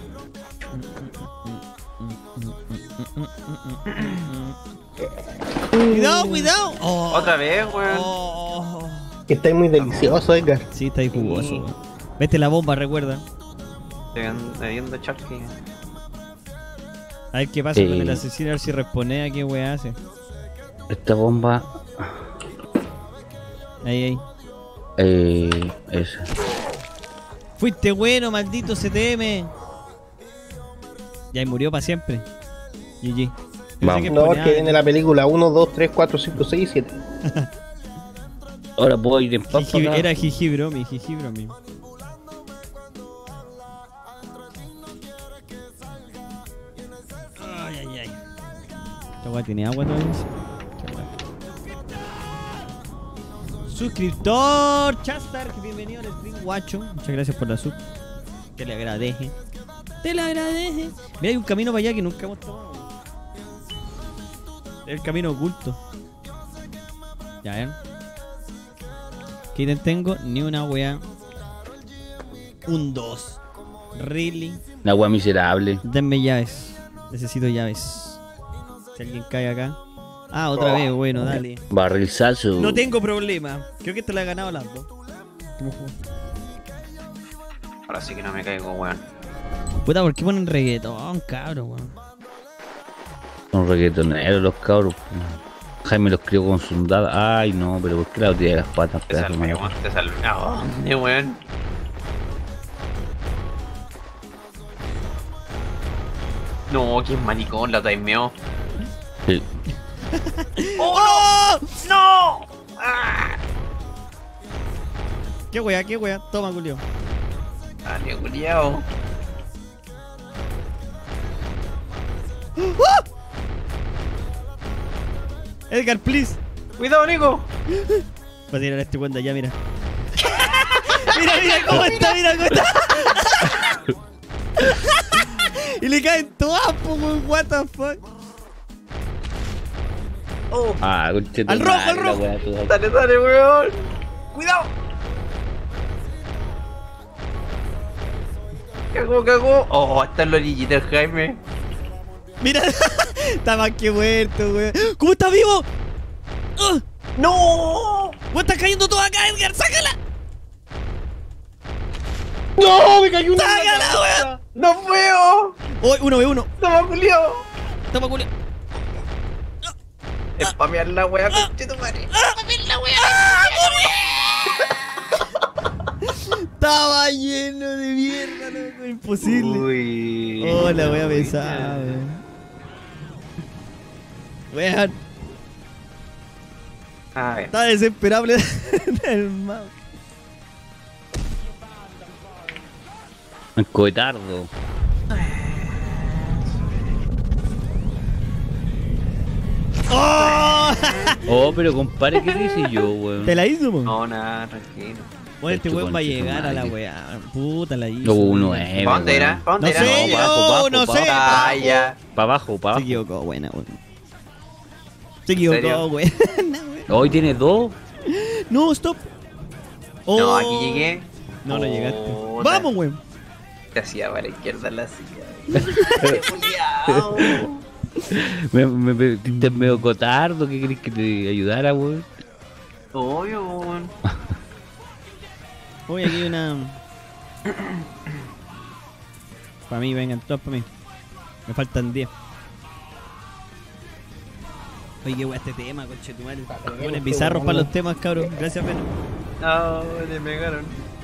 Cuidado, cuidado. Oh. Otra vez, weón. Oh. Que está muy delicioso, Edgar. Sí, está ahí jugoso. weón. Vete la bomba, recuerda. Estoy viendo Chucky. A ver qué pasa Sí. con el asesino, a ver si responde a qué wea hace. esta bomba. Ahí, ahí. Esa. Fuiste bueno, maldito CTM. Ya, y murió para siempre. GG. Vamos. No, que viene la película 1, 2, 3, 4, 5, 6 y 7. Ahora puedo ir en paz para acá. Era Jiji Bromi, Jiji Bromi. Ay, ay, ay. Esta weá tiene agua todavía. Qué weá. Suscriptor Chastar, bienvenido al stream guacho. Muchas gracias por la sub. Te le agradece. Te le agradece. Mira, hay un camino para allá que nunca hemos tomado. Es el camino oculto. Ya ven. ¿Qué ítem tengo? Ni una wea. Un 2. Really. Una agua miserable. Denme llaves. Necesito llaves. Si alguien cae acá. Ah, otra vez, bueno, dale. Barrilzazo. No tengo problema. Creo que esta la he ganado las dos. ¿Cómo juego? Ahora sí que no me caigo, weón. Puta, ¿por qué ponen reggaetón, cabrón, weón? Son reggaetoneros los cabros. Jaime los crió con sundada. Ay, no, pero ¿por qué la botella de las patas? Te Pedazo de salvé, malo. weón. Te salvé. Ah, weón. No, que es maricón, la timeó. Sí. ¡Oh! ¡No! ¡Ah! ¿Qué wea, qué wea? Toma, Julio. Dale, culiao. Edgar, please. Cuidado, Nico. Va a tirar a este cuenta ya, mira. Mira, mira cómo está, mira cómo está. Y le caen todas, po, weón. What the fuck. Oh, Ah, conchete. Al rojo, al rojo. dale, dale, weón. Cuidado. Cagó, cagó. Oh, está en la orillita el Jaime. Mira, está más que muerto, weón. ¿Cómo está vivo? ¡No! ¡Weón, está cayendo todo acá, Edgar! ¡Sácala! ¡No! ¡Me cayó una! ¡Sácala, weón! ¡No veo! ¡Uy, 1v1! ¡Toma, culiao! Toma, Julio. Spamear la wea, conchetumare. Estaba lleno de mierda, loco. Imposible. Uy. Oh, la wea pesada, weón. Weón, A ver. está desesperable el mouse. Un coetardo. ¡Oh! Oh, pero compadre, ¿qué hice yo, weón? ¿Te la hizo, po? No, nada, tranquilo. Bueno, este weón va a llegar a la madre. weá. Puta, la hizo. No, 9. ¿Pa' dónde era? ¿Pa' dónde No era? sé, No, bajo, yo bajo, no sé. bajo. Ah, ya. Para abajo, para Se abajo. equivocó, buena, weón. Se equivocó, ¿Serio? weón. Hoy tiene 2. No, stop. Oh. No, aquí llegué. No, no llegaste. Puta. Vamos, weón. Te hacía para la izquierda la silla. Culiao. Me metiste medio cotardo. ¿Qué querés que te ayudara, weón? Obvio, weón. Uy, aquí hay una. Para mí, vengan, todos para mí. Me faltan 10. Oye, qué weá este tema, conchetumare. Ponen bizarros para los temas, cabrón. Gracias, Pena. No, le pegaron.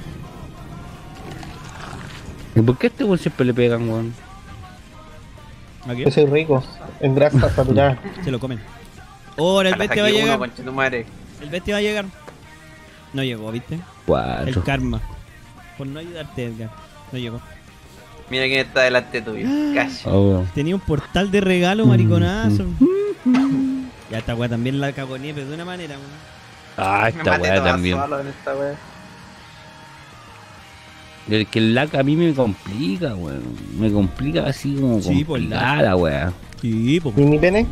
¿Y por qué a este weón siempre le pegan, weón? ¿A Yo qué? soy rico. En grasa saturada. Se lo comen. Ahora el bestia va a llegar. Conchetumare. El bestia va a llegar. No llegó, ¿viste? El 4. karma. Por no ayudarte, Edgar. No llegó. Mira quién está delante tuyo. Calla. Oh. Tenía un portal de regalo, mariconazo. Ya esta weá también la cagoné, pero de una manera, weón. Ah, Me esta maté weá toda también. solo en esta weá. Que el lag a mí me complica, weón. Me complica así como Sí, por complicada, weón. Sí, po. ¿Y mi pene?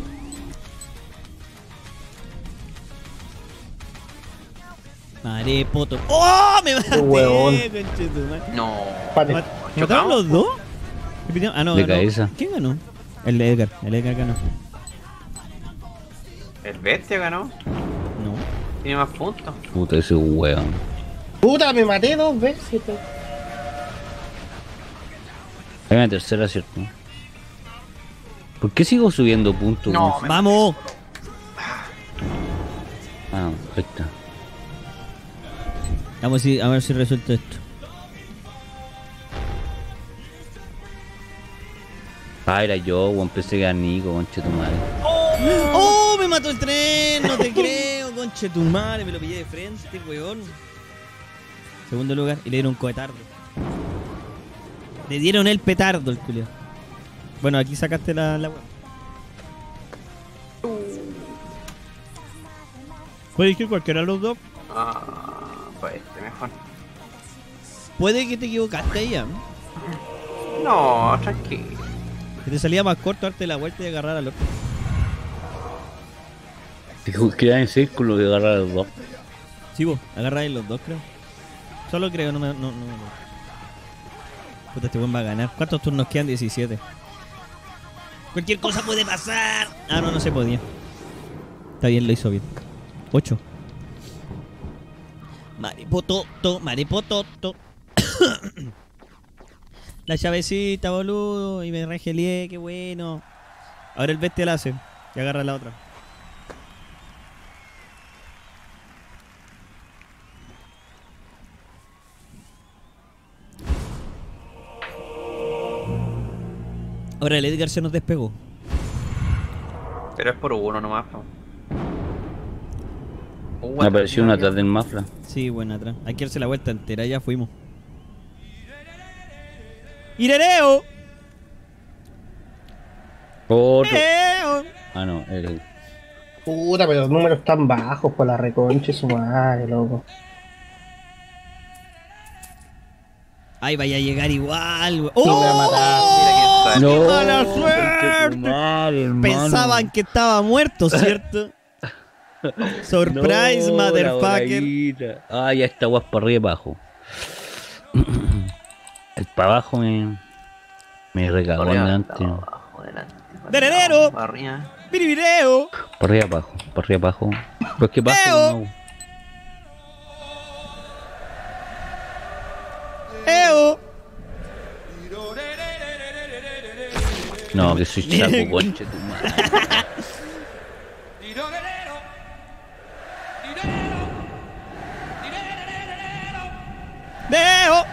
Marepoto. ¡Oh! Me maté, huevón. conchetumare. No. Pate. ¿Mataron los dos? Ah, no, De ganó. cabeza. ¿Quién ganó? El Edgar ganó. El bestia ganó. No. Tiene más puntos. Puta ese weón. Puta, me maté 2 veces. po. Hay una tercera, ¿cierto? ¿Por qué sigo subiendo puntos? No, weón? ¡Vamos! Ah, ahí está. Vamos a ver si resulta esto. Ah, era yo, weón. Pensé que era Nico, conche tu madre. ¡Oh! Me mató el tren, no te creo, conche tu madre, me lo pillé de frente, weón. Segundo lugar, y le dieron un cohetardo. Le dieron el petardo el culio. Bueno, aquí sacaste la weón. Puede elegir cualquiera de los dos. Pues mejor. Puede que te equivocaste ahí, ¿eh? No, tranquilo. Que te salía más corto darte la vuelta y agarrar al otro. Queda en círculo que agarrar los dos. Sí, vos, agarráis los dos, creo. Solo creo, no me acuerdo. Puta, este buen va a ganar. ¿Cuántos turnos quedan? 17. Cualquier cosa puede pasar. Ah, no se podía. Está bien, lo hizo bien. 8. Maripototo, maripototo. La llavecita, boludo. Y me regelié, qué bueno. Ahora el bestia la hace. Y agarra la otra. Ahora el Edgar se nos despegó. Pero es por uno nomás, po. Me apareció una atrás del Mafla. Sí, buena atrás. Hay que darse la vuelta entera, ya fuimos. ¡Irereo! Otro. ¡Irereo! Ah, no, el. Puta, pero los números están bajos por la reconcha su madre, loco. Ay, vaya a llegar igual, güey. No me va a matar. Mira quién ¡Qué sale. mala conche tu suerte! madre, hermano. Pensaban que estaba muerto, ¿cierto? Surprise, No, motherfucker. la voladita. Ah, ya está guas para arriba y para abajo. El para abajo me recagó delante. Abajo, delante. ¡Deredero! Para arriba. ¡Piribireo! Para arriba abajo, para arriba abajo. Pues qué pasa, Eo. no. ¡Eo! No, que soy chaco, conche tu madre. ¡Deo!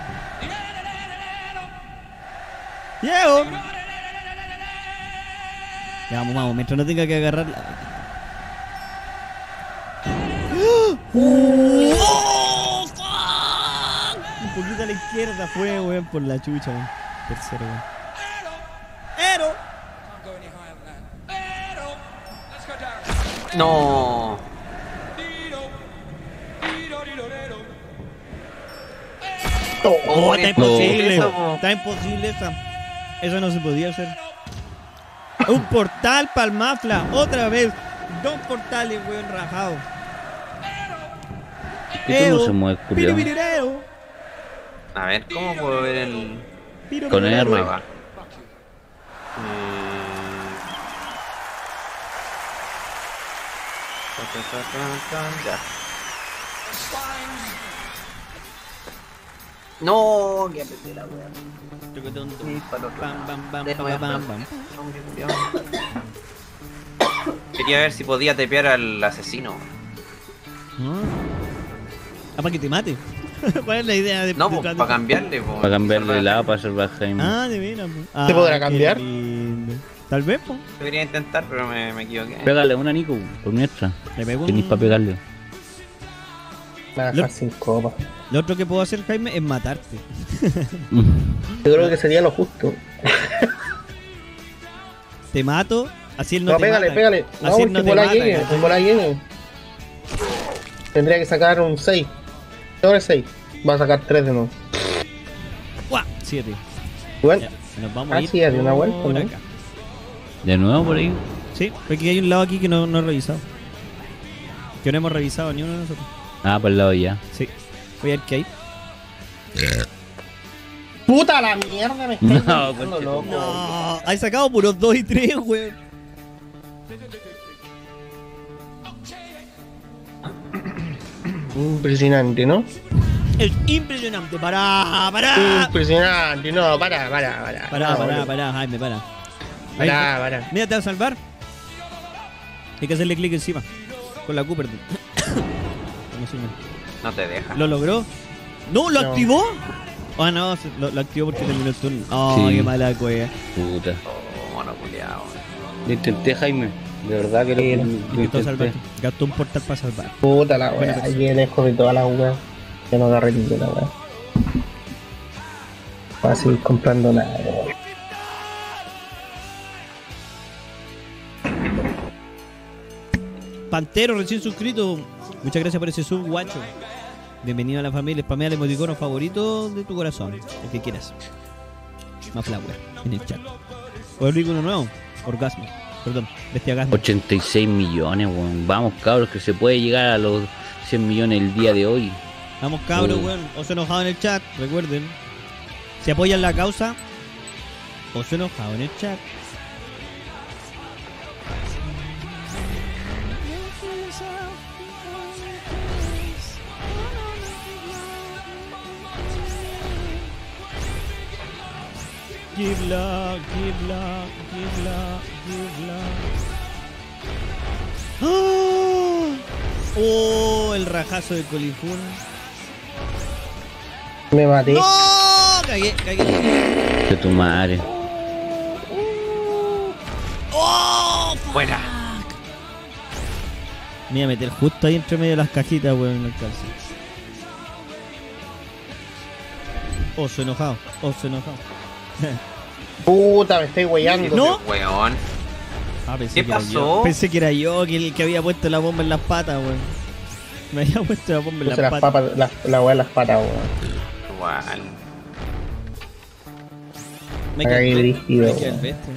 ¡Yeo! Ya, vamos, mientras no tenga que agarrar la... ¡Oh, fuck! Un poquito a la izquierda fue, weón, por la chucha, weón. Tercero, weón. ¡Ero! No. ¡Oh, está imposible! Eso, po. Está imposible esa. Eso no se podía hacer. Un portal para el Mafla, otra vez. 2 portales, weón, rajados. ¿Qué tú no se mueve, culiao? Piribireo. A ver, ¿cómo puedo ver el...? Con R. Ahí va. Ya. No, que apreté la wea. Sí, para el otro Bam, lado. bam, bam, De nuevo, bam, bam. hombre, culiao. Quería ver si podía tepear al asesino. Para que te mate. ¿Cuál es la idea de No, de- pues, para cambiarle. Pues, Para cambiarle el lado para salvar a Jaime. Ah, de veras, po. Ah, ¿Se podrá qué cambiar? lindo. Tal vez, po. Debería intentar, pero me equivoqué. Pégale una Nico, por mientras. Le pego Tenís para pegarle. Me va a dejar sin copa. Lo otro que puedo hacer, Jaime, es matarte. Yo creo que sería lo justo. Te mato, así él no, No, te pégale, mata. pégale. No, Así él porque no te por ahí mata. viene, ¿cachai? por ahí viene. Tendría que sacar un 6. Ahora 6. Va a sacar 3 de nuevo. 7. Bueno, Nos vamos a ir sí, hace una vuelta, por ¿no? acá. De nuevo por ahí. Sí, porque hay un lado aquí que no he revisado. Que no hemos revisado ni uno de nosotros. Ah, por el lado ya. Sí. Voy a ver qué hay. puta la mierda, me estoy No, volviendo conche loco. No, hay sacado puros 2 y 3, weón. Impresionante, ¿no? Es impresionante. Pará. Impresionante, no, para. Pará, Jaime, para. Para. Mira, te va a salvar. Hay que hacerle clic encima. Con la Cooper. No sé, No te deja. ¿Lo logró? ¿No? ¿Lo No. activó? Ah, no, lo activó porque terminó el turno. Oh, Sí. qué mala cueva. Puta. Oh, mono culiao. Lo intenté, Jaime. De verdad que lo Intentó intenté. salvar. Gastó un portal para salvar. Puta la Buena wea, persona. aquí lejos de toda la wea. Que no agarré ninguna wea. Voy a seguir comprando nada, wea. Pantero, recién suscrito. Muchas gracias por ese sub, guacho. Bienvenido a la familia. Spamea el emoticono favorito de tu corazón. El que quieras. Más flower en el chat. ¿Puedo abrir uno nuevo? Orgasmo. Perdón, bestiagasmo. 86 millones, weón. Vamos, cabros, que se puede llegar a los 100 millones el día de hoy. Vamos, cabros, weón. Oso enojado en el chat. Recuerden. Si apoyan la causa, Oso enojado en el chat. Give love, give love, give love, give love. ¡Oh! ¡Oh! El rajazo de Colifún. Me maté. ¡No! Cagué. De tu madre. ¡Oh! Fuera. Me iba a meter justo ahí entre medio de las cajitas, weón, no alcanza. Oso enojado. Puta, me estoy weyando. ¿No? Weón. Ah, pensé ¿Qué que era pasó? yo. Pensé que era yo el que había puesto la bomba en las patas, weón. Me había puesto la bomba en Puse las las patas. papas, la wea en las patas, weón. Igual. Me Cagué quedé brígido, el weón. bestia.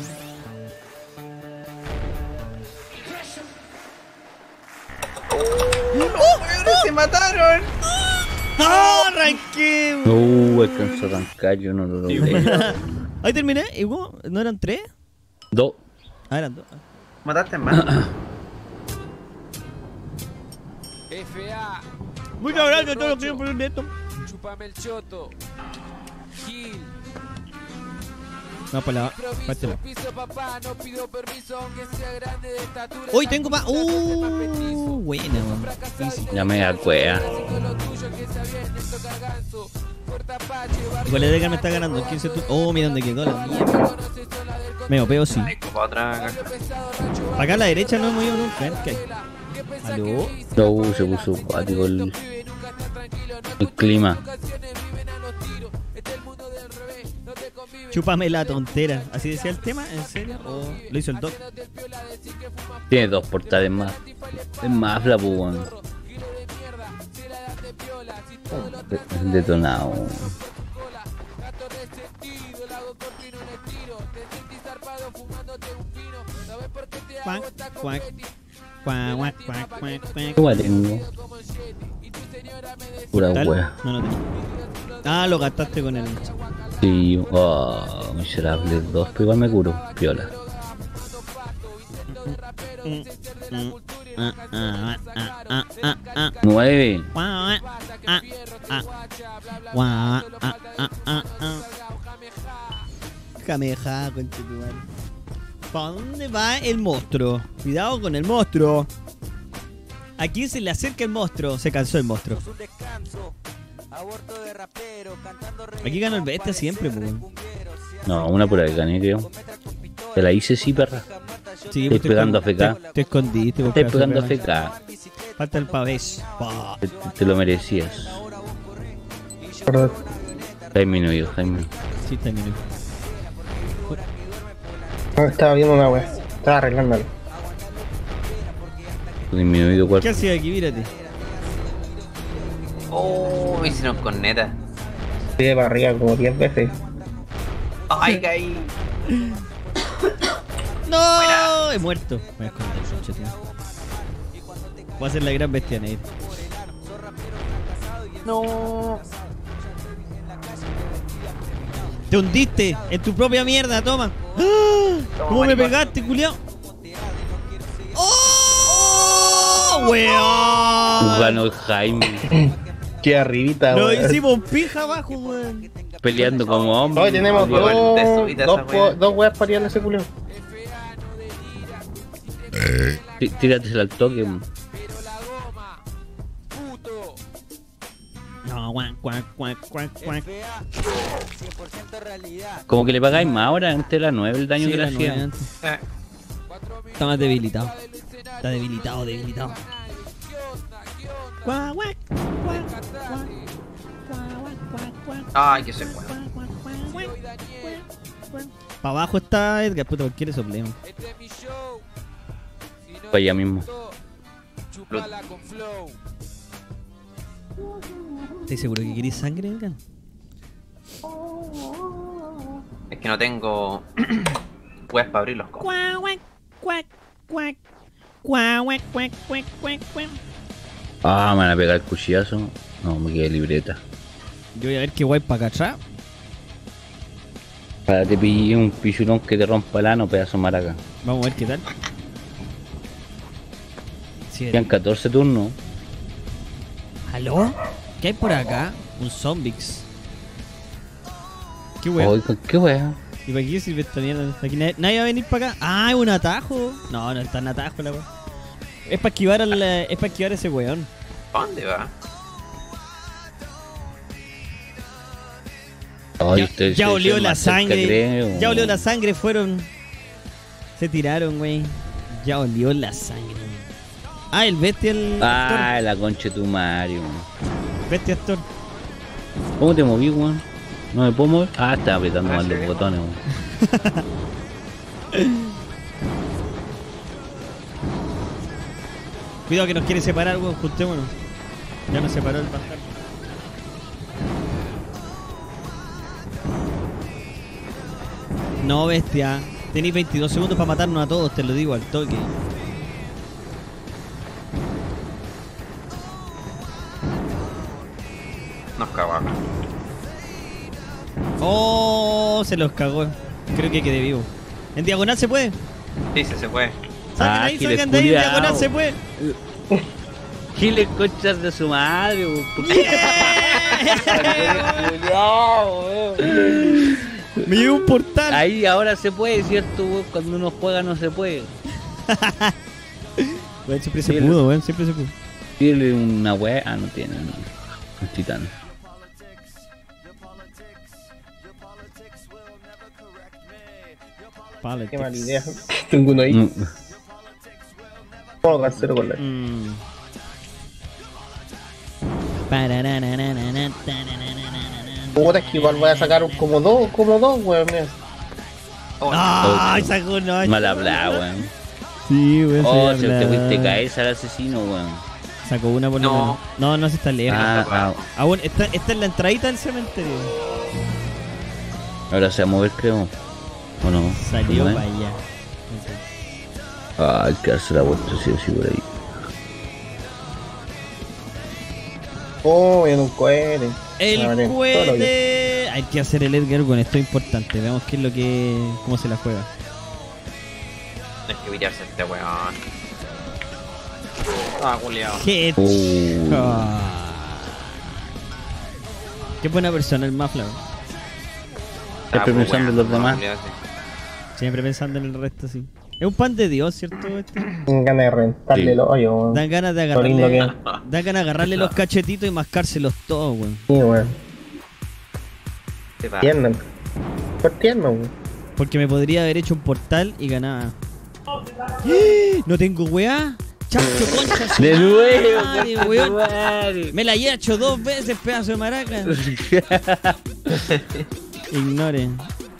¡Se mataron! ¡No! ¡Arranqué! Alcanzó a arrancar, yo no lo logré. Ahí terminé. ¿Y cómo? ¿No eran 3? Dos. Ah, eran 2. Mataste más. FA, Muchas gracias a todos los que nos ponen esto. chúpame el choto. Gil, No, para la. improviso, Pártela. piso papá, no pido permiso aunque sea grande de estatura. Hoy tengo más. Buena, weón. Easy. Ya me da cueva. Igual Edgar me está ganando en 15 turnos. Oh, mira dónde quedó la mierda. Me opeo, sí. Para otra caja. Acá a la derecha no hemos ido nunca, ¿eh? ¿Qué hay? ¿Aló? No, se puso acuático el clima. Chúpame la tontera. ¿Así decía el tema? ¿En serio? ¿O lo hizo el doc? Tiene dos portales más. Es más flapo, weón. Detonado. Cuac, cuac. Cuac, cuac, cuac, cuac, cuac. Igual tengo. Pura ¿Tal? wea. No, no tengo. Ah, lo gastaste con el. Sí, oh, miserable. Dos, pero igual me curo. Piola. Nueve. Kameha, conchetumare. ¿Para dónde va el monstruo? Cuidado con el monstruo. ¿A quién se le acerca el monstruo? Se cansó el monstruo. Aquí gana el bestia siempre, pues. No, una por ahí gané, creo. Te la hice, sí, perra. Sí, Estoy pegando a FK. Te escondiste. Estoy pedazo pegando a de perra. FK. Falta el pavés. Pa. Te lo merecías. Perdón. Jaime no yo, Jaime. Sí, terminó. No, estaba viendo una wea. Estaba arreglándolo. Disminuido ¿Qué cuerpo. hacía aquí? Mírate. Oh, hicieron con neta. Estoy para arriba como 10 veces. Ay, caí. ¡No! He muerto. Voy a esconder, chucha, tío. Voy a hacer la gran bestia negra. No. Te hundiste en tu propia mierda, toma. ¡Ah! ¿Cómo me maricón. pegaste, culiao? ¡Oh! ¡Weón! Ganó el Jaime. Qué arribita, Lo weón. hicimos pija abajo, weón. Peleando como hombre. Hoy tenemos Weón, te subiste a esa wea. dos weas para ir a ese culo. Tíratela al toque. No, guan, guan, guan, guan, guan. Como que le pagáis más ahora, antes era 9 el daño Sí, que le la nueve hacía. antes. Eh, Está más debilitado. Está debilitado, debilitado. Guau, guau, guau, guau, guau, guau, guau, Ay, que soy bueno. guau, guau, guau, guau. Para abajo está Edgar, puta, cualquier sopleo. Para allá mismo. ¿Estás seguro que queréis sangre, Edgar? Es que no tengo weas para abrir los cofres. Guau, guau, guau, guau. Guau, guau, guau, guau, guau, guau. Ah, me van a pegar el cuchillazo. No, me quedé libreta. Yo voy a ver qué guay para acá atrás. Para te pillé un pichurón que te rompa el ano, pedazo de maraca. Vamos a ver qué tal. Sí, Quedan 14 turnos. ¿Aló? ¿Qué hay por acá? Un zombies. ¿Qué weón? Oye, ¿qué wea? ¿Y para qué sirve esta mierda? Aquí nadie va a venir para acá. ¡Ah, es un atajo! No, no está en atajo la weón. Es para esquivar es para esquivar a ese weón. ¿Para dónde va? Ay, Ya olió la más cerca, sangre. creo. Ya olió la sangre, fueron. Se tiraron, güey. Ya olió la sangre. Ah, el bestia, el Ah, la concha de tu Mario. bestia actor. ¿Cómo te moví, weón? ¿No me puedo mover? Ah, estaba apretando mal los botones, weón. Cuidado que nos quiere separar, weón. Juntémonos. Ya nos separó el bastardo. No, bestia. Tenéis 22 segundos para matarnos a todos, te lo digo al toque. Nos cagamos. Oh, se los cagó. Creo que quedé vivo. ¿En diagonal se puede? Sí, se puede. Salgan Ah, ahí, giles salgan de ahí, en culiao. diagonal se puede. Giles conchas de su madre, weón. Me llevo un portal. Ahí ahora se puede, ¿cierto, weón? Cuando uno juega no se puede. Weón, siempre se Sí, pudo, weón, siempre se pudo. Tiene una weá. Ah, no tiene, no. Un titán. Qué mala idea. Tengo uno ahí. Mm. Vamos a cero con la. Puta, es que igual voy a sacar como dos, weón. Mira. ¡Ah! Sacó no. Mal hablado, weón. Sí, weón. Oh, sí, se te habla. fuiste cabeza al asesino, weón. Sacó una por lo No. menos. No, no se está lejos. Ah, Aún está en la entradita del cementerio. ahora se va a mover, creo. ¿O no? Salió ¿Cómo para es? allá. Ah, hay que darse la vuelta, sí o sí, por ahí. Oh, en un cohete. El Vale, cohete. Hay que hacer el Edgar con esto importante. Veamos qué es lo que. Cómo se la juega. Hay que pillarse este weón. Ah, culiao. Head. Oh. Qué buena persona el Mafla. Siempre pensando en los demás. Siempre pensando en el resto, sí. Es un pan de Dios, ¿cierto? Este? Tengo ganas de rentarle Sí. el hoyo, weón. Dan ganas de Lo lindo agarrarle. que Dan ganas de agarrarle los cachetitos y mascárselos todos, weón. Sí, weón. Te va. Tierno. Por tierno, weón. Porque me podría haber hecho un portal y ganaba. No tengo weá. Chancho, concha. su De nuevo, madre, concha weón. tu madre. Me la he hecho 2 veces, pedazo de maraca. Ignoren.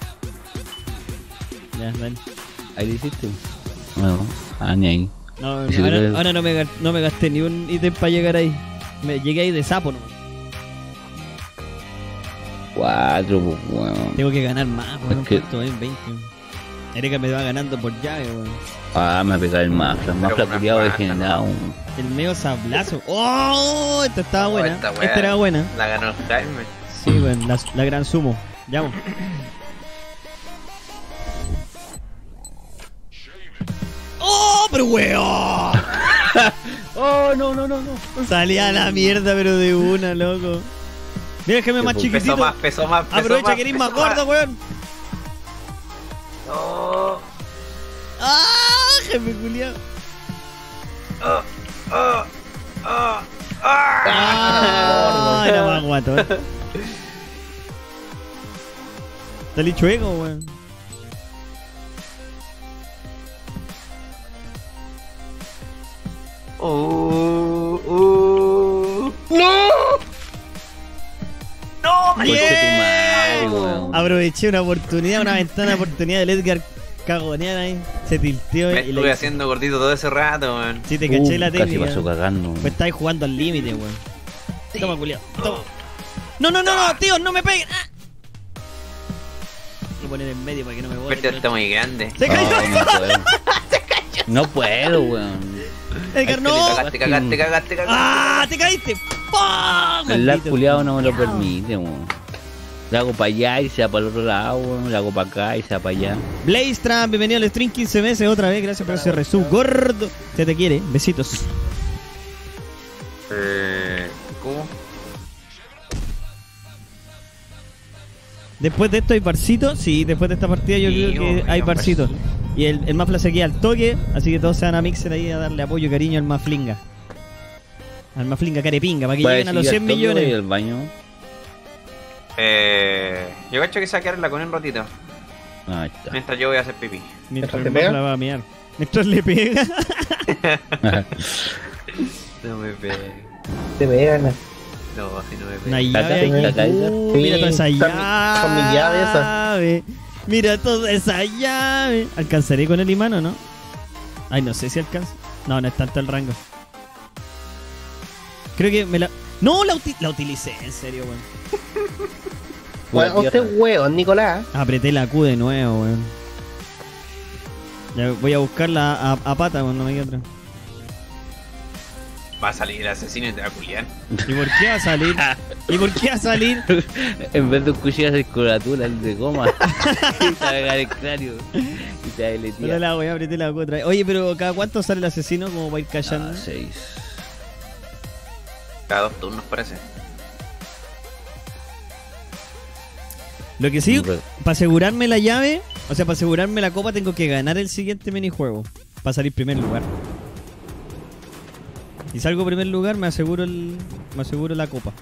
Ya, dale. Ahí lo hiciste. No, ni ahí. No, ¿Y si ahora, te- ahora no me gasté ni un ítem para llegar ahí. Me llegué ahí de sapo, ¿no? 4, pues, weón. Tengo que ganar más, weón. Es que- ¿Cuánto es? 20. Erika me va ganando por llave, weón. Ah, me va a pegar el Mafla. Mafla una culiado pata, degenerado. El medio sablazo. ¡Oh! Esta estaba Oh, buena. esta weá Esta era buena. La ganó el Jaime. Sí, weón. La gran sumo. Ya, weón. ¡Oh, pero weón! Oh, no. Salía a la mierda, pero de una, loco. Mira el Jaime más Pesó chiquitito. Pesó más. Aprovecha que eres más gordo, weón. Oh, ¡Ah! Jaime culiao. ¡Ah! Era más guato. Salí chueco, weón. Conche tu madre, weón. Aproveché una oportunidad, una ventana de oportunidad del Edgar cagonear ahí. Se tilteó me y estuve le haciendo gordito todo ese rato, weón. Sí, te caché la Casi técnica. pasó cagando. Pues estáis jugando al límite, weón. Toma, culiao. Toma. No, tío, no me peguen. ¡Ah! Voy a poner en medio para que no me Este bote. está muy grande. Se cayó. No puedo. No puedo, weón. Edgar, no. Cagaste. ¡Ah! ¡Te caíste! ¡Pah! El lag Maldito culiado no me lo culiao. permite, weón. Le hago para allá y se va para el otro lado, weón. Le hago para acá y se va para allá. Blaze Tram, bienvenido al stream 15 meses otra vez. Gracias por ese resub. Gordo. Se te quiere. Besitos. ¿Cómo? Después de esto hay barcito. Sí, después de esta partida yo Sí, creo que hay un barcito. barcito. Y el Mafla se queda al toque. Así que todos se van a Mixer ahí a darle apoyo y cariño al Maflinga. Al Maflinga Carepinga. Para que lleguen a los 100 Y millones. el baño. Yo cacho que se va a quedarla con un ratito. Ahí está. Mientras yo voy a hacer pipí. Mientras ¿Mientras el te pega? Mafla va a mirar. Mientras le pega. No me pegues. Te vean. No, así no me Una pegues. llave Caca, aquí. caca. Mira toda esa Sí, llave. son mis llaves esas. Mira toda esa llave. ¿Alcanzaré con el imán o no? Ay, no sé si alcanza. No, no es tanto el rango. Creo que me la... No, la utilicé, en serio, weón. Bueno, usted hueón, Nicolás. Apreté la Q de nuevo, weón. Ya voy a buscarla a pata cuando me quede atrás. Va a salir el asesino y te va a culiar. ¿Y por qué va a salir? ¿Y por qué va a salir? En vez de un cuchillo hacer curatura, el de goma. Y te va a pegar el cráneo. Y te va a No deletear. la voy a apretar la Q otra vez. Oye, pero ¿cada cuánto sale el asesino como para ir callando? 6. Cada 2 turnos parece. Lo que sí, para asegurarme la llave, o sea, para asegurarme la copa, tengo que ganar el siguiente minijuego. Para salir primer lugar. Si salgo primer lugar, me aseguro la copa.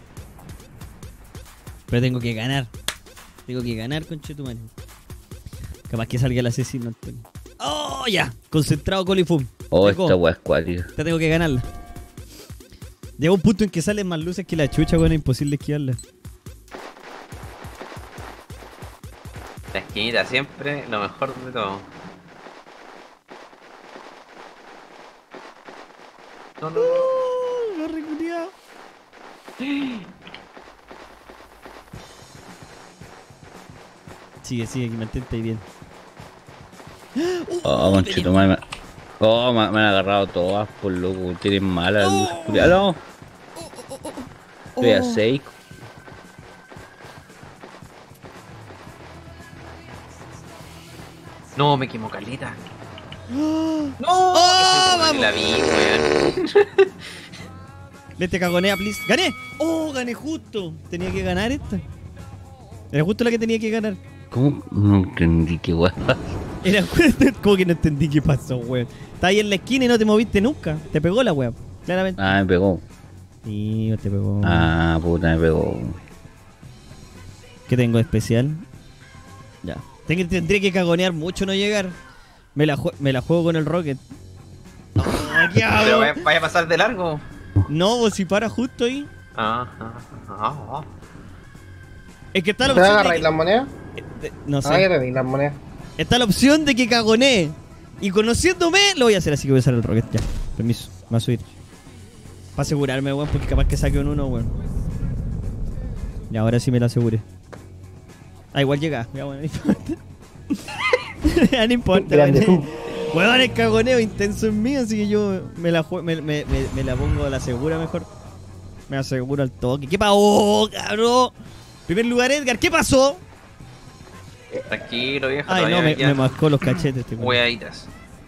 Pero tengo que ganar. Tengo que ganar, conchetumare. Capaz que salga el asesino, Antonio. ¡Oh, ya! Concentrado, colifum. Oh, Teco, esta weá es cuática. esta tengo que ganarla. Llega un punto en que salen más luces que la chucha, bueno, imposible esquivarla. La esquinita siempre lo mejor de todo. No. Corre, culiao. Sigue, que mantente ahí bien. Oh, conchito, madre. Oh, me han agarrado todas, por loco. Tienen malas luces, culiao. Estoy a 6. No, me quemó calita. ¡Oh, vamos! La vi, weón. Vete, cagonea, please. ¡Gané! ¡Oh, gané justo! Tenía que ganar esta. Era justo la que tenía que ganar. ¿Cómo? No entendí qué weá. Era justo. Como que no entendí qué pasó, weón. Estaba ahí en la esquina y no te moviste nunca. Te pegó la weón. Claramente. Ah, me pegó. Sí, te pegó. Ah, puta, me pegó. ¿Qué tengo de especial? Ya. Tendría que cagonear mucho no llegar. Me la juego con el Rocket. Oh, ¿qué hago? Pero vaya a pasar de largo. No, vos si para justo ahí. Ah. Es que está la ¿Te opción de agarráis que... las monedas? No Ah, sé. ya te di las monedas. Está la opción de que cagonee. Y conociéndome, lo voy a hacer así que voy a usar el Rocket. Ya, permiso. Me va a subir. Para asegurarme, weón, porque capaz que saque un 1, weón. Y ahora sí me lo aseguré. Ah, igual llega. Ya, bueno, no importa. Ya no importa, Grande. weón. Weón, el cagoneo intenso es mío, así que yo me la pongo a la segura mejor. Me aseguro al toque. ¿Qué pasó, cabrón? Primer lugar, Edgar, ¿qué pasó? Tranquilo, viejo. Ay, no, todavía me quedan mascó los cachetes. Este weón. hueaditas.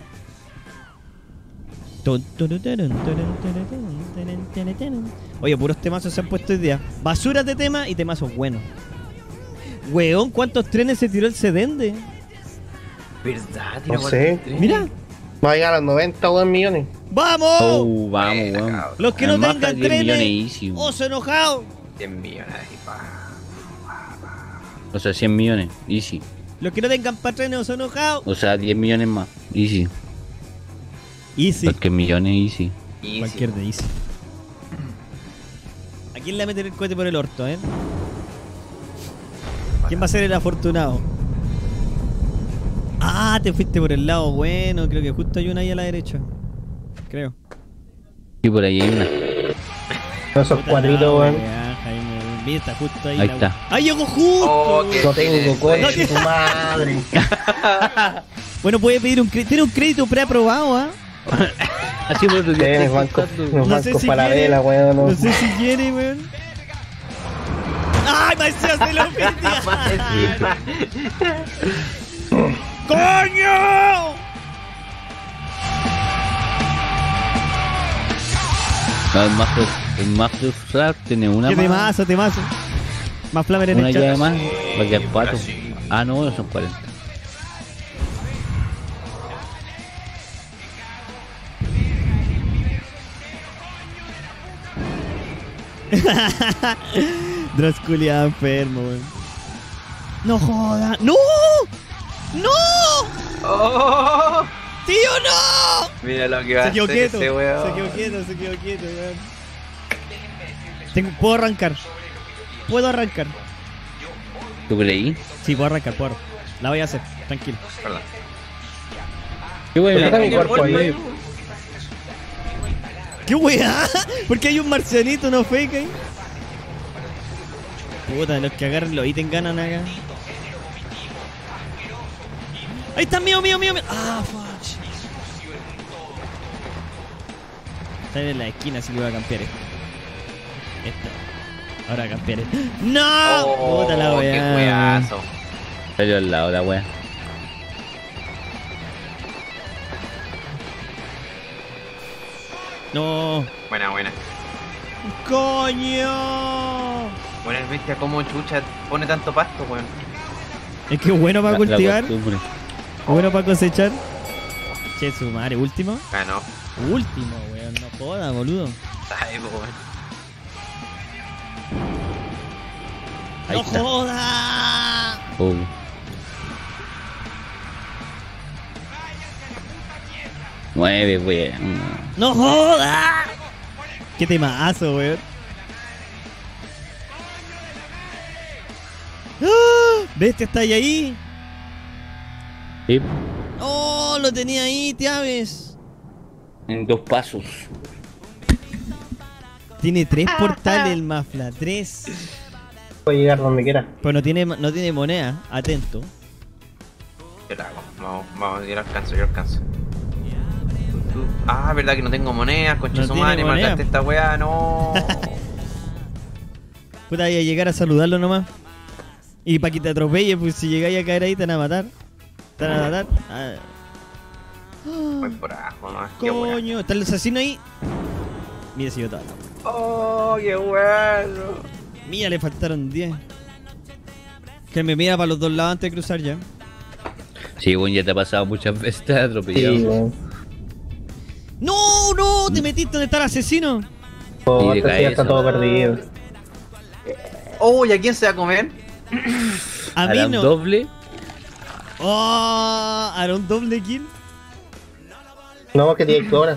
Oye, puros temazos se han puesto hoy día. Basuras de temas y temazos buenos. Weón, ¿cuántos trenes se tiró el Sedende? ¿Verdad? No sé. Mira. Va a llegar a los 90, weón, millones. ¡Vamos! Oh, vamos, Buena, weón. cabrón. Los que no Además, tengan 10 millones trenes. easy, weón. ¡Oso enojado! 100 millones ahí, pa. O sea, 100 millones, easy. Los que no tengan para trenes, oso enojado. O sea, 10 millones más, easy. Easy. Porque millones, easy. Easy. Cualquier de easy. ¿A quién le va a meter el cohete por el orto, ¿Quién va a ser el afortunado? Ah, te fuiste por el lado bueno. Creo que justo hay una ahí a la derecha. Creo. Y por ahí hay una. Esos Puta cuadritos, la weón. weá, Jaime. Mira, está justo ahí. Ahí la está. weá. ¡Ay, llegó justo! Oh, qué No tengo No coche, tu madre. Bueno, puede pedir un crédito. Tiene un crédito preaprobado, ¿ah? Así por tu Los bancos No sé si para quiere. vela, weón. No sé si quiere, weón. ¡Ay, Marcelo, se lo pedí! ¡Coño! No, el más frustrado tiene una ¡Qué más. temazo! Más flamer en Una el llave chat. más. Va a quedar pato. Ah, no, son 40. Drasculia enfermo, weón. ¡No joda! ¡No! ¡No! ¡Oh! ¡Tío, no! Mira lo que va Se a quedó hacer quieto. ese weón. Se quedó quieto, weón. Puedo arrancar. Puedo arrancar. ¿Tú creí? Sí, puedo arrancar, puedo. La voy a hacer, tranquilo. Perdón. Qué bueno. Está mi cuerpo ahí. ¡Qué weá! Porque hay un marcianito, no fake ahí. Puta, los que agarran los ítems ganan acá. Ahí está, mío. Ah, fuck. Está en la esquina, así que voy a campear esto. Ahora voy a campear esto. ¡No! Oh, Puta la qué weá. weazo. Salió al lado la wea. No. Buena. ¡Coño! Bueno, el bestia como chucha pone tanto pasto, weón. Es que es bueno para La cultivar, costumbre. bueno para cosechar. Che, su madre, último. Ganó. Último, weón, no joda, boludo. Ay, po, weón. Ahí ¡No está. joda! Oh. Mueve, weón. ¡No joda! ¡Qué temazo, weón! ¡Ah! ¿Bestia está ahí? Sí, ¡Oh! Lo tenía ahí, Tiaves. en 2 pasos. Tiene 3 portales el Mafla, 3. Puede llegar donde quiera. Pero no tiene moneda, atento. Yo la hago. Vamos, yo alcanzo. Ah, verdad que no tengo monedas, concha No su tiene madre, moneda. mataste esta weá, no. Puta, voy a llegar a saludarlo nomás. Y para que te atropelle, pues si llegáis a caer ahí te van a matar. Te van a matar. Ah. Voy por abajo, no, qué weá. Coño, está el asesino ahí. Mira si yo estaba. Oh, qué bueno. Mira, le faltaron 10. Que me mira para los dos lados antes de cruzar ya. Sí, bueno, ya te ha pasado muchas veces, te has atropellado. Sí, weón. ¡No! ¡Te metiste donde está el asesino! Oh, Y de esto sí ya está cabeza. todo perdido. Oh, ¿y a quién se va a comer? A mí Harán no. doble. ¡Oh! ¿Hará un doble kill? No, que tiene que ahora.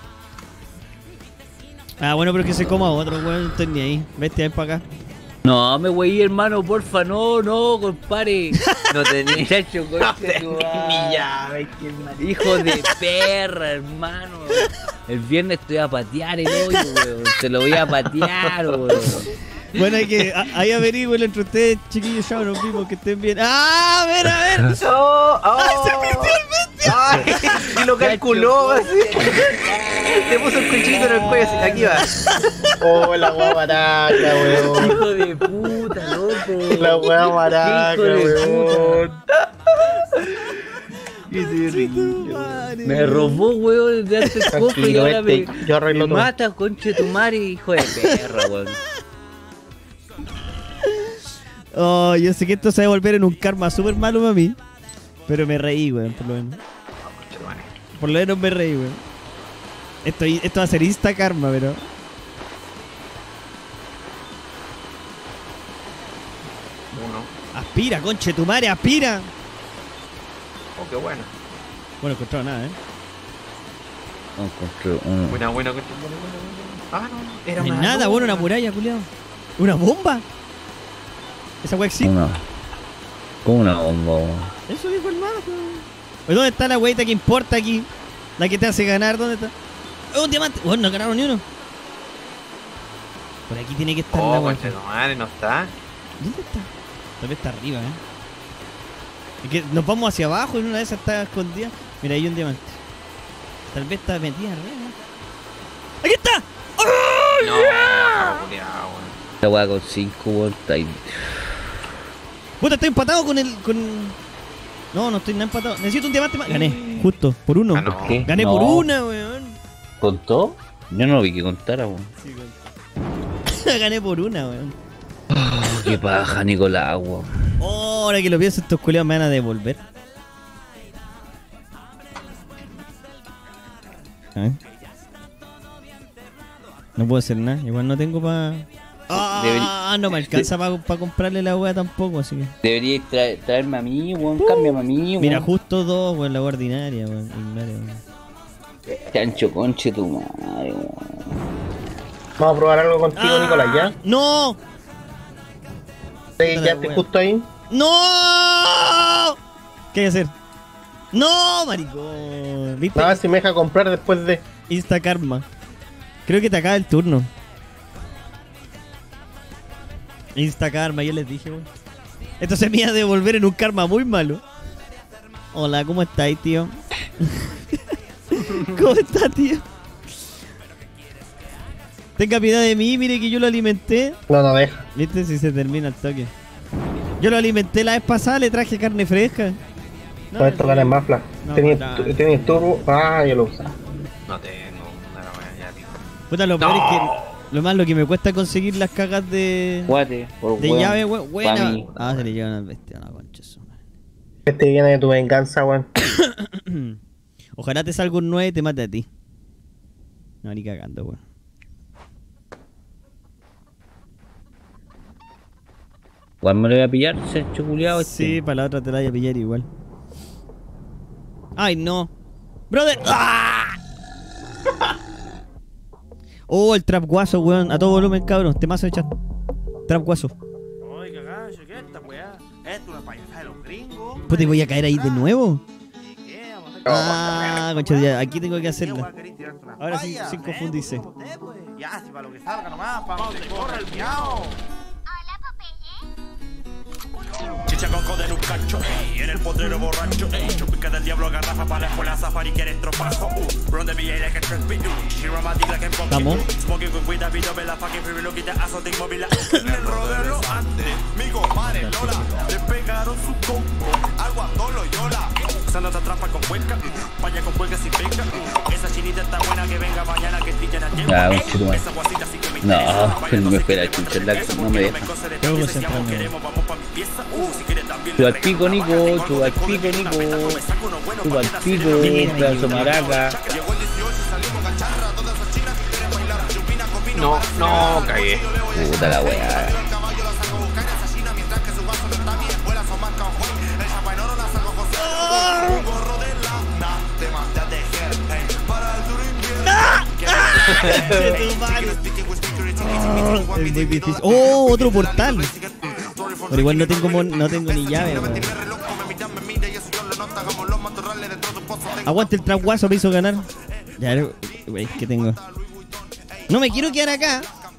Ah, bueno, pero que se coma otro, weón. No estoy ni ahí. Vete, ven para acá. No, me wey, hermano, porfa, no, compadre. No tenía. Muchacho, No concha tu tenía madre. ni llave, qué mal. Hijo de perra, hermano. El viernes te voy a patear el hoyo, weón. Te lo voy a patear, weón. Bueno, hay que. Ahí averigüen entre ustedes, chiquillos. Ya nos vimos, que estén bien. ¡Ah! A ver, a ver. ¡Oh! ¡Oh! ¡Se metió el bestia! ¡Ay! Y lo calculó así. Te puso el cuchillito en el cuello así. Aquí va. Oh, la weá maraca, weón. Hijo de puta, loco. La weá maraca, Hijo de weón. Qué terrible. Madre. Me robó, weón, desde antes el cofre y Tranquilo, ahora me, yo arreglo me todo. mata, conche tu madre, hijo de perra, weón. Oh, yo sé que esto se va a volver en un karma súper malo para mí. Pero me reí, weón, por lo menos. Por lo menos me reí, weón. Esto va a ser insta karma, pero. Uno. Aspira, conche tu madre, aspira. Oh, qué bueno. Bueno, encontrado nada, No encontré uno. Buena, buena. Ah, no. Era No hay una. nada, bueno, una muralla, culiao. ¿Una bomba? Esa weá existe. Como una bomba, weón. Eso dijo el malo, weón. Oye, ¿dónde está la weita que importa aquí? La que te hace ganar, ¿dónde está? ¡Oh, un diamante! Bueno, no ganaron ni uno. Por aquí tiene que estar la Oh, weá. concha, no, madre, no está. ¿Dónde está? Tal vez está arriba, Es que nos vamos hacia abajo y una de esas está escondida. Mira, ahí hay un diamante. Tal vez está metida arriba. ¡Aquí está! No, culiao, weón. La weá con 5, weón. Está ahí. Puta, estoy empatado con el. No, no estoy nada empatado. Necesito un diamante más. Gané, justo, por uno. Ah, no. ¿Qué? Gané No. por una, weón. ¿Contó? Yo no vi que contara, weón. Gané por una, weón. Oh, qué paja, Nicolás, weón. Oh, ahora que lo pienso, estos culeados me van a devolver. A ver. No puedo hacer nada, igual no tengo para. Ah, no me alcanza para comprarle la wea tampoco, así que. Deberíais traerme a mí, weón. Cámbiame a mí, weón. Mira, justo dos, weón, la wea ordinaria, weón. Ignore, weón. Chancho, conche tu madre, weón. Vamos a probar algo contigo, Ah, Nicolás, ¿ya? ¡No! ¿Te la quedaste wea. justo ahí? ¡No! ¿Qué hay que hacer? ¡No, maricón! ¿Viste? Nada, si me deja comprar después de... Insta karma. Creo que te acaba el turno. Insta karma, yo les dije, weón. Esto se me iba a devolver en un karma muy malo. Hola, ¿cómo estáis, tío? ¿Cómo está, tío? Tenga piedad de mí, mire que yo lo alimenté. No deja. ¿Viste? Si se termina el toque. Yo lo alimenté la vez pasada, le traje carne fresca. Con esto ganas más flash. No, Tenías turbo. Ah, yo lo usaba. No tengo. Nada, weón, ya, pico. Puta, lo peor es que lo más lo que me cuesta conseguir las cagas de Guate, por de weón. llave, Pa' buena. mí. Ah, se le llevan al bestia, no, concha su madre. Este viene de tu venganza, weón. Ojalá te salga un 9 y te mate a ti. No, ni cagando, weón. Igual me lo voy a pillar, Sergio culiao. Sí, para la otra te la voy a pillar igual. Ay, no. Brother. ¡Ah! Oh, el trap guaso, weón. A todo volumen, cabrón. Temazo de chat. Trap guaso. Oiga, gallo, ¿qué es esta weá? ¿Esto es una payasada de los gringos? Puta, ¿y voy a caer ahí de nuevo? ¿Y qué? Vamos a hacer Ah, concha, ya, aquí tengo que ¿Qué hacerla. weá querés tirarte una Ahora sí, palla? sin confundirse. Ya, si para lo que salga nomás, para donde corra el miau. Chicha con codo en un cacho, ey, en el potrero borracho, ey. Chupica del diablo, garrafa para la escuela, safari, quieres tropazo, run the BA like a trust beat, she run my dick like a pump. Vamos. Smoking con cuida, video, ve la fucking free, lo quita, azote inmóvil. En el rodeo antes, mi compadre Lola, le pegaron su combo, agua, dolo, yola. Usando esta trampa con cuenca, vaya con cuenca sin peca. Esa chinita está buena, que venga mañana, que pillan a tiempo. Ya, un chido más. Esa guasita sí que me No, interesa. que no me espera el chucha, no me deja. Tengo que centrarme. Vamos pa' mi pieza, si quieres también. Tú al pico, Nico, tú al pico, Nico. Tú al pico, pedazo maraca. No, cagué. Puta la weá. Es muy difícil. Oh, otro portal. Pero igual no tengo ni llave, weón. Aguante el trap guaso, me hizo ganar. Ya, wey, ¿qué tengo? No me quiero quedar acá.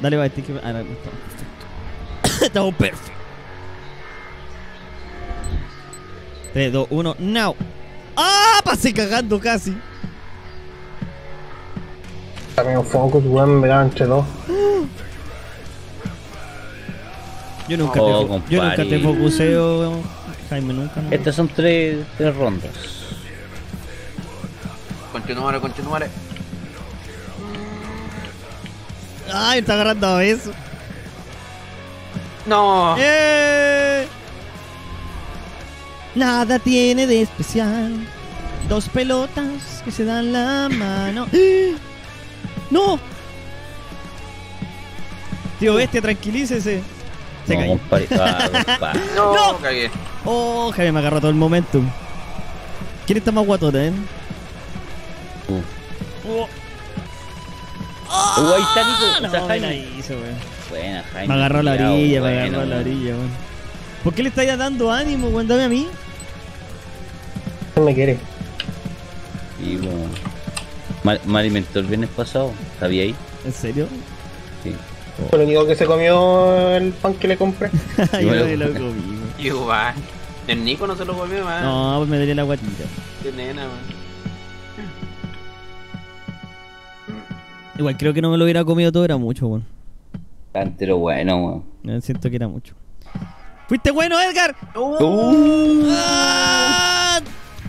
Dale, va, este que... Ah, no, estamos perfecto. Estamos perfecto. 3, 2, 1, now. ¡Ah! Pasé cagando casi. También focus, weón, me daban entre dos. Yo nunca, yo nunca te focuseo, Jaime, nunca. No. Estas son tres rondas. Continuare. Ay, está agarrando a eso. No. Nada tiene de especial. Dos pelotas que se dan la mano. ¡No! Tío Bestia, tranquilícese. Se cayó. Compadre. Compadre. No, cagué. Oh, Jaime me agarró todo el momentum. ¿Quién está más guatota, Ahí está Nico. No, Está me Jaime. la hizo, weón. Buena, Jaime. Me agarró la orilla, Bueno, me agarró la orilla, weón. ¿Por qué le estáis dando ánimo, weón? Dame a mí. ¿Quién me quiere? Y bueno, me alimentó el viernes pasado, ¿sabía ahí? ¿En serio? Sí. Fue el único que se comió el pan que le compré. Yo Bueno. me lo comí, weón. Igual. El Nico no se lo comió, man. No, pues me daría la guatita. Qué nena, man. Igual creo que no me lo hubiera comido todo, era mucho, weón. Cantero bueno, Siento que era mucho. ¡Fuiste bueno, Edgar! ¡Ah!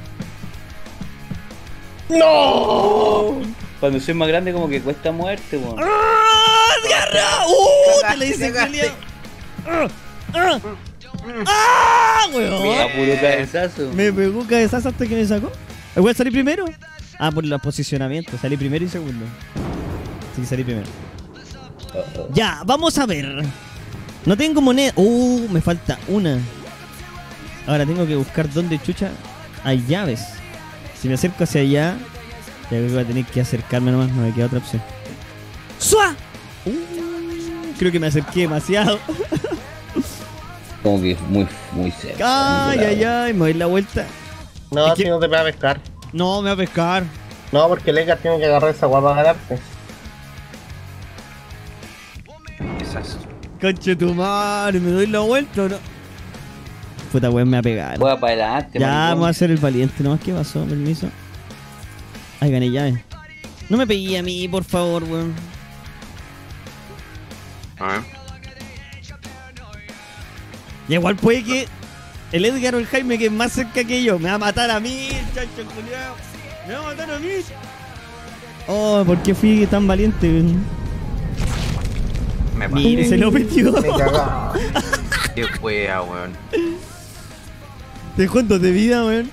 ¡No! Cuando soy más grande como que cuesta muerte, weón. ¡Edgar! Te le hice culiao. Weón! A puro cabezazo. Me pegó cabezazo hasta que me sacó. ¿Igual salí primero? Ah, por los posicionamientos. Salí primero y segundo. Sí, salí primero. Ya, vamos a ver. No tengo moneda. Me falta una. Ahora tengo que buscar dónde chucha hay llaves. Si me acerco hacia allá, ya creo que voy a tener que acercarme nomás. No me queda otra opción. ¡Sua! Creo que me acerqué demasiado. Como que muy cerca. Ay, me doy la vuelta. No, Es si que- no te va a pescar. No, me va a pescar. No, porque el Edgar tiene que agarrar esa guapa a ganarte. ¿Qué es eso? Conche tu madre, me doy la vuelta o no. Puta weón, me va a pegar. Juega para adelante, Ya, maricón. vamos a hacer el valiente nomás. ¿Qué pasó? Permiso. Ay, gané llave. No me pegué a mí, por favor, weón. A ver. Y igual puede que el Edgar o el Jaime, que es más cerca que yo, me va a matar a mí, chancho culiao. Me va a matar a mí. Oh, ¿por qué fui tan valiente, weón? Me Mire, pasé. se lo metió. Me cagaba. Qué wea, weón. Te cuento de vida, weón.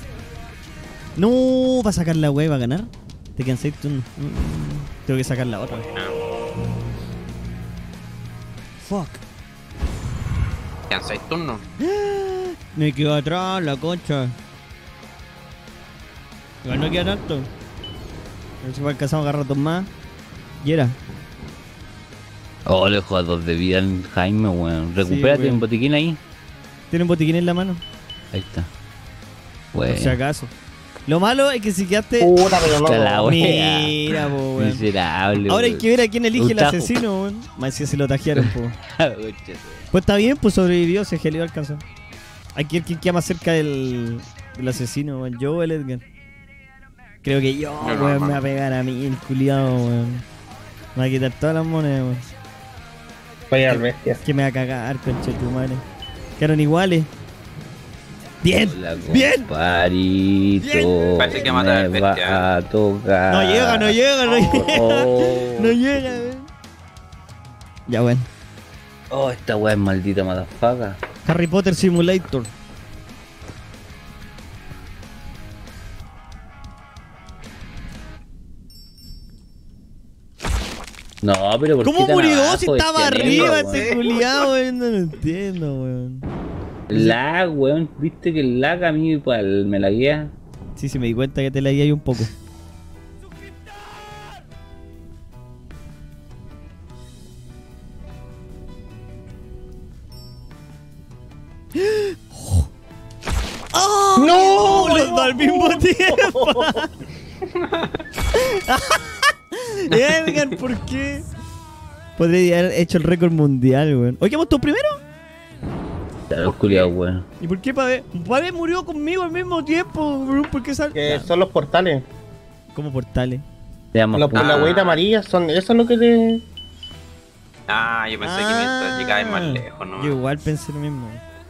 No, ¿va a sacar la weá y va a ganar? Te quedan 6 turnos. Tengo que sacar la otra. Fuck. Quedan 6 turnos. Me quedo atrás, la concha. Igual no queda tanto. A ver si alcanzamos a agarrar dos más. Y era. Oh, le dejo a 2 de vida al Jaime, weón. Recupérate weón. un botiquín ahí. ¿Tiene un botiquín en la mano? Ahí está. Por si Bueno. acaso. Lo malo es que si quedaste. Puta, pero no. Está la wea. Mira, po, weón. Miserable, Ahora hay weón. que ver a quién elige Un el tajo. asesino, weón. Más si se lo tajearon, po. Concha, Pues está bien, pues sobrevivió, se gelió alcanzó. Hay que ver quién queda más cerca del asesino, weón. Yo o el Edgar. Creo que yo, Yo no, weón, me hermano. va a pegar a mí, el culiado, weón. Me va a quitar todas las monedas, weón. Vaya al bestia. Que me va a cagar, concha de tu madre. Quedaron iguales. Bien, Hola, bien. compadrito. Parece que mata al Me va bestia. a tocar. No llega, no llega, no llega. Oh. No llega, weón. Ya, bueno. Oh, esta weá es maldita motherfucker. Harry Potter Simulator. No, pero ¿por ¿Cómo qué tan murió abajo si de estaba este arriba negro, este weón? culiado, weón? No lo entiendo, weón. Lag, weón. ¿Viste que el lag a mí me la guía? Sí, sí, me di cuenta que te la guía ahí un poco. ¡Oh! ¡No! ¡Los dos al mismo tiempo! Edgar, ¿por qué? Podría haber hecho el récord mundial, weón. ¿Oye, vos tú primero? Claro, culiado, weón. ¿Y por qué Pavé? Pavé murió conmigo al mismo tiempo, weón. ¿Por qué sal...? Que son los portales. Como portales. Le damos Las punto. huevitas amarillas son. Eso es lo que te. Ah, yo pensé que mientras llegaba más lejos, ¿no? Yo igual pensé lo mismo.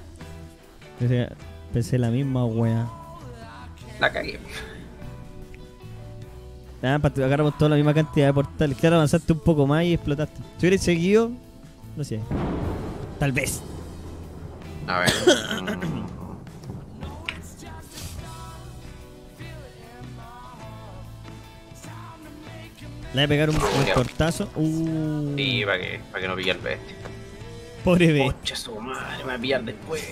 Pensé la misma wea. La cagué. Ah, agarramos toda la misma cantidad de portales. Claro, avanzaste un poco más y explotaste. Si hubieras seguido, no sé. Tal vez. A ver. Le voy a pegar un cortazo. Sí, para que no pille el bestia. Pobre bestia. Concha su madre, me va a pillar después.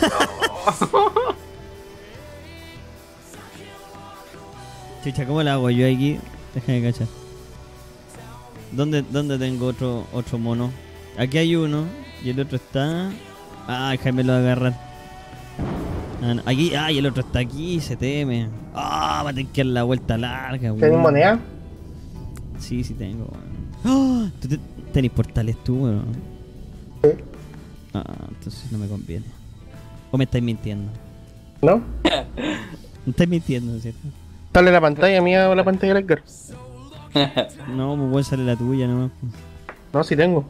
Chucha, ¿cómo la hago yo aquí? Déjame cachar. ¿Dónde tengo otro mono? Aquí hay uno y el otro está... Ah, Jaime lo va a agarrar. Ah, no. Aquí, y el otro está aquí, se teme. Ah, va a tener que dar la vuelta larga, weón. ¿Tenés moneda? Sí, tengo, weón. ¿Tú tenés portales tú, weón? Sí. Ah, entonces no me conviene. ¿O me estáis mintiendo? ¿No? Me estáis mintiendo, ¿cierto? Sale la pantalla mía o la pantalla de Edgar. No, pues bueno, sale la tuya nomás. No, sí tengo.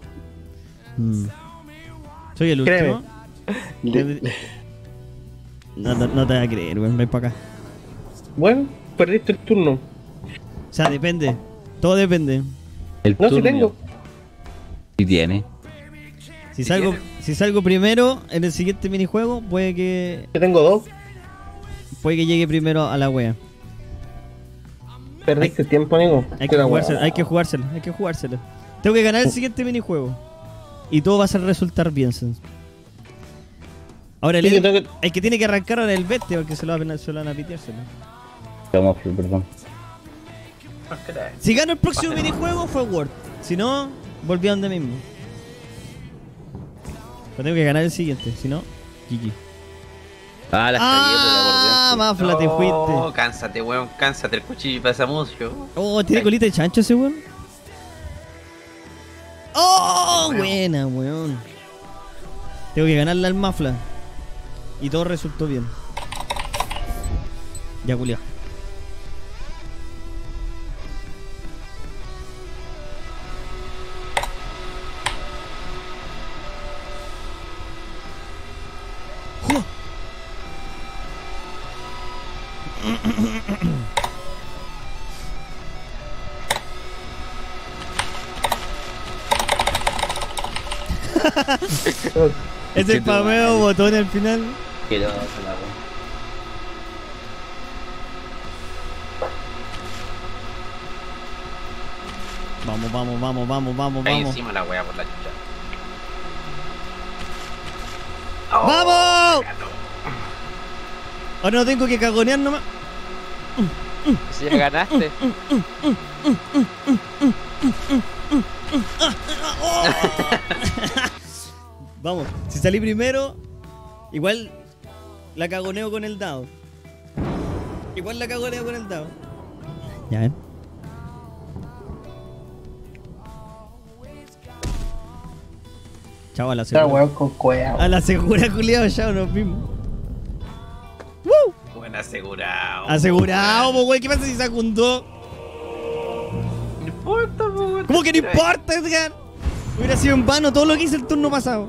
Soy el último. Créeme. No te vas a creer, weón. Ven para acá. Bueno, perdiste el turno. O sea, depende. Todo depende. El No, sí turno. tengo. Sí tiene. Si salgo primero en el siguiente minijuego, puede que Yo tengo dos. llegue primero a la wea. Perdiste tiempo, amigo. Hay que jugársela. Tengo que ganar el siguiente minijuego. Y todo va a resultar bien, Sens. Ahora Sí, yo tengo que- el que tiene que arrancar ahora es el bestia porque se lo van a piteárselo. Vamos, perdón. Si gano el próximo minijuego fue Word. Si no, volví a donde mismo. Pero tengo que ganar el siguiente, si no, GG. Ah, las Ah, Mafla, te fuiste. Oh, cánsate, weón, cánsate. El cuchillo pasa mucho. Oh, tiene colita de chancho ese weón. Oh, buena, weón. Tengo que ganarle al Mafla. Y todo resultó bien. Ya, culiao. Es el pameo botón al final. Que no, se la hago. Vamos. Ahí encima la wea por la chucha. ¡Vamos! Ahora no tengo que cagonear nomás. Si ya ganaste. Vamos, si salí primero, igual la cagoneo con el dado. Ya ven. Chao, a la Está segura. weón con cueva. A la segura, culiado, chao, nos vimos. ¡Woo! Buen asegurado. Asegurado, po, güey. ¿Qué pasa si saco un 2? No importa, po, weón. ¿Cómo que no importa, Edgar? Hubiera sido en vano todo lo que hice el turno pasado.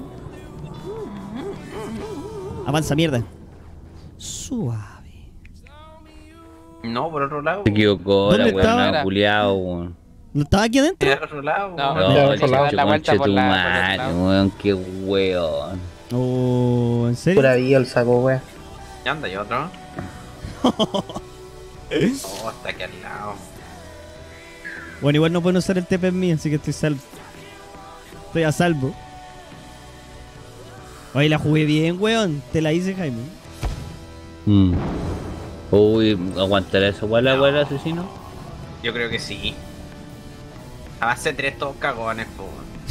Avanza, mierda. Suave. No, por otro lado. Se equivocó, ¿Dónde la estaba? weón, culiao, weón. ¿No estaba aquí adentro? Por otro lado. No, weón. Ya, No, otro lado. dar la vuelta por la- por el madre, lado. weón, qué weón. Oh, ¿en serio? Pura vida el saco, weón. Ya anda, y otro. Oh, está aquí al lado. Bueno, igual no pueden usar el TP en mí, así que estoy salvo. Estoy a salvo. Oye, la jugué bien, weón. Te la hice, Jaime. Uy, ¿aguantará esa weá la weá del asesino? Yo creo que sí. A base de 3 todos cagones, po.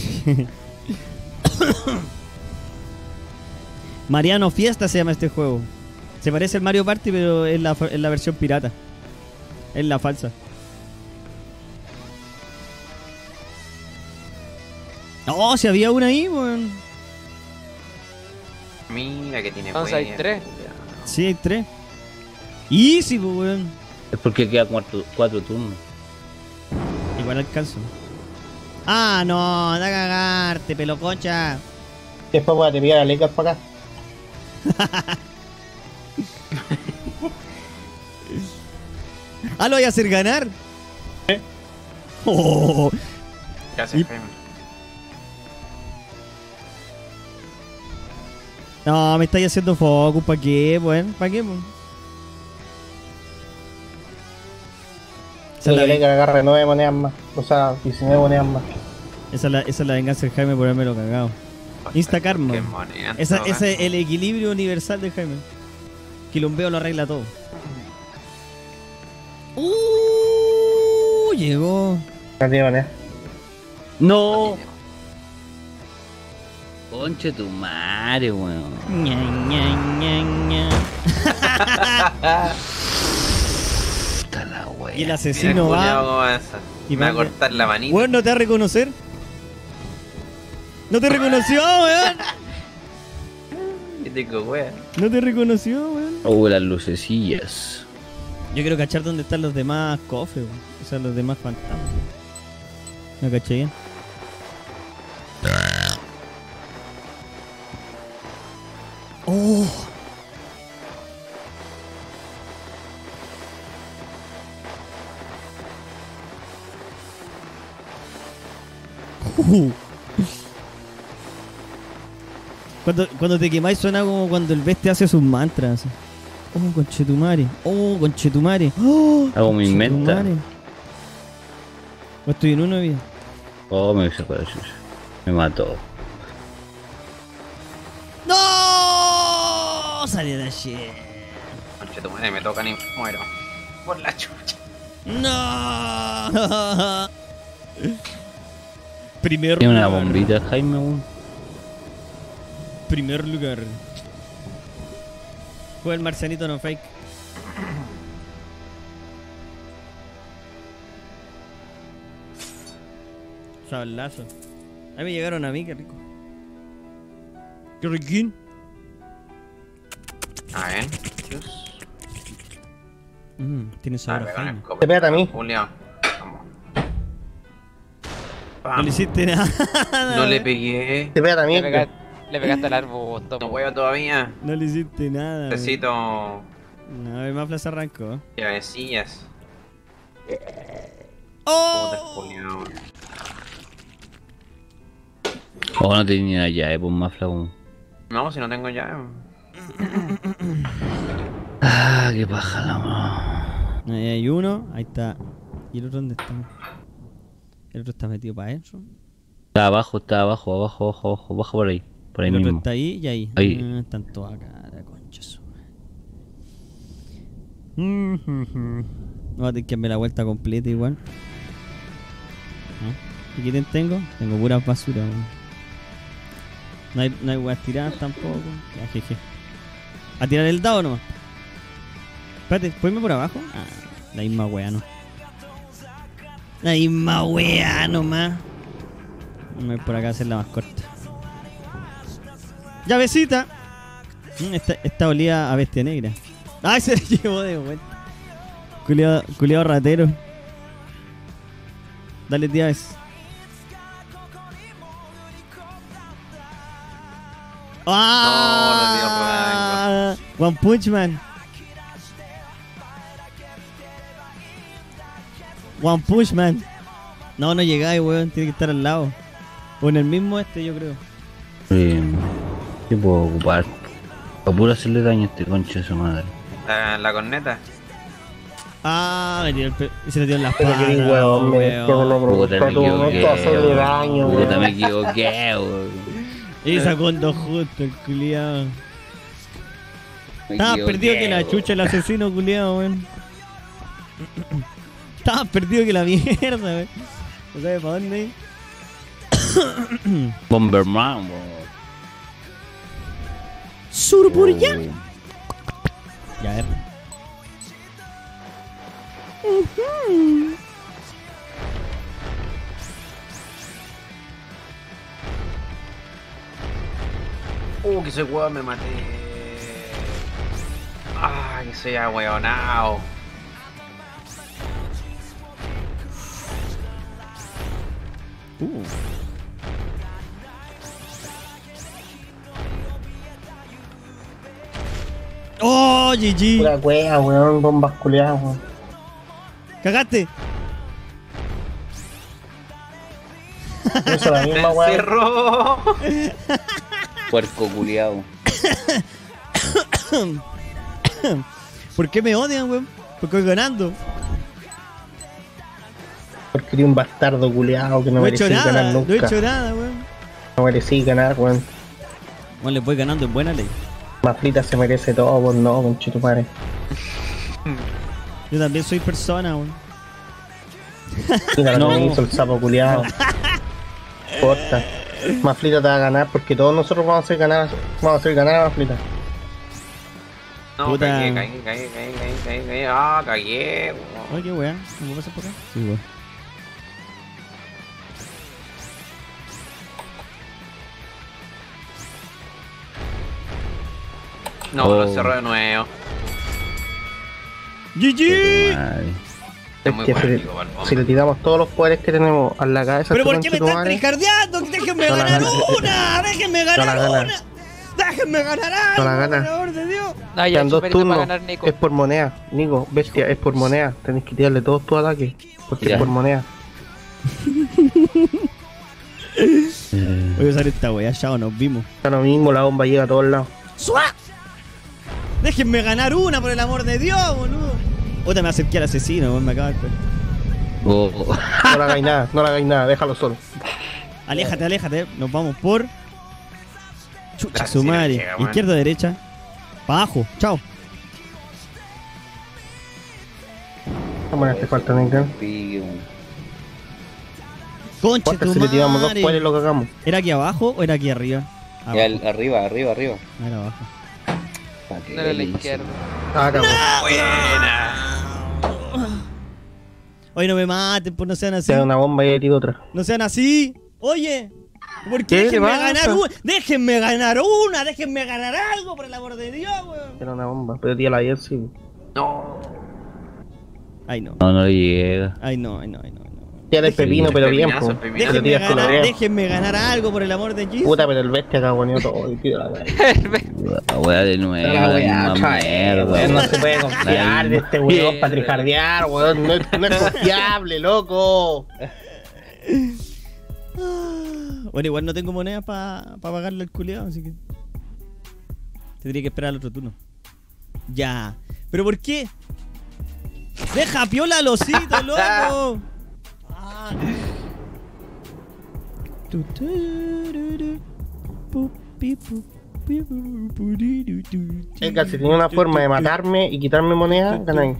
Mariano Fiesta se llama este juego. Se parece al Mario Party, pero es la versión pirata. Es la falsa. Oh, si había una ahí, weón. Mira que tiene Entonces hay wea, 3. culiao. Sí, hay 3. Easy, pues, weón. Es porque queda 4 turnos. Igual alcanzo. Ah, no, anda a cagarte, peloconcha. Después voy a te pillar a Lakers para acá. Ah, lo voy a hacer ganar. Oh. Gracias, Y- Jaime. No, me estáis haciendo focus. ¿Para qué, weón? ¿Para qué, weón? Sí, que Lakers agarre 9 monedas más. O sea, 19 monedas más. Esa es la venganza del Jaime por haberme lo cagado. Insta karma. Qué moneda, Ese todo, es el equilibrio universal de Jaime. Quilombeo lo arregla todo. Llegó. No tiene moneda. ¡No! Conche tu madre, weón. Ña, Ña, Ña, Ña. Puta la wea. Y el Mira, asesino culiao, va. cómo avanza. Y Me va a va- cortar la manita. Weón, ¿no te va a reconocer? ¿No te reconoció, weón? ¿Qué tengo, wea? ¿No te reconoció, weón? Oh, las lucecillas. Yo quiero cachar dónde están los demás cofres, weón. O sea, los demás fantasmas. ¿No caché bien? ¡Oh! Cuando te quemáis suena como cuando el bestia hace sus mantras. Así. Oh, conchetumare. Oh, conchetumare. Oh, Hago mi inventa. conchetumare. O estoy en uno de vida. Oh, me sacó la chucha. Me mató. ¡No! Salí de allí. Conche tu madre, me tocan y muero. Por la chucha. ¡No! Primer Tiene una lugar. bombita, Jaime, weón. Primer lugar. Juega el marcianito no fake. Sablazo. Ahí me llegaron a mí, qué rico. Qué riquín. A ver. Chus. Tiene sabor a Dale, con el Jaime. copo. Te pégate a mí. Julio. Vamos. No Pam. le hiciste nada. No le pegué. Te pégate a mí. Le pegaste al arbusto. No puedo todavía. No le hiciste nada. Necesito No, el Mafla se arrancó. llavecillas. Puta, ¡Oh! Julio. Oh, no tenía la llave, pues más flaco. No, si no tengo llave. Ah, qué paja la mano. Ahí hay uno, ahí está. ¿Y el otro dónde está? El otro está metido para adentro. Está abajo, abajo, baja por ahí. Por ahí El otro mismo. está ahí y ahí. Ahí. Ah, están todos acá, la concha su madre. Voy a tener que darme la vuelta completa igual. ¿No? ¿Y qué tengo? Tengo puras basuras, weón. No hay weas tiradas tampoco. Ya, jeje. A tirar el dado nomás. Espérate, ¿puedes irme por abajo? Ah, la misma wea, no. La misma wea nomás. Voy por acá a hacer la más corta. ¡Llavecita! Esta olía a bestia negra. ¡Ay, se la llevó de vuelta! Culeado ratero. Dale, llaves. ¡Ah! One Punch Man. One Punch Man. No llegáis, weón. Tiene que estar al lado. O en el mismo yo creo. ¿Qué puedo ocupar? Para puro hacerle daño a este concha de su madre. La corneta. Ah, me tiró y se le dio en las Pero patas. que weón, me que me lo Puta, preguntó me tú, no equivoqué. te hacerle daño, Puta, me weón. equivoqué, weón. Y sacó un dos justo el culiao. Me Estaba equivoqué, perdido que la weón. chucha el asesino culiao, weón. Estaba perdido que la mierda, weón. No sabes para dónde ir. Bomberman, weón. Sur por allá. Oh. Ya, a ver. Que soy weón, me maté. Ah, que soy ahueonao. ¡Oh, GG! Pura wea, weón, bombas culiadas, weón. ¡Cagaste! Eso es la misma ¡Me weón. encerró! Puerco culiao. ¿Por qué me odian, weón? Porque voy ganando. Porque eres un bastardo culiado que no No he hecho merecís ganar nada, nunca. no he hecho nada, weón. No merecís ganar, weón. Bueno, les voy ganando en buena ley. Maflita se merece todo, pues no, conchito madre. Yo también soy persona, weón. Mira lo No. que hizo el sapo culiado. Corta. Maflita te va a ganar porque todos nosotros vamos a hacer ganar a Maflita. No, Puta. cagué. Ah, cagué, weón. Oye, qué weón. ¿Me puedo pasar por acá? Sí, weón. No, lo cerró de nuevo. ¡GG! Madre. Es muy Que polémico, Balbo. si le tiramos todos los poderes que tenemos a la cabeza, ¿Pero este por qué me conchito están madre, trijardeando? ¡Déjenme No la ganar gana. una! ¡Déjenme ganar la gana. una! ¡Déjenme ganar algo! No la gana. ¡Por amor de Dios! No, ya quedan he dos hecho mérito para turnos. ganar, Nico. Es por moneda, Nico, bestia, es por moneda. Tenés que tirarle todos tus ataques. Porque Ya. es por moneda. Voy a usar esta wea, chao, nos vimos. Está lo mismo, la bomba llega a todos lados. ¡Sua! ¡Déjenme ganar una, por el amor de Dios, boludo! Otra me acerqué al asesino, weón, me acaba de... Oh. No le hagáis nada, déjalo solo. Aléjate, nos vamos por... Chucha, Gracias, su sí, madre. la llega, weón. Izquierda, derecha. Pa' abajo, chao. ¿Cómo te falta, Nico? Pique, weón. Conche Importa tu si le tiramos dos madre. poderes lo que hagamos. ¿Era aquí abajo o era aquí arriba? Ya, Abajo. arriba. Era abajo. Pa' que No era a la delicia. izquierda. Ah, cabrón. Buena. Oye, no me maten, pues no sean así. Te da una bomba y le tiro otra. No sean así. Oye, ¿por qué? ¿Qué Déjenme pasa? ganar una. Déjenme ganar una. Déjenme ganar algo, por el amor de Dios, weón. Era una bomba, pero tira la 10, sí. No. Ay, no. No, no le llega. Ay, no. Tira el pepino, pero bien, Pepinazo, po. pepinazo. Te tiras con la 10. Déjenme ganar algo, por el amor de Jesus. Puta, pero el bestia cagoneó todo y tira la wea. La wea de nuevo, La la wea, misma weón, no mierda. se puede confiar de este weón Mierda. para trijardear, weón. No es confiable, loco. Bueno, igual no tengo monedas para pagarle al culiado, así que tendría que esperar al otro turno. Ya. ¿Pero por qué? ¡Deja piola al osito, loco! Ah. Edgar, si tiene una forma de matarme y quitarme moneda, ganáis.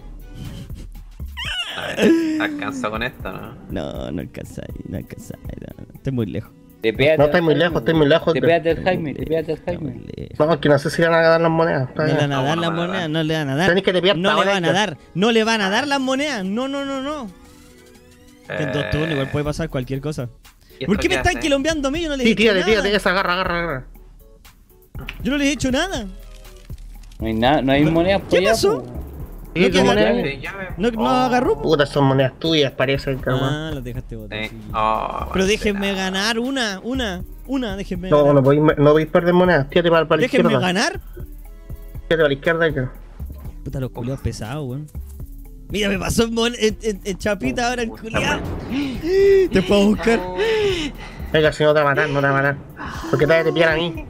Alcanza con esto, ¿no? No alcanzáis. No. Estoy muy lejos. Te pégate No, al estoy muy Jaime. lejos, estoy muy lejos. Te Edgar. pégate al Jaime, te pégate al Estoy muy Jaime. lejos. No, es que no sé si van a dar las monedas. Está No le bien. van a dar las monedas, no le van a dar. Tenés que tepear No le ahora, van a Edgar. dar, no le van a dar las monedas. No. En 2 turnos igual puede pasar cualquier cosa. ¿Y ¿Por esto qué me qué están hace? quilombeando a mí? Yo no les he Sí, hecho tírate, nada. esa, agarra. Yo no les he hecho nada. No hay nada, no hay monedas por ¿Qué allá, pasó? po. Sí, No, ¿qué que moneda? Sí, ya me- No agarró. Puta, son monedas tuyas, parece, Edgar, weón. Ah, las dejaste botar. Sí. sí. Oh, Pero vale, déjenme nada. ganar una, déjenme No, ganar. no podéis perder monedas. Tírate para la Déjenme izquierda. ganar. Tírate para la izquierda, Edgar. Puta, los culiados pesados, weón. Mira, me pasó en chapita ahora el culiado. Te puedo buscar. Edgar, si no te va a matar, no te va a matar. Porque te pillar a mí.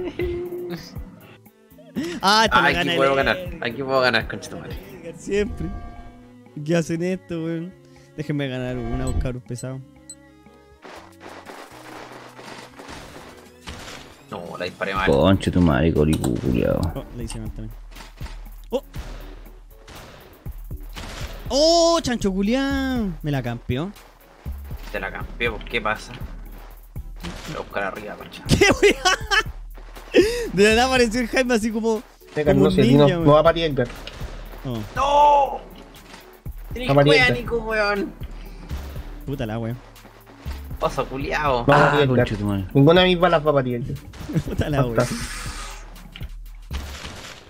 Ah, esta la Aquí gana puedo el ganar. Edgar. Aquí puedo ganar, conchetumare. Siempre. ¿Qué hacen esto, weón? Déjenme ganar una, cabros pesados. No, la disparé mal. Conche tu madre, coricu, culiao. Oh, le hice mal también. ¡Oh! ¡Oh, chancho culián! Me la campeó. Te la cambié, ¿por qué pasa? Voy a buscar arriba, concha. ¡Qué weá! De la nada apareció el Jaime así como. Edgar, como no un sé, ninja, no weón. va para ti, Edgar. Oh, ¡No! Tenés Amarilla. wea, Nico, weón. puta la weón. Oso culiao. No va para ti, Edgar. Conche tu madre. Ninguna de mis balas va para ti, Edgar. Puta la weón. Basta.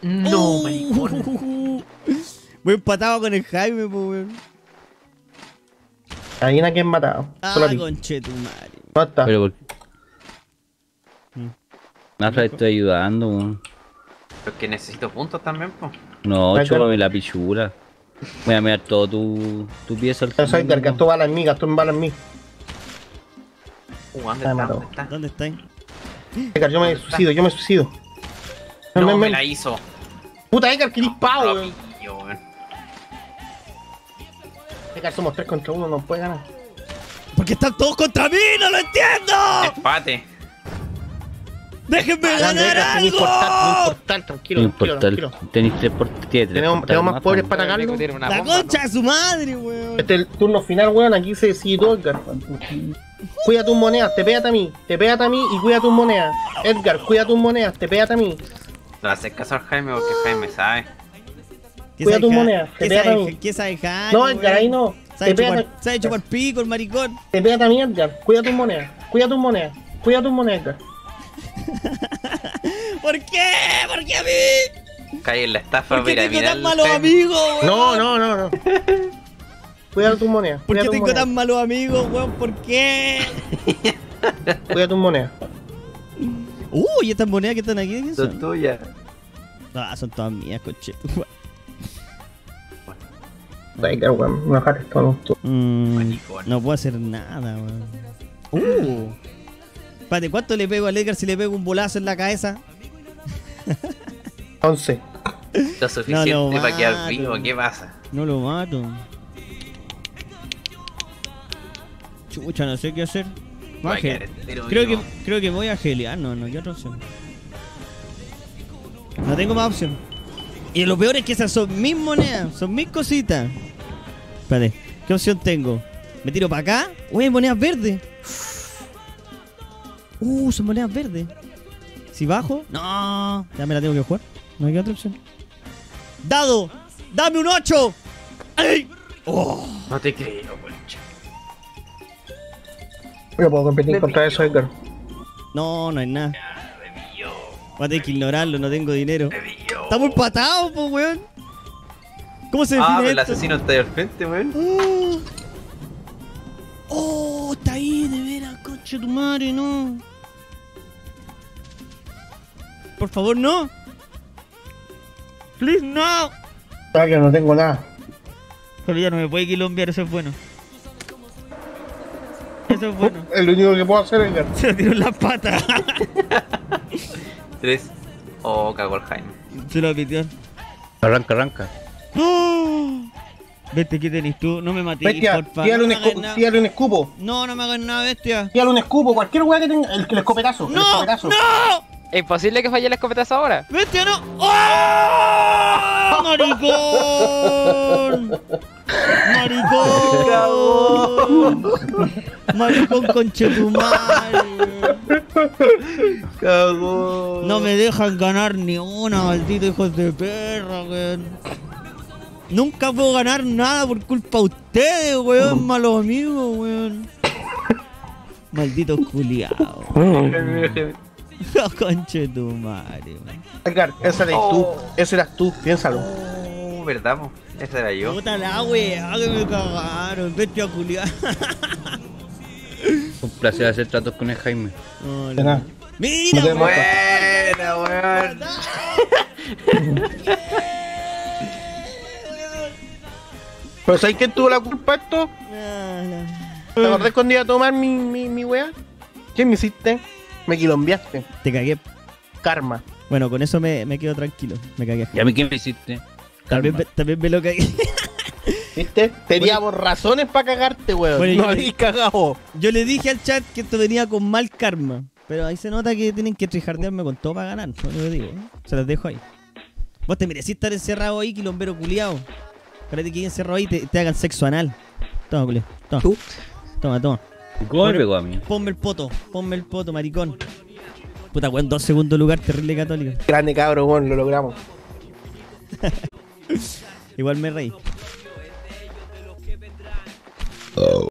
No, maricón. Voy empatado con el Jaime, pues, weón. Ahí a quien matado. Solo a ti. Conchetumare. No está. Pero por... Nafra, estoy ayudando, weón. Porque necesito puntos también, po. No, Ay, chúpame la pichura. Voy a mirar todo tu pieza al Yo soy Edgar, gastó balas en mí, gastó balas en mí. ¿Dónde Me está? mató. ¿Dónde está? ¿Dónde estáis? Edgar, yo me suicido, yo me suicido. No, me la hizo. Puta, Edgar, que disparo, Lo weón. pillo, weón. Edgar, somos 3 contra 1, no puede ganar. Porque están todos contra mí, no lo entiendo. Empate. Déjenme Grande, ganar Edgar, sin algo. importar, sin importar, tranquilo, No tranquilo, importa, tranquilo. tenéis 3 por... Tiene 3 Tenemos más pobres para El atacarlo. Nico tiene una La bomba, concha ¿no? de su madre, weón. Este es el turno final, weón, aquí se decide todo, Edgar. Cuida tus monedas, te pégate a mí y cuida tus monedas. Edgar, cuida tus monedas, te pégate a mí. No haces caso al Jaime porque Jaime sabe. ¿Qué Cuida sabe tus Ja- monedas, ¿Qué te pega a sabe, mí. ¿Qué sabe Jaime, No, Edgar, ahí no. Sabe Te pégate, chupar pico el maricón. te pégate a mí, Edgar. Cuida tus monedas, cuida tus monedas, cuida tus monedas, Edgar. ¿Por qué? ¿Por qué a mí? Cae en la estafa ¿Por qué tengo piramidal. tan malos Jaime. amigos, weón? No. Cuida tus monedas. ¿Por Cuida qué tus tengo monedas. tan malos amigos, weón? ¿Por qué? Cuida tus monedas. ¿Y estas monedas que están aquí? ¿Qué Son son? tuyas. Son todas mías, conchetu. Edgar, weón, no dejar esto, no. Maricón. No puedo hacer nada, weón. Espérate, ¿cuánto le pego al Edgar si le pego un bolazo en la cabeza? 11. Lo suficiente No lo para quedar mato. vivo, ¿qué pasa? No lo mato. Chucha, no sé qué hacer. Va a Maje. quedar entero Creo que vivo. me voy a gelear, no, ¿qué otra opción? No tengo más opción. Y lo peor es que esas son mis monedas, son mis cositas. Espérate, ¿qué opción tengo? ¿Me tiro para acá? Uy, hay monedas verdes. Son monedas verdes. Si bajo, no, ya me la tengo que jugar. No hay otra opción. ¡Dado! ¡Dame un 8! ¡Ay! ¡Oh! No te creo, concha. Yo puedo competir contra eso, Edgar. No, no hay nada. Voy a tener que ignorarlo, no tengo dinero. Estamos empatados, pues, weón. ¿Cómo se define pero el esto? asesino está ahí al frente, weón. Está ahí, de veras, concha tu madre, no. Por favor, no. Please, no. Que no tengo nada. Pero ya no me puede quilombear, eso es bueno. Eso es bueno. Es lo único que puedo hacer, Edgar. Se lo tiró en la pata. 3. Oh, cagó el Jaime. Se lo pitió. Arranca. Vete, ¿qué tenés tú? No me mates, Bestia, porfa. tírale No un, me hagas nada. tírale un escupo. No me hagas nada, bestia. Tírale un escupo, cualquier weá que tenga. El escopetazo. El ¡No! escopetazo. ¡No! Es imposible que falle el escopetazo ahora. ¡Bestia, no! ¡Oh! ¡Maricón! ¡Maricón! ¡Maricón conchetumare! Cagó. No me dejan ganar ni una, maldito hijos de perra, weón. Nunca puedo ganar nada por culpa de ustedes, weón, malos amigos, weón. Malditos culiados. Conchetumare, weón. Edgar, ese eres tú. Ese eras tú, piénsalo. ¿Verdad, po? Ese era yo. Puta la weá que me cagaron, bestia culiada. Un placer hacer tratos con el Jaime. De nada. Mira, No te weón. Buena, weón. Pero ¿sabes quién tuvo la culpa de esto? ¿Te acordás cuando iba a tomar mi weá? ¿Quién me hiciste? Me quilombiaste. Te cagué. Karma. Bueno, con eso me quedo tranquilo. Me cagué. ¿Y a mí qué me hiciste? Karma. También me lo cagué. ¿Viste? Teníamos razones para cagarte, weón. Bueno, no habéis cagado. Yo le dije al chat que esto venía con mal karma. Pero ahí se nota que tienen que trijardearme con todo para ganar. No lo digo, ¿eh? Se los dejo ahí. Vos te merecís estar encerrado ahí, quilombero culiao. Espérate que encerrado ahí y te hagan sexo anal. Toma, culiao. Toma. Toma. ¿Cómo me pegó a mí? Ponme el poto, maricón. Puta, weón, 2 segundos lugar, terrible católico. Grande cabro, weón, lo logramos. Igual me reí.